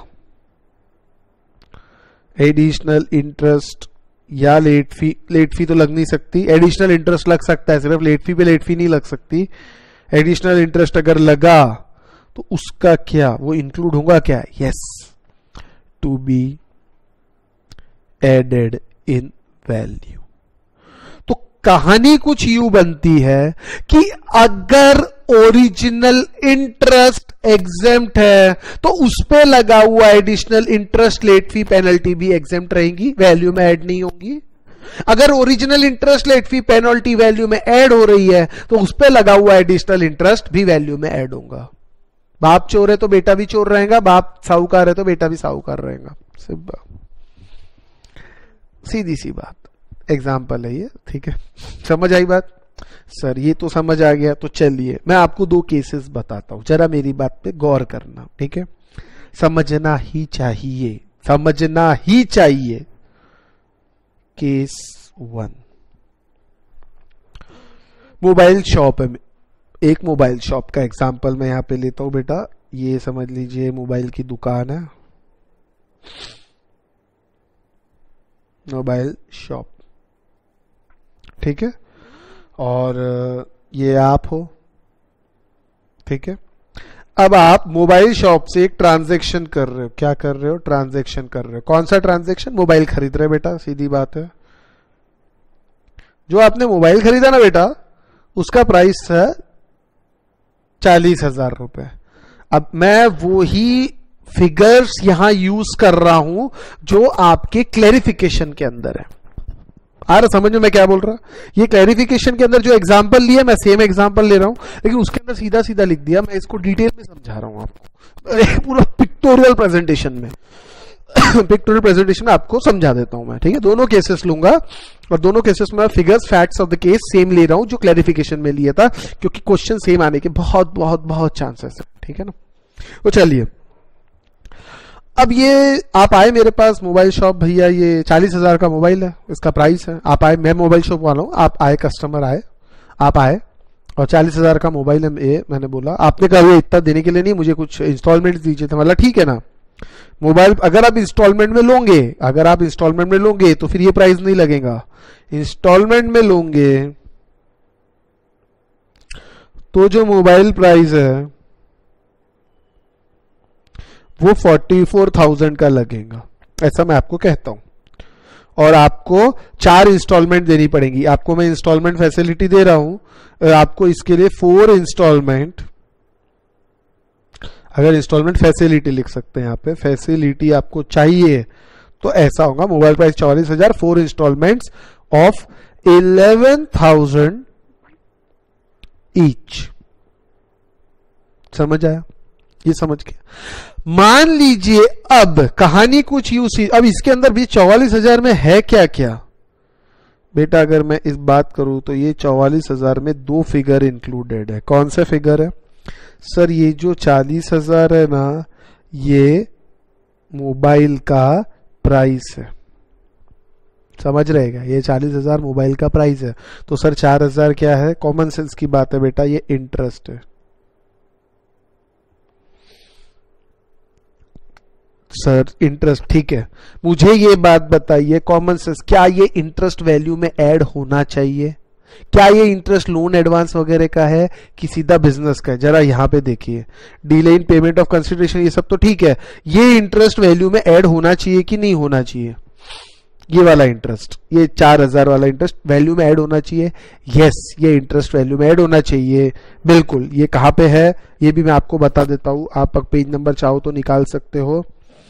एडिशनल इंटरेस्ट या लेट फी, लेट फी तो लग नहीं सकती, एडिशनल इंटरेस्ट लग सकता है, सिर्फ लेट फी पे लेट फी नहीं लग सकती। एडिशनल इंटरेस्ट अगर लगा तो उसका क्या, वो इंक्लूड होगा क्या? Yes, to be added in value. तो कहानी कुछ यूं बनती है कि अगर ओरिजिनल इंटरेस्ट एग्जेम्प्ट है तो उस पे लगा हुआ additional interest, late fee, penalty भी एग्जेम्प्ट रहेंगी, वैल्यू में ऐड नहीं होंगी। अगर original interest, late fee, penalty value में ऐड हो रही है तो उस पे लगा हुआ एडिशनल इंटरेस्ट भी वैल्यू में ऐड होगा। बाप चोर है तो बेटा भी चोर रहेगा, बाप साहूकार है तो बेटा भी साहूकार रहेगा। सीधी सी बात, एग्जाम्पल है ये। ठीक है, समझ आई बात? सर ये तो समझ आ गया, तो चलिए मैं आपको दो केसेस बताता हूं, जरा मेरी बात पे गौर करना। ठीक है, समझना ही चाहिए, समझना ही चाहिए। केस वन, मोबाइल शॉप है, एक मोबाइल शॉप का एग्जांपल मैं यहां पे लेता हूं बेटा। ये समझ लीजिए मोबाइल की दुकान है, मोबाइल शॉप। ठीक है, और ये आप हो। ठीक है, अब आप मोबाइल शॉप से एक ट्रांजैक्शन कर रहे हो। क्या कर रहे हो? ट्रांजैक्शन कर रहे हो। कौन सा ट्रांजैक्शन? मोबाइल खरीद रहे बेटा, सीधी बात है। जो आपने मोबाइल खरीदा ना बेटा, उसका प्राइस है चालीस हजार रुपए। अब मैं वो ही फिगर्स यहां यूज कर रहा हूं जो आपके क्लैरिफिकेशन के अंदर है। आ रहा समझ में मैं क्या बोल रहा? ये क्लैरिफिकेशन के अंदर जो एग्जांपल लिया, मैं सेम एग्जांपल ले रहा हूं, लेकिन उसके अंदर सीधा सीधा लिख दिया। मैं इसको डिटेल में समझा रहा हूं आपको, पूरा पिक्टोरियल प्रेजेंटेशन में पिक्टोरियल प्रेजेंटेशन में आपको समझा देता हूं मैं, ठीक है। दोनों केसेस लूंगा और दोनों केसेस में figures facts of the case same ले रहा हूं जो क्लैरिफिकेशन में लिया था, क्योंकि क्वेश्चन सेम आने के बहुत बहुत बहुत चांसेस है, ठीक है ना। तो चलिए, अब ये आप आए मेरे पास मोबाइल शॉप, भैया ये चालीस हजार का मोबाइल है, इसका प्राइस है। आप आए, मैं मोबाइल शॉप वाला हूं, आप आए, कस्टमर आए, आप आए और चालीस हजार का मोबाइल है। ये मैंने बोला, आपने कहा ये इतना देने के लिए नहीं, मुझे कुछ इंस्टॉलमेंट दीजिए। तो मतलब ठीक है ना, मोबाइल अगर आप इंस्टॉलमेंट में लोगे, अगर आप इंस्टॉलमेंट में लोगे तो फिर ये प्राइस नहीं लगेगा। इंस्टॉलमेंट में लोगे तो जो मोबाइल प्राइस है वो फोर्टी फोर थाउजेंड का लगेगा, ऐसा मैं आपको कहता हूं। और आपको चार इंस्टॉलमेंट देनी पड़ेगी। आपको मैं इंस्टॉलमेंट फैसिलिटी दे रहा हूं, आपको इसके लिए फोर इंस्टॉलमेंट, अगर इंस्टॉलमेंट फैसिलिटी लिख सकते हैं यहाँ पे, फैसिलिटी आपको चाहिए तो ऐसा होगा। मोबाइल प्राइस चौवालीस हजार, four installments of eleven thousand each. समझ आया? ये समझ के मान लीजिए अब कहानी कुछ यूं सी, अब इसके अंदर भी चौवालीस हजार में है क्या क्या बेटा? अगर मैं इस बात करूं तो ये चौवालीस हजार में दो फिगर इंक्लूडेड है। कौन सा फिगर है सर? ये जो चालीस हजार है ना, ये मोबाइल का प्राइस है, समझ रहेगा? ये चालीस हजार मोबाइल का प्राइस है। तो सर चार हजार क्या है? कॉमन सेंस की बात है बेटा, ये इंटरेस्ट है। सर इंटरेस्ट, ठीक है। मुझे ये बात बताइए, कॉमन सेंस, क्या ये इंटरेस्ट वैल्यू में ऐड होना चाहिए? क्या ये इंटरेस्ट लोन एडवांस वगैरह का है कि सीधा बिजनेस का है? जरा यहां पे देखिए, delay in payment of consideration, ये सब तो ठीक है। ये इंटरेस्ट वैल्यू में ऐड होना चाहिए कि नहीं होना चाहिए? ये वाला इंटरेस्ट, ये चार हजार वाला इंटरेस्ट वैल्यू में ऐड होना चाहिए। यस, ये इंटरेस्ट वैल्यू में ऐड होना चाहिए, बिल्कुल। ये कहां पे है ये भी मैं आपको बता देता हूं। आप पेज नंबर चाहो तो निकाल सकते हो।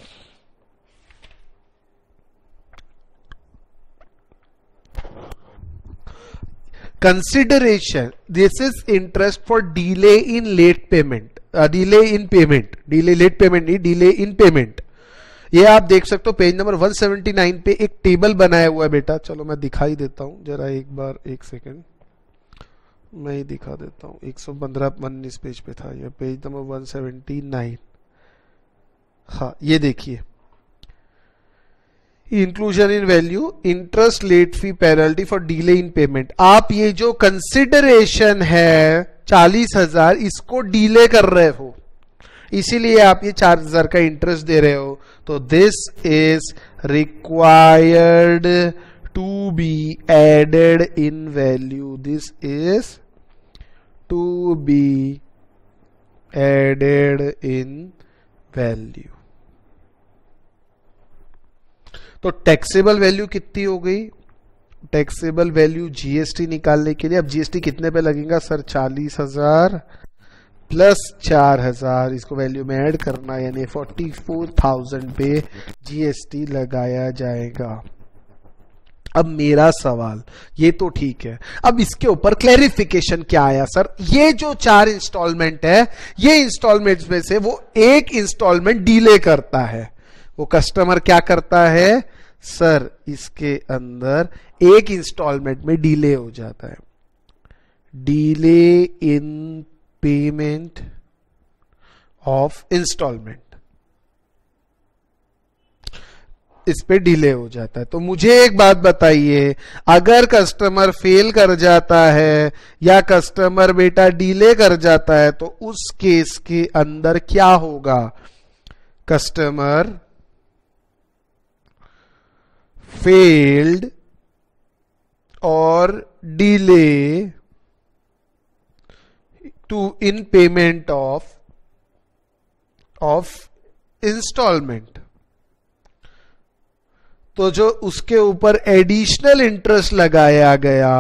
Consideration, this is interest for delay in late payment, uh, delay in payment, delay late payment नहीं, delay in payment। ये आप देख सकते हो पेज नंबर एक सौ उन्यासी पे एक टेबल बनाया हुआ है बेटा। चलो मैं दिखाई देता हूं जरा एक बार, एक सेकेंड मैं ही दिखा देता हूं। एक सौ पंद्रह उन्नीस पेज पे था ये, पेज नंबर एक सौ उन्यासी। हाँ ये देखिए, inclusion in value, interest, late fee, penalty for delay in payment. आप ये जो कंसिडरेशन है चालीस हजार, इसको डिले कर रहे हो, इसीलिए आप ये चार हजार का इंटरेस्ट दे रहे हो। तो this is required to be added in value, this is to be added in value. तो टैक्सेबल वैल्यू कितनी हो गई? टैक्सेबल वैल्यू जीएसटी निकालने के लिए, अब जीएसटी कितने पे लगेगा सर? चालीस हजार प्लस चार हजार, इसको वैल्यू में ऐड करना, यानी फोर्टी फोर थाउजेंड पे जीएसटी लगाया जाएगा। अब मेरा सवाल, ये तो ठीक है, अब इसके ऊपर क्लैरिफिकेशन क्या आया सर? ये जो चार इंस्टॉलमेंट है, ये इंस्टॉलमेंट में से वो एक इंस्टॉलमेंट डिले करता है। वो कस्टमर क्या करता है सर? इसके अंदर एक इंस्टॉलमेंट में डिले हो जाता है, delay in payment of installment, इस पे डिले हो जाता है। तो मुझे एक बात बताइए, अगर कस्टमर फेल कर जाता है या कस्टमर बेटा डिले कर जाता है तो उस केस के अंदर क्या होगा? Customer failed or delay to in payment of of installment, तो जो उसके ऊपर एडिशनल इंटरेस्ट लगाया गया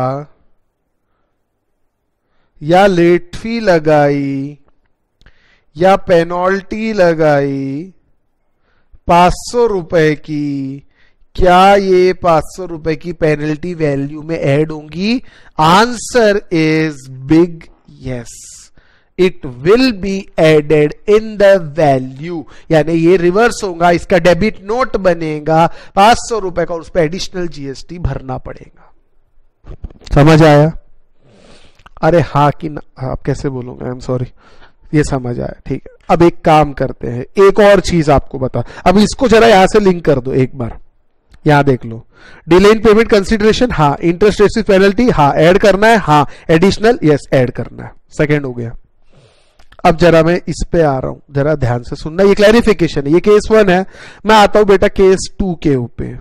या लेट फी लगाई या पेनल्टी लगाई पांच सौ रुपए की, क्या ये पांच सौ रुपए की पेनल्टी वैल्यू में ऐड होंगी? Answer is big yes, it will be added in the value, यानी ये रिवर्स होगा, इसका डेबिट नोट बनेगा पांच सौ रुपए का, उस पर एडिशनल जीएसटी भरना पड़ेगा। समझ आया? अरे हाँ कि ना, आप कैसे बोलोगे? आई एम सॉरी, ये समझ आया, ठीक है। अब एक काम करते हैं, एक और चीज आपको बता, अब इसको जरा यहां से लिंक कर दो एक बार, यहां देख लो। डिले इन पेमेंट कंसिडरेशन, हाँ। इंटरेस्ट रेट पेनल्टी, हाँ। ऐड करना है, हाँ। एडिशनल, यस ऐड करना है। सेकेंड हो गया। अब जरा मैं इस पे आ रहा हूं, जरा ध्यान से सुनना, ये क्लैरिफिकेशन है, ये केस वन है। मैं आता हूं बेटा केस टू के ऊपर,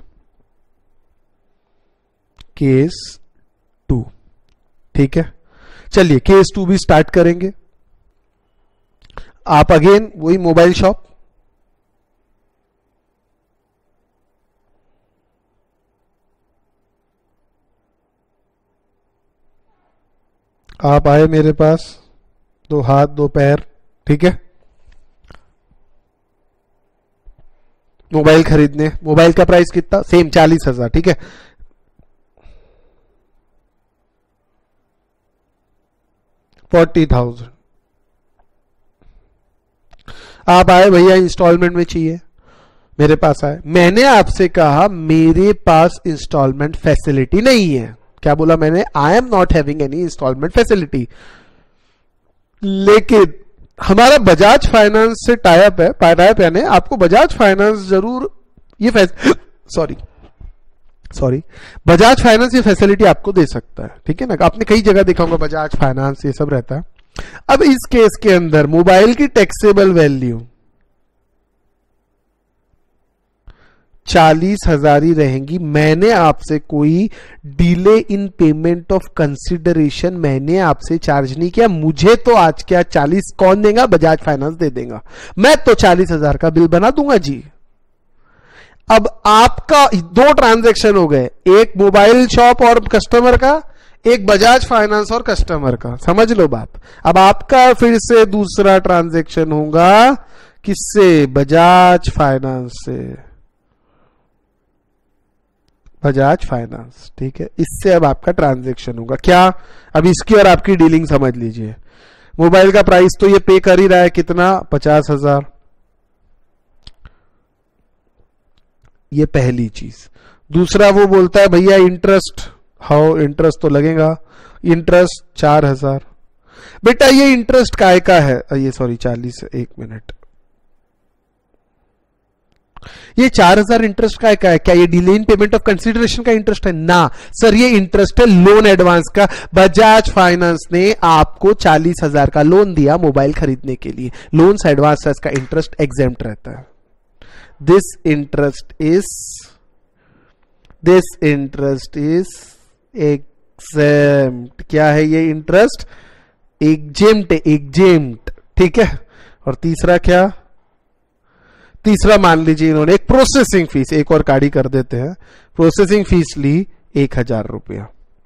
केस टू, ठीक है। चलिए केस टू भी स्टार्ट करेंगे। आप अगेन वही मोबाइल शॉप, आप आए मेरे पास, दो हाथ दो पैर, ठीक है, मोबाइल खरीदने। मोबाइल का प्राइस कितना? सेम चालीस हजार, ठीक है। Forty thousand. आप आए भैया इंस्टॉलमेंट में चाहिए, मेरे पास आए, मैंने आपसे कहा मेरे पास इंस्टॉलमेंट फैसिलिटी नहीं है। क्या बोला मैंने? I am not having any installment facility. लेकिन हमारा बजाज फाइनेंस से टाइप है, टाइप यानी आपको बजाज फाइनेंस जरूर ये सॉरी सॉरी बजाज फाइनेंस ये फैसिलिटी आपको दे सकता है, ठीक है ना। आपने कई जगह देखा होगा बजाज फाइनेंस ये सब रहता है। अब इस केस के अंदर मोबाइल की टैक्सेबल वैल्यू चालीस हजार ही रहेंगी। मैंने आपसे कोई delay in payment of consideration मैंने आपसे चार्ज नहीं किया। मुझे तो आज क्या चालीस कौन देगा? बजाज फाइनेंस दे देगा। मैं तो चालीस हजार का बिल बना दूंगा जी। अब आपका दो ट्रांजैक्शन हो गए, एक मोबाइल शॉप और कस्टमर का, एक बजाज फाइनेंस और कस्टमर का। समझ लो बात। अब आपका फिर से दूसरा ट्रांजैक्शन होगा किससे? बजाज फाइनेंस से, बजाज फाइनेंस, ठीक है। इससे अब आपका ट्रांजैक्शन होगा क्या? अब इसकी और आपकी डीलिंग समझ लीजिए। मोबाइल का प्राइस तो ये पे कर ही रहा है, कितना? पचास हजार। ये पहली चीज। दूसरा वो बोलता है भैया इंटरेस्ट, हाउ इंटरेस्ट तो लगेगा, इंटरेस्ट चार हजार। बेटा ये इंटरेस्ट काय का है? ये सॉरी चालीस, एक मिनट, ये चार हजार इंटरेस्ट का, का है क्या? ये delay in payment of consideration का इंटरेस्ट है ना सर? ये इंटरेस्ट है लोन एडवांस का। बजाज फाइनेंस ने आपको चालीस हजार का लोन दिया मोबाइल खरीदने के लिए, लोन एडवांस है, इसका इंटरेस्ट एग्जेम्प्ट रहता है। This interest is this interest is exempt. क्या है ये इंटरेस्ट? एग्जेम्प्ट है, एग्जेम्प्ट, ठीक है। और तीसरा क्या? तीसरा मान लीजिए इन्होंने एक प्रोसेसिंग फीस, एक और काड़ी कर देते हैं, प्रोसेसिंग फीस ली एक हजार रुपया।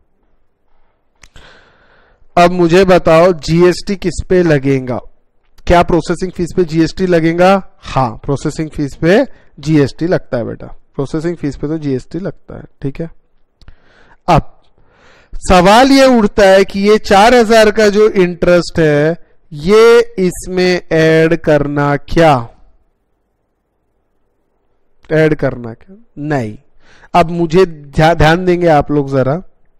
अब मुझे बताओ जीएसटी किस पे लगेगा? क्या प्रोसेसिंग फीस पे जीएसटी लगेगा? हाँ, प्रोसेसिंग फीस पे जीएसटी लगता है बेटा, प्रोसेसिंग फीस पे तो जीएसटी लगता है, ठीक है। अब सवाल ये उठता है कि ये चार हजार का जो इंटरेस्ट है ये इसमें ऐड करना क्या? ऐड करना क्या? नहीं। अब मुझे ध्यान देंगे आप लोग, जरा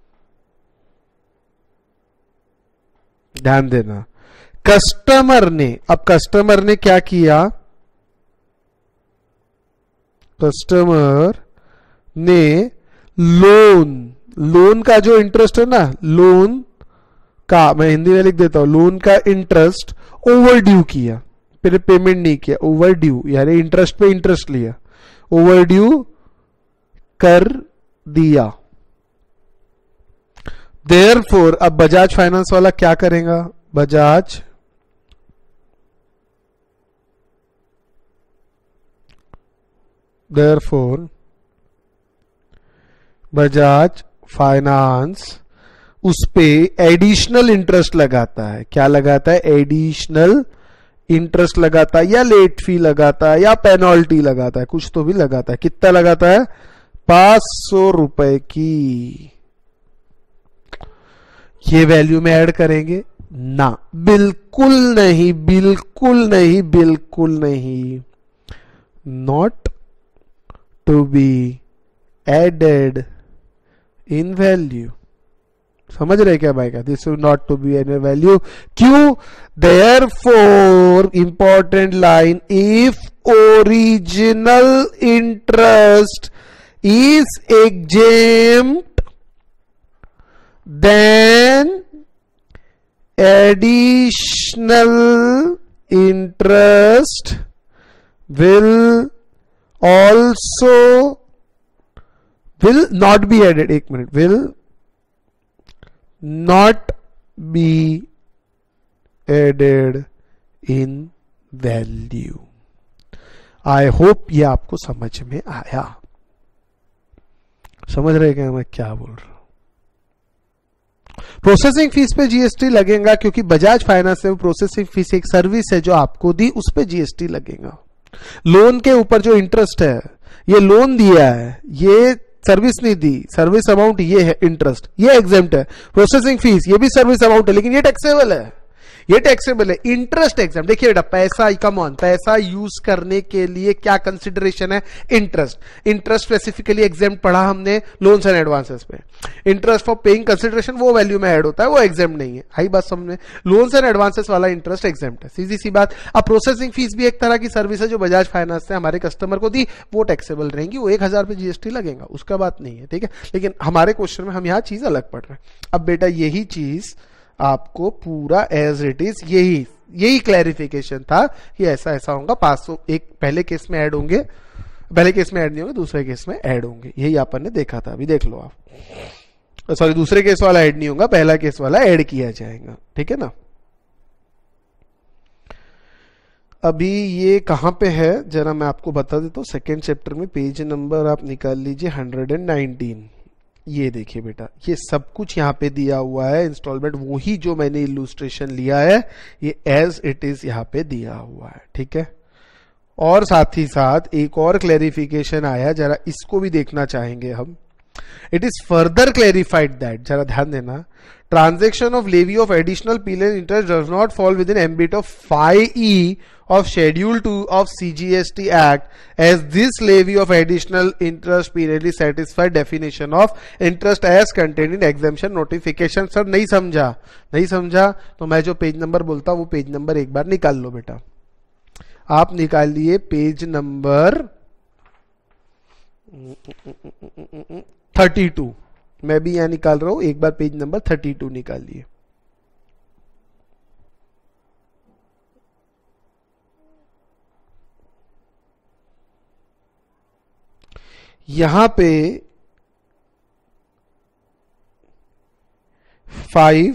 ध्यान देना। कस्टमर ने, अब कस्टमर ने क्या किया? कस्टमर ने लोन, लोन का जो इंटरेस्ट है ना, लोन का, मैं हिंदी में लिख देता हूं, लोन का इंटरेस्ट ओवर ड्यू किया, फिर पेमेंट नहीं किया, ओवर ड्यू यानी इंटरेस्ट पे इंटरेस्ट लिया, ओवर ड्यू कर दिया। देयरफॉर अब बजाज फाइनेंस वाला क्या करेगा? बजाज देयरफॉर बजाज फाइनेंस उस पे एडिशनल इंटरेस्ट लगाता है। क्या लगाता है? एडिशनल इंटरेस्ट लगाता है, या लेट फी लगाता है, या पेनल्टी लगाता है, कुछ तो भी लगाता है। कितना लगाता है? पांच सौ रुपए की, ये वैल्यू में ऐड करेंगे ना, बिल्कुल नहीं, बिल्कुल नहीं, बिल्कुल नहीं, not to be added in value. समझ रहे क्या भाई का? This is not to be added value. क्यों? There four important line, if original interest is exempt then additional interest will also will not be added, एक minute, will not be added in value। I hope ये आपको समझ में आया। समझ रहे क्या मैं क्या बोल रहा हूं? प्रोसेसिंग फीस पे जीएसटी लगेगा क्योंकि बजाज फाइनेंस में प्रोसेसिंग फीस एक सर्विस है जो आपको दी, उस पे जीएसटी लगेगा। लोन के ऊपर जो इंटरेस्ट है, ये लोन दिया है, ये सर्विस नहीं दी, सर्विस अमाउंट ये है, इंटरेस्ट ये एग्जेम्प्ट है। प्रोसेसिंग फीस ये भी सर्विस अमाउंट है लेकिन ये टैक्सेबल है, ये टैक्सेबल है। इंटरेस्ट एग्जाम, देखिए बेटा, पैसा कम ऑन, पैसा यूज करने के लिए क्या कंसिडरेशन है? इंटरेस्ट। इंटरेस्ट स्पेसिफिकली एग्जाम पढ़ा हमने लोन्स एंड एडवांसेस पे। इंटरेस्ट फॉर पेइंग कंसिडरेशन वो वैल्यू में ऐड होता है, वो एग्जाम नहीं है। आई बात समझ में? लोन्स एंड एडवांसेस वाला इंटरेस्ट एग्जाम है, सीधी सी बात। अब प्रोसेसिंग फीस भी एक तरह की सर्विस है जो बजाज फाइनेंस ने हमारे कस्टमर को दी, वो टैक्सेबल रहेंगी, वो एक हजार पे जीएसटी लगेगा, उसका बात नहीं है, ठीक है। लेकिन हमारे क्वेश्चन में हम यहाँ चीज अलग पढ़ रहे हैं। अब बेटा यही चीज आपको पूरा एज इट इज, यही यही क्लैरिफिकेशन था कि ऐसा ऐसा होगा। पांच सौ एक पहले केस में ऐड होंगे, पहले केस में ऐड नहीं होंगे, दूसरे केस में ऐड होंगे, यही अपन ने देखा था। अभी देख लो आप, सॉरी दूसरे केस वाला ऐड नहीं होगा, पहला केस वाला ऐड किया जाएगा, ठीक है ना। अभी ये कहां पे है जरा मैं आपको बता देता हूं। सेकेंड चैप्टर में पेज नंबर आप निकाल लीजिए हंड्रेड एंड नाइनटीन। ये देखिए बेटा, ये सब कुछ यहाँ पे दिया हुआ है, इंस्टॉलमेंट वही जो मैंने इलुस्ट्रेशन लिया है, ये एज इट इज यहाँ पे दिया हुआ है, ठीक है। और साथ ही साथ एक और क्लैरिफिकेशन आया, जरा इसको भी देखना चाहेंगे हम। It is further clarified that, जरा ध्यान देना, transaction of levy of additional penal interest does not fall within ambit of five E of schedule two of C G S T Act, as this levy of additional interest penally satisfy definition of interest as contained in exemption notification। Sir नहीं समझा, नहीं समझा तो मैं जो page number बोलता हूं वो पेज नंबर एक बार निकाल लो बेटा। आप निकाल लिए पेज नंबर थर्टी टू, मैं भी यहां निकाल रहा हूं, एक बार पेज नंबर थर्टी टू निकाल लिए। यहां पे फाइव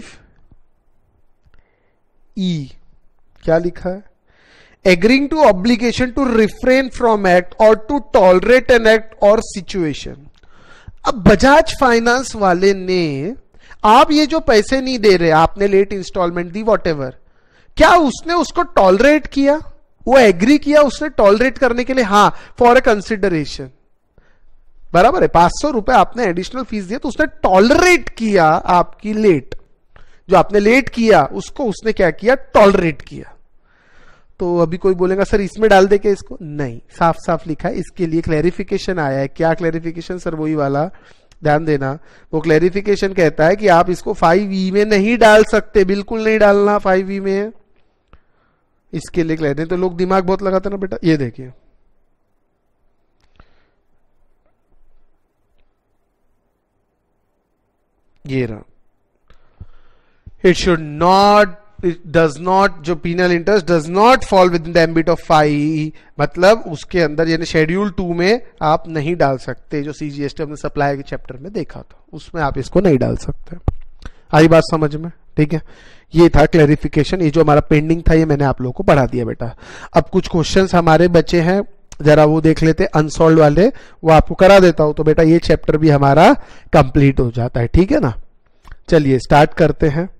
ई क्या लिखा है? Agreeing to obligation to refrain from act or to tolerate an act or situation. अब बजाज फाइनेंस वाले ने, आप ये जो पैसे नहीं दे रहे, आपने लेट इंस्टॉलमेंट दी, वॉट एवर, क्या उसने उसको टॉलरेट किया? वो एग्री किया उसने टॉलरेट करने के लिए? हाँ, फॉर ए कंसिडरेशन, बराबर है। पांच सौ रुपए आपने एडिशनल फीस दिया तो उसने टॉलरेट किया आपकी लेट, जो आपने लेट किया उसको उसने क्या किया? टॉलरेट किया। तो अभी कोई बोलेगा सर इसमें डाल दे के इसको? नहीं, साफ साफ लिखा है, इसके लिए क्लैरिफिकेशन आया है। क्या क्लैरिफिकेशन सर? वही वाला, ध्यान देना। वो क्लैरिफिकेशन कहता है कि आप इसको फाइव ई में नहीं डाल सकते, बिल्कुल नहीं डालना फाइव ई में, इसके लिए क्लियर। नहीं तो लोग दिमाग बहुत लगाते ना बेटा। ये देखिए, ये रहा, it should not, it does not, जो penal interest does not fall within the ambit of five, मतलब उसके अंदर, यानी शेड्यूल टू में आप नहीं डाल सकते। जो सीजीएसटी हमने सप्लाई के चैप्टर में देखा था उसमें आप इसको नहीं डाल सकते। आई बात समझ में? ठीक है, ये था क्लैरिफिकेशन। ये जो हमारा पेंडिंग था ये मैंने आप लोगों को पढ़ा दिया बेटा। अब कुछ क्वेश्चंस हमारे बचे हैं, जरा वो देख लेते, अनसॉल्व वाले, वो आपको करा देता हूं, तो बेटा ये चैप्टर भी हमारा कंप्लीट हो जाता है, ठीक है ना। चलिए स्टार्ट करते हैं।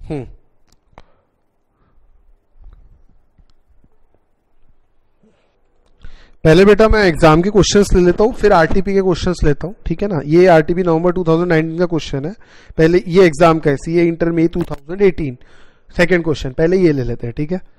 हम्म पहले बेटा मैं एग्जाम के क्वेश्चंस ले लेता हूँ, फिर आरटीपी के क्वेश्चंस लेता हूँ, ठीक है ना। ये RTP November two thousand nineteen का क्वेश्चन है। पहले ये एग्जाम का है, CA inter May two thousand eighteen, second question पहले ये ले लेते हैं, ठीक है।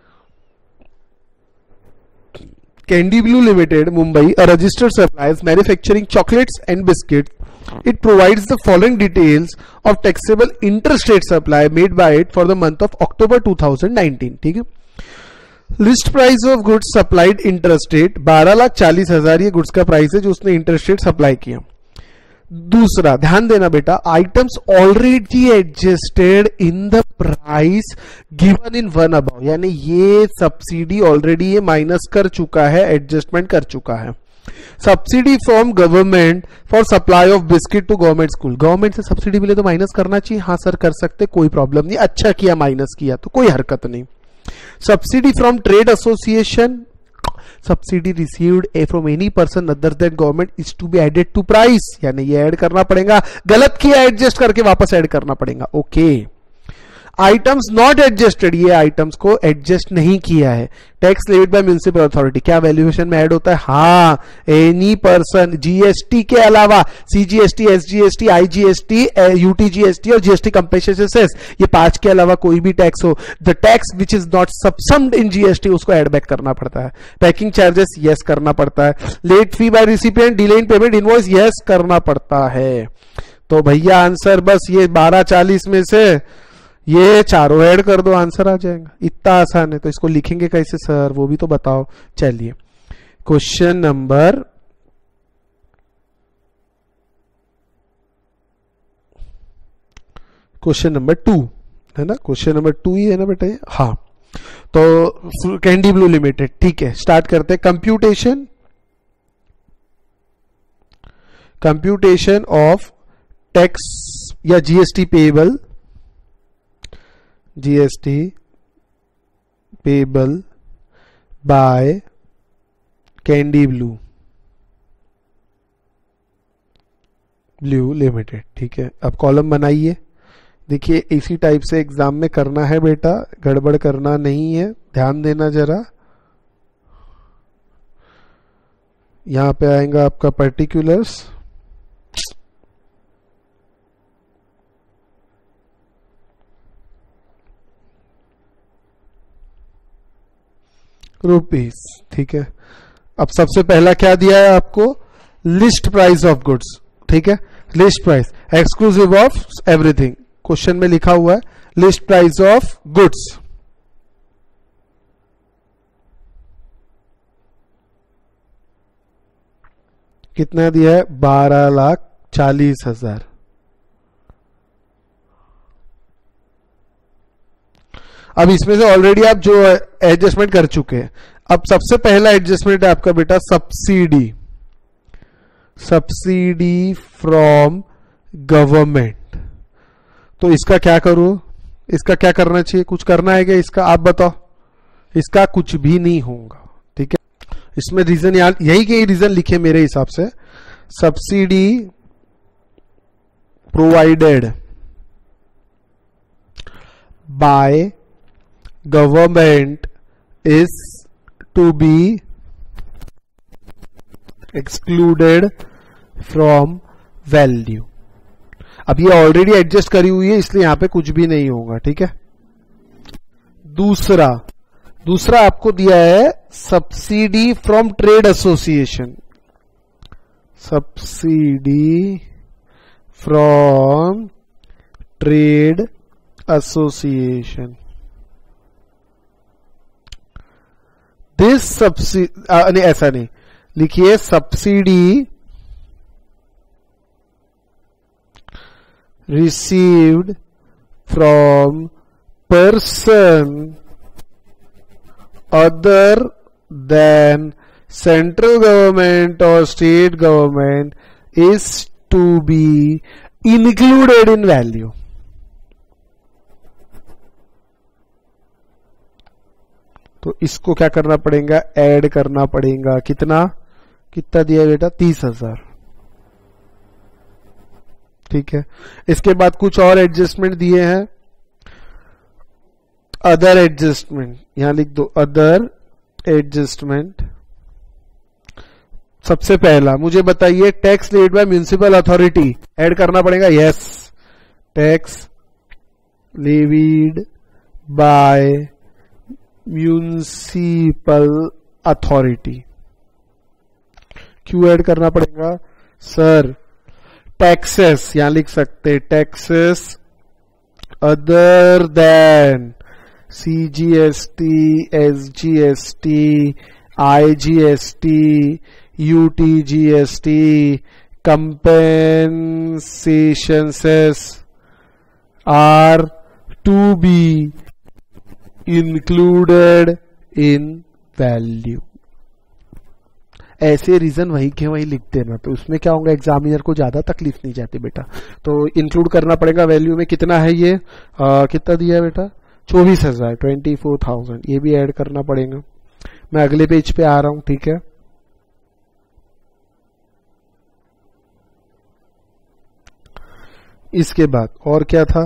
Candy Blue Limited Mumbai, a registered suppliers manufacturing chocolates and biscuit. It provides the following details of taxable interstate supply made by it for the month of October two thousand nineteen, ठीक है। List price of goods supplied interstate बारह लाख चालीस हजार ये goods का price है जो उसने इंटरस्टेट सप्लाई किया। दूसरा ध्यान देना बेटा, items already adjusted in the price given in one above, यानी ये सब्सिडी ऑलरेडी ये माइनस कर चुका है, एडजस्टमेंट कर चुका है। Subsidy from government for supply of biscuit to government school, government से सब्सिडी मिले तो माइनस करना चाहिए, हाँ सर कर सकते, कोई प्रॉब्लम नहीं, अच्छा किया माइनस किया तो कोई हरकत नहीं। Subsidy from trade association, subsidy received from any person other than government is to be added to price, यानी ये ऐड करना पड़ेगा, गलत किया एडजस्ट करके वापस ऐड करना पड़ेगा, ओके। आइटम्स नॉट एडजस्टेड, ये आइटम्स को एडजस्ट नहीं किया है। Tax levied by municipal authority, क्या वैल्यूएशन में ऐड होता है, हाँ एनी पर्सन, जीएसटी के अलावा सीजीएसटी, एसजीएसटी, आईजीएसटी, यूटीजीएसटी और जीएसटी कंपेंसेशन सेस, ये पांच के अलावा कोई भी टैक्स हो, the tax which is not subsumed in GST उसको एड बैक करना पड़ता है। पैकिंग चार्जेस यस करना पड़ता है। Late fee bye recipient, delay in payment invoice yes करना पड़ता है। तो भैया आंसर बस ये बारह चालीस में से ये चारों ऐड कर दो, आंसर आ जाएगा, इतना आसान है। तो इसको लिखेंगे कैसे सर, वो भी तो बताओ। चलिए question number question number two है ना, क्वेश्चन नंबर टू ही है ना बेटा ये, हाँ। तो कैंडी ब्लू लिमिटेड, ठीक है, स्टार्ट करते हैं। कंप्यूटेशन कंप्यूटेशन ऑफ टैक्स या GST payable, GST payable by Candy Blue Blue Limited, ठीक है। अब कॉलम बनाइए, देखिए इसी टाइप से एग्जाम में करना है बेटा, गड़बड़ करना नहीं है, ध्यान देना जरा। यहां पे आएगा आपका पर्टिकुलर्स, रुपीस, ठीक है। अब सबसे पहला क्या दिया है आपको, लिस्ट प्राइस ऑफ गुड्स, ठीक है, list price exclusive of everything, question में लिखा हुआ है लिस्ट प्राइस ऑफ गुड्स। कितना दिया है, बारह लाख चालीस हजार। अब इसमें से ऑलरेडी आप जो एडजस्टमेंट कर चुके हैं, अब सबसे पहला एडजस्टमेंट है आपका बेटा सब्सिडी, सब्सिडी फ्रॉम गवर्नमेंट। तो इसका क्या करूं, इसका क्या करना चाहिए, कुछ करना है क्या इसका, आप बताओ। इसका कुछ भी नहीं होगा, ठीक है। इसमें रीजन यार यही के रीजन लिखे मेरे हिसाब से, subsidy provided by government is to be excluded from value। अब ये ऑलरेडी एडजस्ट करी हुई है इसलिए यहां पे कुछ भी नहीं होगा, ठीक है। दूसरा दूसरा आपको दिया है subsidy from trade association, subsidy from trade association. This subsidy, नहीं ऐसा नहीं लिखिए, subsidy received from person other than central government और state government is to be included in value. तो इसको क्या करना पड़ेगा, ऐड करना पड़ेगा। कितना कितना दिया बेटा, तीस हजार, ठीक है। इसके बाद कुछ और एडजस्टमेंट दिए हैं, अदर एडजस्टमेंट, यहां लिख दो अदर एडजस्टमेंट। सबसे पहला मुझे बताइए, tax levied by municipal authority add करना पड़ेगा। Yes, tax levied by municipal authority, क्यों ऐड करना पड़ेगा सर? टैक्सेस यहां लिख सकते, taxes other than CGST, SGST, IGST, UTGST, compensation cess are to be included in value। ऐसे रीजन वही के वही लिख देना, तो उसमें क्या होगा, एग्जामिनर को ज्यादा तकलीफ नहीं जाती बेटा। तो इंक्लूड करना पड़ेगा वैल्यू में। कितना है ये, आ, कितना दिया है बेटा, चौबीस हजार, ट्वेंटी फोर थाउजेंड, ये भी ऐड करना पड़ेगा। मैं अगले पेज पे आ रहा हूं, ठीक है। इसके बाद और क्या था,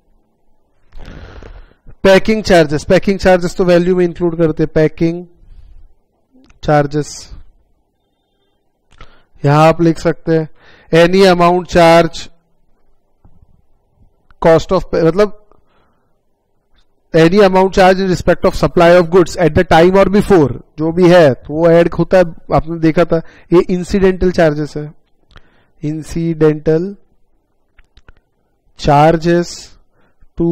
पैकिंग चार्जेस। पैकिंग चार्जेस तो वैल्यू में इंक्लूड करते, पैकिंग चार्जेस यहां आप लिख सकते हैं, any amount charge cost of, मतलब any amount charge in respect of supply of goods at the time और बिफोर, जो भी है तो वो ऐड होता है, आपने देखा था। ये इंसिडेंटल चार्जेस है, incidental charges to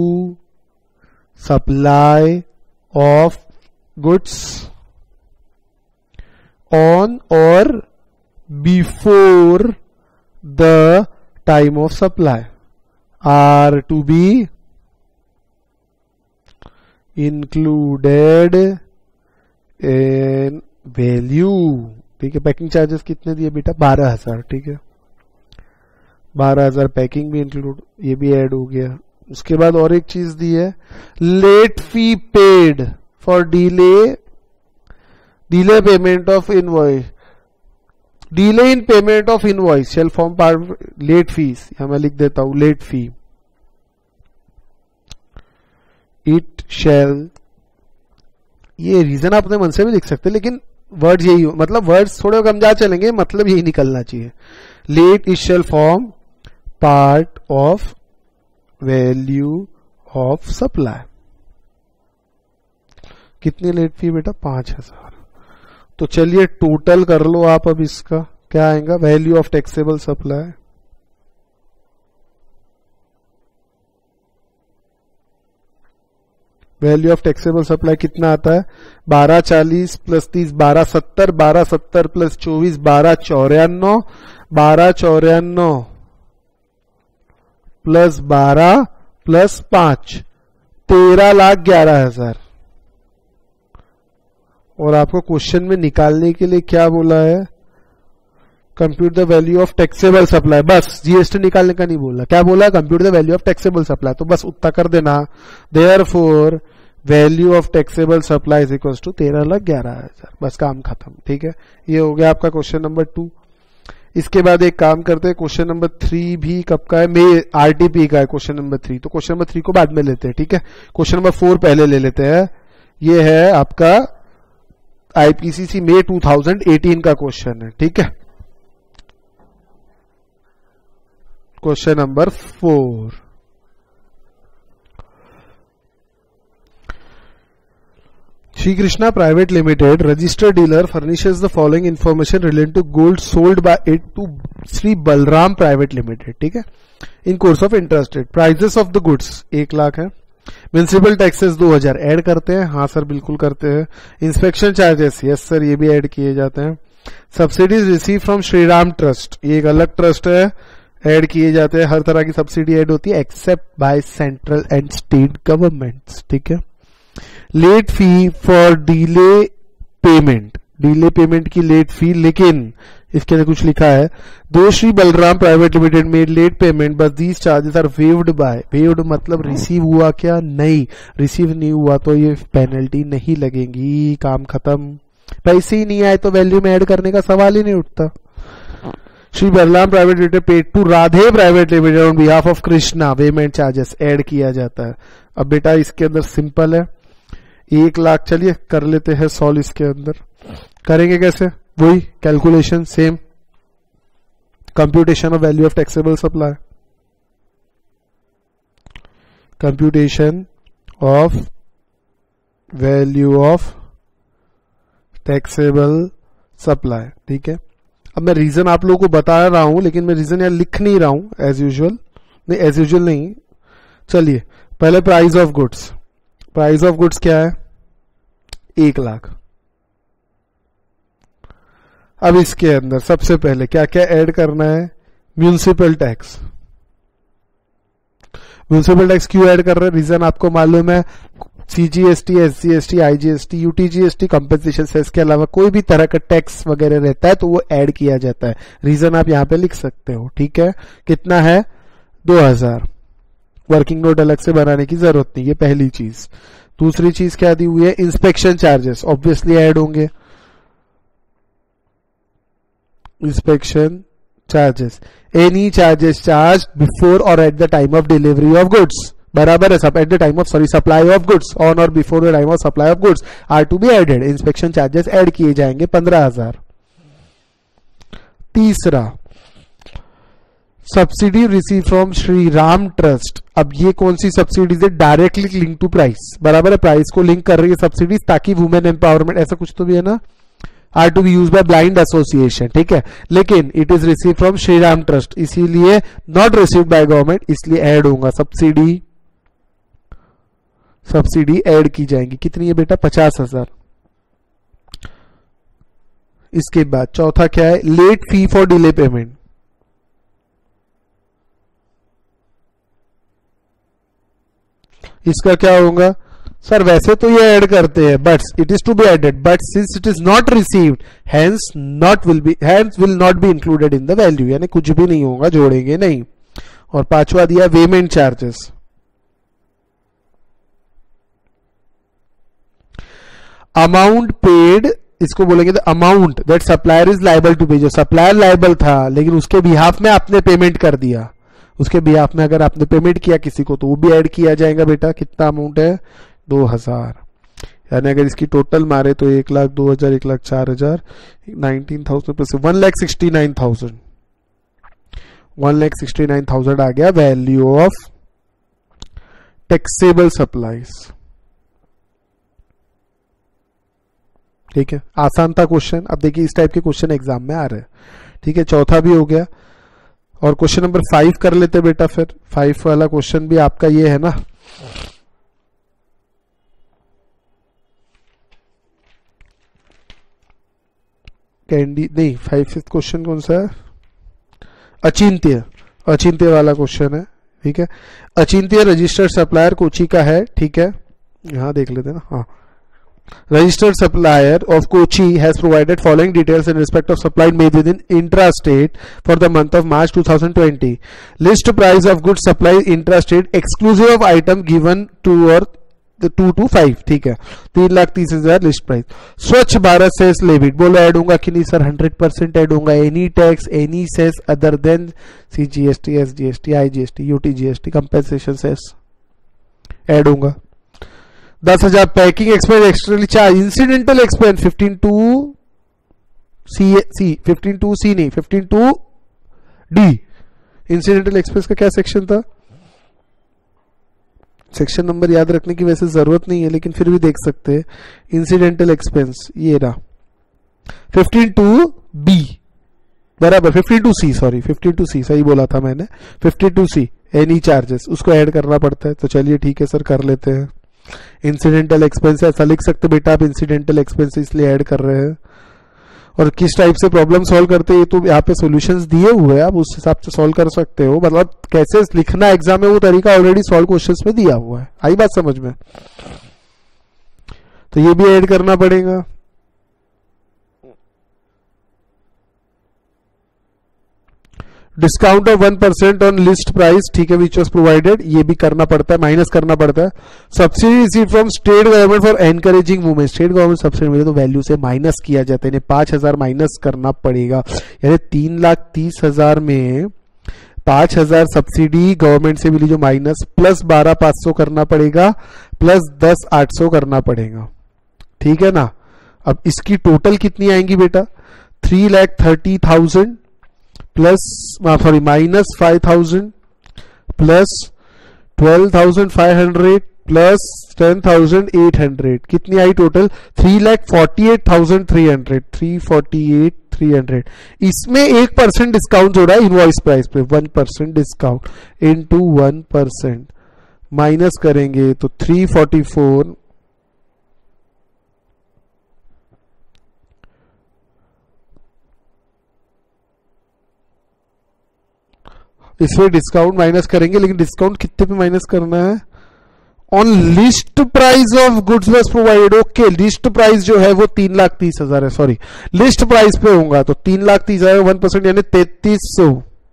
supply of goods on और before the time of supply are to be included in value. ठीक है, पैकिंग चार्जेस कितने दिए बेटा, बारह हजार। ठीक है, बारह हजार पैकिंग भी इंक्लूड, ये भी ऐड हो गया। उसके बाद और एक चीज दी है, late fee paid for delay, delay payment of invoice, delay in payment of invoice shall form part late fees. यहां मैं लिख देता हूं लेट फी, इट शेल, ये रीजन आप अपने मन से भी लिख सकते, लेकिन वर्ड यही हो, मतलब वर्ड्स थोड़े कम जा चलेंगे, मतलब यही निकलना चाहिए। Late it shall form part of value of supply. कितनी लेट फी बेटा, पांच हजार। तो चलिए टोटल कर लो आप, अब इसका क्या आएगा, value of taxable supply, value of taxable supply कितना आता है, बारह चालीस प्लस तीस, बारह सत्तर, बारह सत्तर प्लस चौबीस, बारह चौरानो, बारह चौरानो प्लस बारह प्लस पांच, तेरह लाख ग्यारह हजार। और आपको क्वेश्चन में निकालने के लिए क्या बोला है, compute the value of taxable supply, बस जीएसटी निकालने का नहीं बोला, क्या बोला, compute the value of taxable supply, तो बस उतना कर देना। Therefore value of taxable supply is equal to तेरह लाख ग्यारह हजार, बस काम खत्म। ठीक है, ये हो गया आपका क्वेश्चन नंबर टू। इसके बाद एक काम करते हैं, क्वेश्चन नंबर थ्री भी कब का है, मे आरटीपी का है क्वेश्चन नंबर थ्री, तो क्वेश्चन नंबर थ्री को बाद में लेते हैं। ठीक है, क्वेश्चन नंबर फोर पहले ले लेते हैं। ये है आपका IPCC May two thousand eighteen का क्वेश्चन है। ठीक है, question number four, Sri Krishna Private Limited, registered dealer, furnishes the following information relating to gold sold by it to Sri Balram Private Limited. ठीक है, in course of interest rate, prices of the goods एक लाख है, municipal taxes दो हजार add करते हैं, हाँ sir बिल्कुल करते हैं। इंस्पेक्शन चार्जेस, यस सर ये भी ऐड किए जाते हैं। Subsidies receive from Shri Ram trust, ये एक अलग ट्रस्ट है, ऐड किए जाते हैं। हर तरह की सब्सिडी ऐड होती है except by central and state governments. ठीक है, late fee for delay payment, delay payment की लेट फी, लेकिन इसके अंदर कुछ लिखा है, दो Shri Balram private limited made late payment but these charges are waived by, waived मतलब रिसीव हुआ क्या, नहीं रिसीव नहीं हुआ तो ये पेनल्टी नहीं लगेगी, काम खत्म। पैसे ही नहीं आए तो वैल्यू में ऐड करने का सवाल ही नहीं उठता। Shri Balram private limited paid to Radhe private limited on behalf of Krishna, payment charges add किया जाता है। अब बेटा इसके अंदर सिंपल है, एक लाख, चलिए कर लेते हैं सॉल्व। इसके अंदर करेंगे कैसे, वही calculation same, computation of value of taxable supply, computation of value of taxable supply. ठीक है, अब मैं रीजन आप लोगों को बता रहा हूं, लेकिन मैं रीजन यार लिख नहीं रहा हूं एज यूजुअल, नहीं एज यूजुअल नहीं। चलिए पहले price of goods, price of goods क्या है, एक लाख। अब इसके अंदर सबसे पहले क्या क्या ऐड करना है, म्यूनिसिपल टैक्स। म्यूनिसिपल टैक्स क्यों ऐड कर रहे हैं, रीजन आपको मालूम है, CGST, SGST, IGST, UTGST, compensation cess के अलावा कोई भी तरह का टैक्स वगैरह रहता है तो वो ऐड किया जाता है। रीजन आप यहां पे लिख सकते हो। ठीक है, कितना है, दो हजार। वर्किंग नोट अलग से बनाने की जरूरत नहीं, ये पहली चीज। दूसरी चीज क्या दी हुई है, इंस्पेक्शन चार्जेस ऑब्वियसली ऐड होंगे, inspection charges, any charges charge before और at the time of delivery of goods, बराबर है सब, at the time of sorry supply of goods, on और before the time of supply of goods are to be added. Inspection charges add किए जाएंगे पंद्रह हजार। तीसरा, subsidy receive from Shri Ram trust. अब ये कौन सी सब्सिडीज है, डायरेक्टली लिंक टू प्राइस, बराबर है, प्राइस को लिंक कर रही है सब्सिडीज, ताकि वुमेन एम्पावरमेंट, ऐसा कुछ तो भी है ना, are to be use by blind association. ठीक है, लेकिन it is receive from Shri Ram trust, इसीलिए नॉट रिसीव्ड बाय गवर्नमेंट, इसलिए ऐड होगा, सब्सिडी सब्सिडी ऐड की जाएंगी। कितनी है बेटा, पचास हजार। इसके बाद चौथा क्या है, late fee for delay payment. इसका क्या होगा, सर वैसे तो ये ऐड करते हैं, but it is to be added, but since it is not received hence not will be hence will not be included in the value, यानी कुछ भी नहीं होगा, जोड़ेंगे नहीं। और पांचवा दिया पेमेंट चार्जेस। अमाउंट पेड, इसको बोलेंगे the amount that supplier is liable to pay, जो सप्लायर लायबल था लेकिन उसके बिहाफ में आपने पेमेंट कर दिया, उसके बिहाफ में अगर आपने पेमेंट किया किसी को तो वो भी ऐड किया जाएगा बेटा। कितना अमाउंट है, दो हजार। यानी अगर इसकी टोटल मारे तो एक लाख, दो हजार, एक लाख चार हजार, nineteen thousand plus one lakh sixty nine thousand, one lakh sixty nine thousand आ गया वैल्यू ऑफ टैक्सेबल सप्लाईज। ठीक है, आसान था क्वेश्चन। अब देखिए इस टाइप के क्वेश्चन एग्जाम में आ रहे हैं। ठीक है, चौथा भी हो गया, और क्वेश्चन नंबर फाइव कर लेते बेटा। फिर फाइव वाला क्वेश्चन भी आपका ये है ना, कैंडी नहीं, फाइव फिफ्थ क्वेश्चन कौन सा है, अचिंत्य, अचिंत्य वाला क्वेश्चन है। ठीक है, अचिंत्य रजिस्टर्ड सप्लायर कोची का है। ठीक है, यहां देख लेते हैं ना, हाँ, registered supplier of Kochi has provided following details in respect of supply made within intrastate for the month of March twenty twenty. List price of goods supplied intrastate exclusive of item given to or the two to five. ठीक है, तीन लाख तीस हजार list price. Swachh Bharat cess levied, बोलो ऐड होगा कि नहीं सर, हंड्रेड परसेंट ऐड होगा। Any tax, any cess other than C G S T, S G S T, I G S T, U T G S T, compensation cess add होगा। दस हजार packing expense, externally charge, incidental expense fifteen two C C fifteen two C नहीं fifteen two D. Incidental expense का क्या section था, section number याद रखने की वैसे जरूरत नहीं है लेकिन फिर भी देख सकते हैं। इंसिडेंटल एक्सपेंस ये रहा फिफ्टीन टू बी, बराबर fifteen two C, sorry fifteen two C सही बोला था मैंने, fifteen two C any charges, उसको ऐड करना पड़ता है। तो चलिए ठीक है सर, कर लेते हैं। इंसिडेंटल एक्सपेंस ऐसा लिख सकते बेटा आप, इंसिडेंटल एक्सपेंस इसलिए ऐड कर रहे हैं। और किस टाइप से प्रॉब्लम सॉल्व करते हैं ये तो यहाँ पे सॉल्यूशंस दिए हुए हैं, आप उस हिसाब से सॉल्व कर सकते हो। मतलब कैसे लिखना एग्जाम में वो तरीका ऑलरेडी सॉल्व क्वेश्चंस में दिया हुआ है, आई बात समझ में। तो ये भी ऐड करना पड़ेगा। Discount of one percent on list price, ठीक है, विच वॉज प्रोवाइडेड, ये भी करना पड़ता है, माइनस करना पड़ता है। Subsidy receive from state government for encouraging women, state government subsidy मिले तो वैल्यू से माइनस किया जाता है, इन्हें पांच हजार माइनस करना पड़ेगा। यानी तीन लाख तीस हजार में पांच हजार सब्सिडी गवर्नमेंट से मिली जो माइनस, प्लस बारह पांच सौ करना पड़ेगा, प्लस दस आठ सौ करना पड़ेगा, ठीक है ना। अब इसकी टोटल कितनी आएंगी बेटा, three lakh thirty thousand plus sorry minus five thousand plus twelve thousand five hundred plus ten thousand eight hundred, कितनी आई total, three lakh forty eight thousand three hundred, three forty eight three hundred. इसमें एक percent discount जोड़ा है invoice price पे, one percent discount into one percent minus करेंगे तो three forty four इसमें डिस्काउंट माइनस करेंगे, लेकिन डिस्काउंट कितने पे माइनस करना है, on list price of goods was provided. Okay, list price जो है वो तीन लाख तीस हजार है, सॉरी लिस्ट प्राइस पे होगा तो तीन लाख तीस हजार वन परसेंट यानी तैतीस सौ,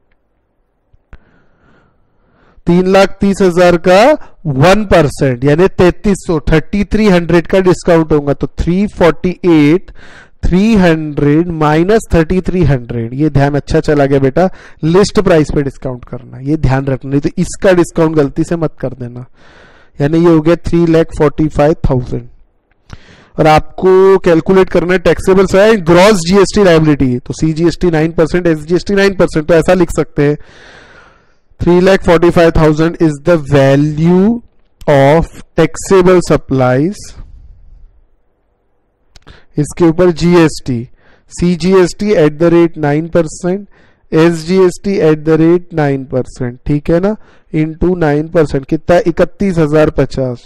तीन लाख तीस हजार का वन परसेंट यानी तैतीस सौ, थर्टी थ्री हंड्रेड का डिस्काउंट होगा तो three forty eight three hundred minus thirty three hundred. ये ध्यान अच्छा चला गया बेटा, लिस्ट प्राइस पे डिस्काउंट करना, ये ध्यान रखना, नहीं तो इसका डिस्काउंट गलती से मत कर देना। यानी ये हो गया three lakh forty five thousand. और आपको कैलकुलेट करना है टैक्सेबल है ग्रॉस जीएसटी लायबिलिटी, तो C GST nine percent, S GST nine percent, तो ऐसा लिख सकते हैं three lakh forty five thousand is the value of taxable supplies, इसके ऊपर GST, C GST at the rate nine percent, S GST at the rate nine percent, ठीक है ना, इंटू नाइन परसेंट कितना, इकतीस हजार पचास।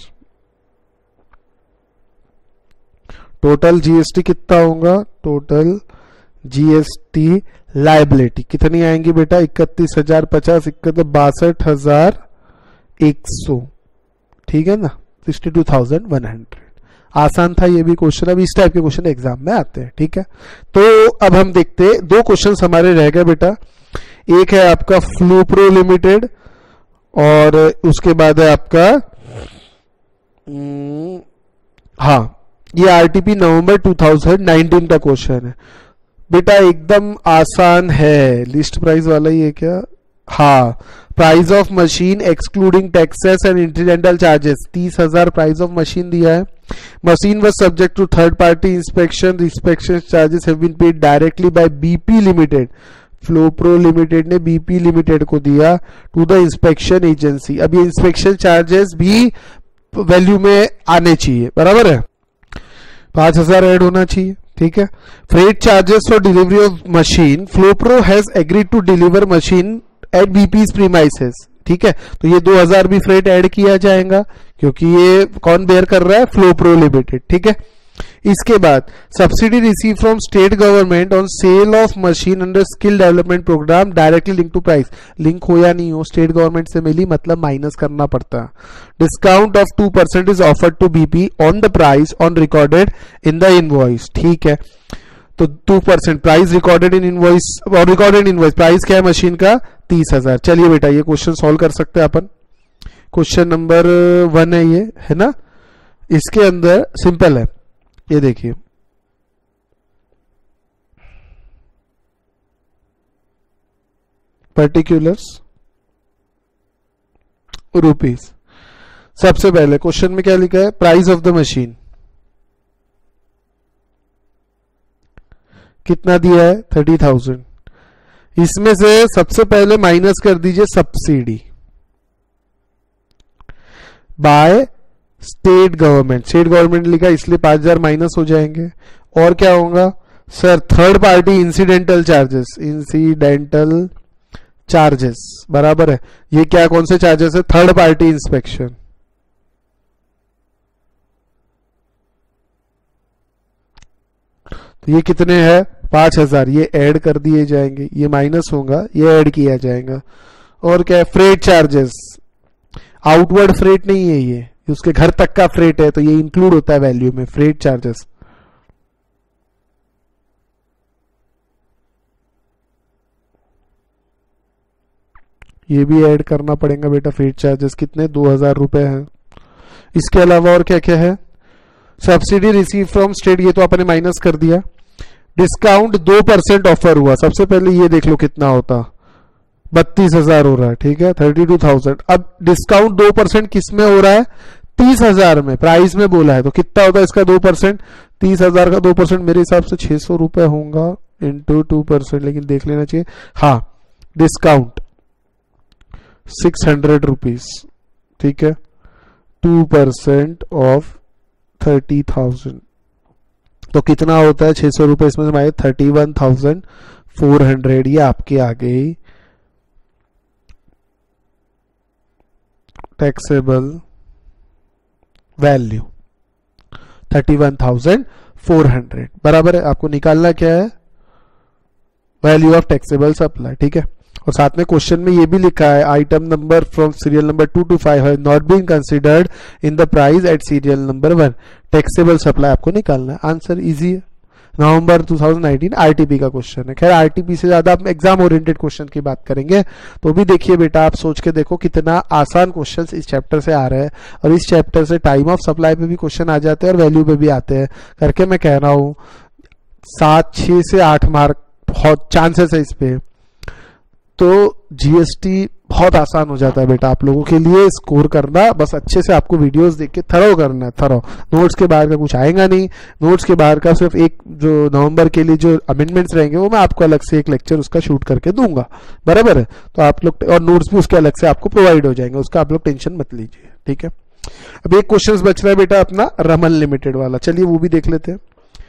टोटल जीएसटी कितना होगा, टोटल जीएसटी लायबिलिटी कितनी आएंगी बेटा, इकतीस हजार पचास, इकतीस बासठ हजार एक सौ, ठीक है ना, sixty two thousand one hundred. आसान था ये भी क्वेश्चन, अब इस टाइप के क्वेश्चन एग्जाम में आते हैं, ठीक है। तो अब हम देखते हैं, दो क्वेश्चंस हमारे रह गए बेटा, एक है आपका फ्लूप्रो लिमिटेड और उसके बाद है आपका हाँ ये RTP November two thousand nineteen का क्वेश्चन है बेटा, एकदम आसान है, लिस्ट प्राइस वाला ही है क्या, हाँ, price of machine excluding taxes and incidental charges, तीस हजार प्राइस ऑफ मशीन दिया है। Machine was subject to third party inspection, inspection charges have been paid directly by BP limited, Flopro limited ने BP limited को दिया to the inspection agency. अब ये inspection charges भी वैल्यू में आने चाहिए, बराबर है, पांच हजार ऐड होना चाहिए, ठीक है। Freight charges for delivery of machine, Flopro has agreed to deliver machine at BP's premises, ठीक है, तो ये दो हजार भी फ्रेट ऐड किया जाएगा क्योंकि ये कौन बेयर कर रहा है, फ्लोप्रो लिमिटेड, ठीक है। इसके बाद subsidy receive from state government on sale of machine under skill development program directly link to price, link हो या नहीं हो, स्टेट गवर्नमेंट से मिली मतलब माइनस करना पड़ता है। Discount of two percent is offered to BP on the price on recorded in the invoice, ठीक है, तो two percent price recorded in invoice, और रिकॉर्डेड इनवॉइस प्राइस क्या है मशीन का, तीस हजार। चलिए बेटा ये क्वेश्चन सॉल्व कर सकते हैं अपन, क्वेश्चन नंबर वन है ये, है ना, इसके अंदर सिंपल है, ये देखिए पर्टिकुलर्स रुपीस। सबसे पहले क्वेश्चन में क्या लिखा है, प्राइस ऑफ द मशीन कितना दिया है, थर्टी थाउजेंड, इसमें से सबसे पहले माइनस कर दीजिए subsidy by state government, state government लिखा इसलिए पांच हजार माइनस हो जाएंगे। और क्या होगा sir, third party incidental charges, incidental charges बराबर है, ये क्या कौन से चार्जेस है, थर्ड पार्टी इंस्पेक्शन, तो ये कितने हैं, पांच हजार, ये ऐड कर दिए जाएंगे, ये माइनस होगा, ये ऐड किया जाएगा। और क्या है, फ्रेट चार्जेस, आउटवर्ड फ्रेट नहीं है ये, उसके घर तक का फ्रेट है तो ये इंक्लूड होता है वैल्यू में, फ्रेट चार्जेस। ये भी ऐड करना पड़ेगा बेटा, फ्रेट चार्जेस कितने, दो हजार रुपए हैं। इसके अलावा और क्या क्या है, सब्सिडी रिसीव फ्रॉम स्टेट, ये तो आपने माइनस कर दिया। डिस्काउंट दो परसेंट ऑफर हुआ, सबसे पहले ये देख लो कितना होता, बत्तीस हजार हो रहा है, ठीक है, थर्टी टू थाउजेंड। अब डिस्काउंट दो परसेंट किस में हो रहा है, तीस हजार में, प्राइस में बोला है, तो कितना होता है इसका दो परसेंट, तीस हजार का दो परसेंट मेरे हिसाब से छह सौ रुपए होगा इंटू टू परसेंट, लेकिन देख लेना चाहिए। हाँ, डिस्काउंट सिक्स हंड्रेड रुपीज, ठीक है, two percent of thirty thousand, तो कितना होता है छह सौ रुपए इसमें से thirty one thousand four hundred. ये आपके आ गई taxable value thirty one thousand four hundred, बराबर है। आपको निकालना क्या है, वैल्यू ऑफ टैक्सेबल सप्लाई, ठीक है। और साथ में क्वेश्चन में ये भी लिखा है item number from serial number two to five have not been considered in the price at serial number one. Taxable supply आपको निकालना है, आंसर इजी है। November two thousand nineteen RTP का क्वेश्चन है। खैर आरटीपी से ज्यादा आप एग्जाम ओरिएंटेड क्वेश्चन की बात करेंगे, तो भी देखिए बेटा, आप सोच के देखो कितना आसान क्वेश्चंस इस चैप्टर से आ रहे हैं, और इस चैप्टर से टाइम ऑफ सप्लाई पे भी क्वेश्चन आ जाते हैं और वैल्यू पे भी आते हैं करके मैं कह रहा हूं सात छह से आठ मार्क बहुत चांसेस है इस पे। तो जीएसटी बहुत आसान हो जाता है बेटा आप लोगों के लिए स्कोर करना, बस अच्छे से आपको वीडियोस देख के थरो करना है, थरो। नोट्स के बाहर का कुछ आएगा नहीं, नोट्स के बाहर का सिर्फ एक जो नवंबर के लिए जो अमेंडमेंट्स रहेंगे वो मैं आपको अलग से एक लेक्चर उसका शूट करके दूंगा, बराबर है। तो आप लोग, और नोट्स भी उसके अलग से आपको प्रोवाइड हो जाएंगे, उसका आप लोग टेंशन मत लीजिए, ठीक है। अब एक क्वेश्चन बच रहा है बेटा अपना रमन लिमिटेड वाला, चलिए वो भी देख लेते हैं।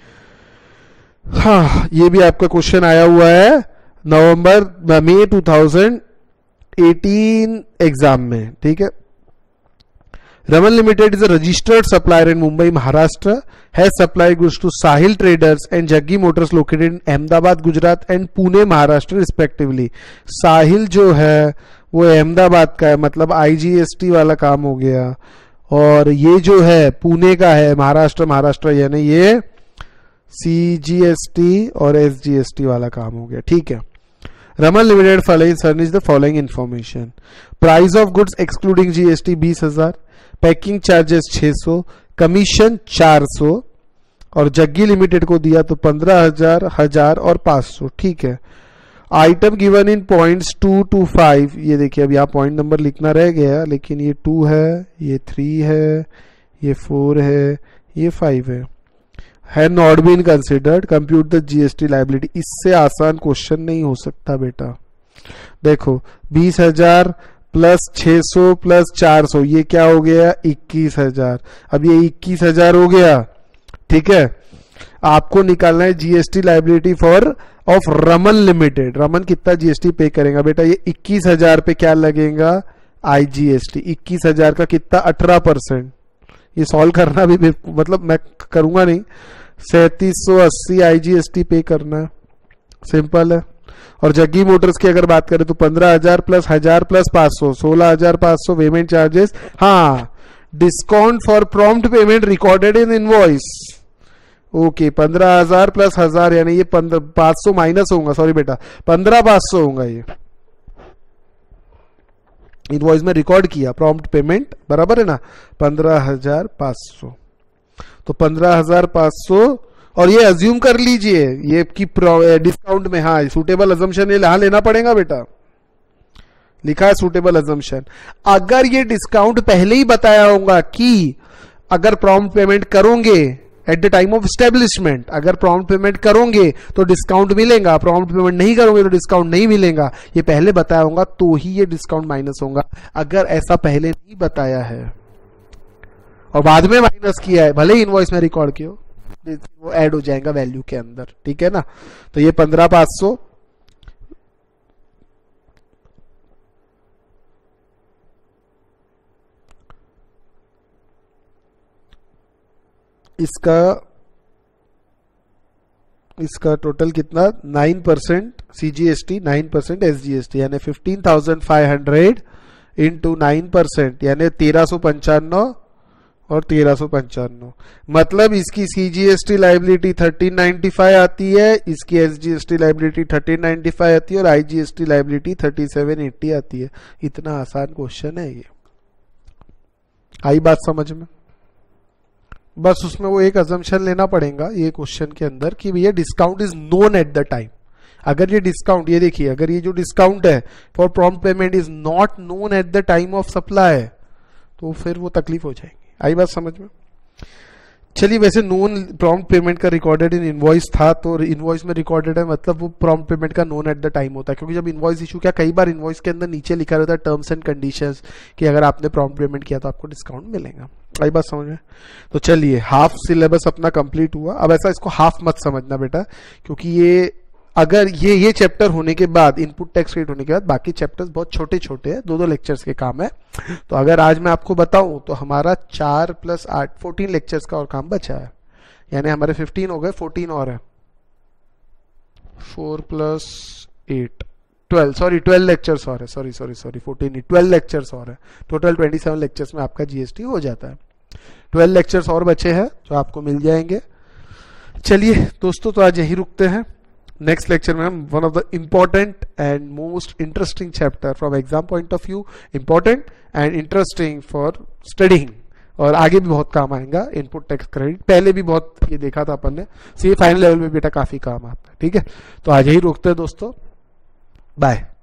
हाँ, ये भी आपका क्वेश्चन आया हुआ है नवंबर मई टू थाउजेंड एटीन एग्जाम में, ठीक है। Raman limited is a registered supplier in Mumbai Maharashtra, has supplied goods to Sahil traders and Jaggi motors located in Ahmedabad Gujarat and Pune Maharashtra respectively. Sahil जो है वो अहमदाबाद का है, मतलब आईजीएसटी वाला काम हो गया, और ये जो है पुणे का है, महाराष्ट्र महाराष्ट्र यानी ये सीजीएसटी और एसजीएसटी वाला काम हो गया, ठीक है। Raman limited following furnish the following information. Price of goods excluding GST बीस हजार, पैकिंग चार्जेस छह सौ, कमीशन चार सौ, और जग्गी लिमिटेड को दिया तो पंद्रह हजार हजार और पांच सौ, ठीक है। Item given in points two to five, ये देखिए अब यहाँ पॉइंट नंबर लिखना रह गया, लेकिन ये टू है, ये थ्री है, ये फोर है, ये फाइव है, है not been considered, compute the GST liability. इससे आसान क्वेश्चन नहीं हो सकता बेटा। देखो बीस हजार प्लस छह सौ प्लस चार सौ, ये क्या हो गया इक्कीस हजार। अब ये इक्कीस हजार हो गया, ठीक है। आपको निकालना है GST liability for of Raman limited. Raman कितना जीएसटी पे करेगा बेटा, ये इक्कीस हजार पे क्या लगेगा आईजीएसटी, इक्कीस हजार का कितना अठारह परसेंट। ये सॉल्व करना भी मतलब मैं करूंगा नहीं, सैतीस सौ अस्सी आईजीएसटी पे करना है, सिंपल है। और जग्गी मोटर्स की अगर बात करें तो पंद्रह हजार प्लस हजार प्लस पांच सौ, सोलह हजार पांच सौ पेमेंट चार्जेस। हाँ, discount for prompt payment recorded in invoice, okay, पंद्रह हजार प्लस हजार यानी ये पंद्रह पांच सौ माइनस होगा, सॉरी बेटा पंद्रह पांच सौ होगा, ये इनवॉइस में रिकॉर्ड किया प्रॉम्प्ट पेमेंट, बराबर है ना, पंद्रह हजार पांच सौ। तो पंद्रह हजार पांच सौ, और ये अज्यूम कर लीजिए ये की डिस्काउंट में, हाँ सूटेबल अजम्पशन ये यहां लेना पड़ेगा बेटा, लिखा है सूटेबल अजम्पशन। अगर ये डिस्काउंट पहले ही बताया होगा कि अगर प्रॉम्प्ट पेमेंट करोगे at the time of establishment, अगर प्रॉम्प्ट पेमेंट करोगे तो डिस्काउंट मिलेगा, प्रॉम्प्ट पेमेंट नहीं करोगे तो डिस्काउंट नहीं मिलेगा, ये पहले बताया होगा तो ही ये डिस्काउंट माइनस होगा। अगर ऐसा पहले नहीं बताया है और बाद में माइनस किया है, भले ही इनवॉइस में रिकॉर्ड किया हो, वो ऐड हो जाएगा वैल्यू के अंदर, ठीक है ना। तो ये पंद्रह पांच सौ, इसका इसका टोटल कितना nine percent CGST, nine percent SGST, यानी fifteen thousand five hundred into nine percent यानी तेरह सौ पंचानवे और तेरह सौ पंचानवे, मतलब इसकी CGST liability thirteen ninety five आती है, इसकी SGST liability thirteen ninety five आती है, और IGST liability thirty seven eighty आती है। इतना आसान क्वेश्चन है ये, आई बात समझ में। बस उसमें वो एक अजम्पशन लेना पड़ेगा ये क्वेश्चन के अंदर कि भैया discount is known at the time. अगर ये डिस्काउंट, ये देखिए, अगर ये जो डिस्काउंट है for prompt payment is not known at the time of supply, तो फिर वो तकलीफ हो जाएगी। आई बात समझ में? चलिए, वैसे नोन प्रॉम्प्ट पेमेंट का रिकॉर्डेड इन इनवॉइस था, तो इनवॉइस में रिकॉर्डेड है, मतलब वो प्रॉम्प्ट पेमेंट का नोन एट द टाइम होता है, क्योंकि जब इनवॉइस इशू किया, कई बार इनवॉइस के अंदर नीचे लिखा रहता है टर्म्स एंड कंडीशंस कि अगर आपने प्रॉम्प्ट पेमेंट किया तो आपको डिस्काउंट मिलेगा। आई बात समझ में? तो चलिए, हाफ सिलेबस अपना कंप्लीट हुआ। अब ऐसा इसको हाफ मत समझना बेटा, क्योंकि ये अगर ये ये चैप्टर होने के बाद, इनपुट टैक्स क्रेडिट होने के बाद, बाकी चैप्टर्स बहुत छोटे छोटे हैं, दो दो लेक्चर्स के काम है। तो अगर आज मैं आपको बताऊं तो हमारा चार प्लस आठ फोर्टीन लेक्चर्स का और काम बचा है, यानी हमारे फिफ्टीन हो गए, फोर्टीन और है, four plus eight twelve, sorry twelve lectures और है, सॉरी सॉरी सॉरी फोर्टीन नहीं, ट्वेल्व लेक्चर्स और है। टोटल ट्वेंटी सेवन लेक्चर्स में आपका जीएसटी हो जाता है। ट्वेल्व लेक्चर्स और बचे हैं जो आपको मिल जाएंगे। चलिए दोस्तों, तो आज यही रुकते हैं। नेक्स्ट लेक्चर में हम one of the important and most interesting chapter from exam point of view, important and interesting for studying, और आगे भी बहुत काम आएगा, इनपुट टैक्स क्रेडिट। पहले भी बहुत ये देखा था अपन ने, सी फाइनल लेवल में बेटा काफी काम आता है। ठीक है, तो आज यही रोकते हैं दोस्तों, बाय।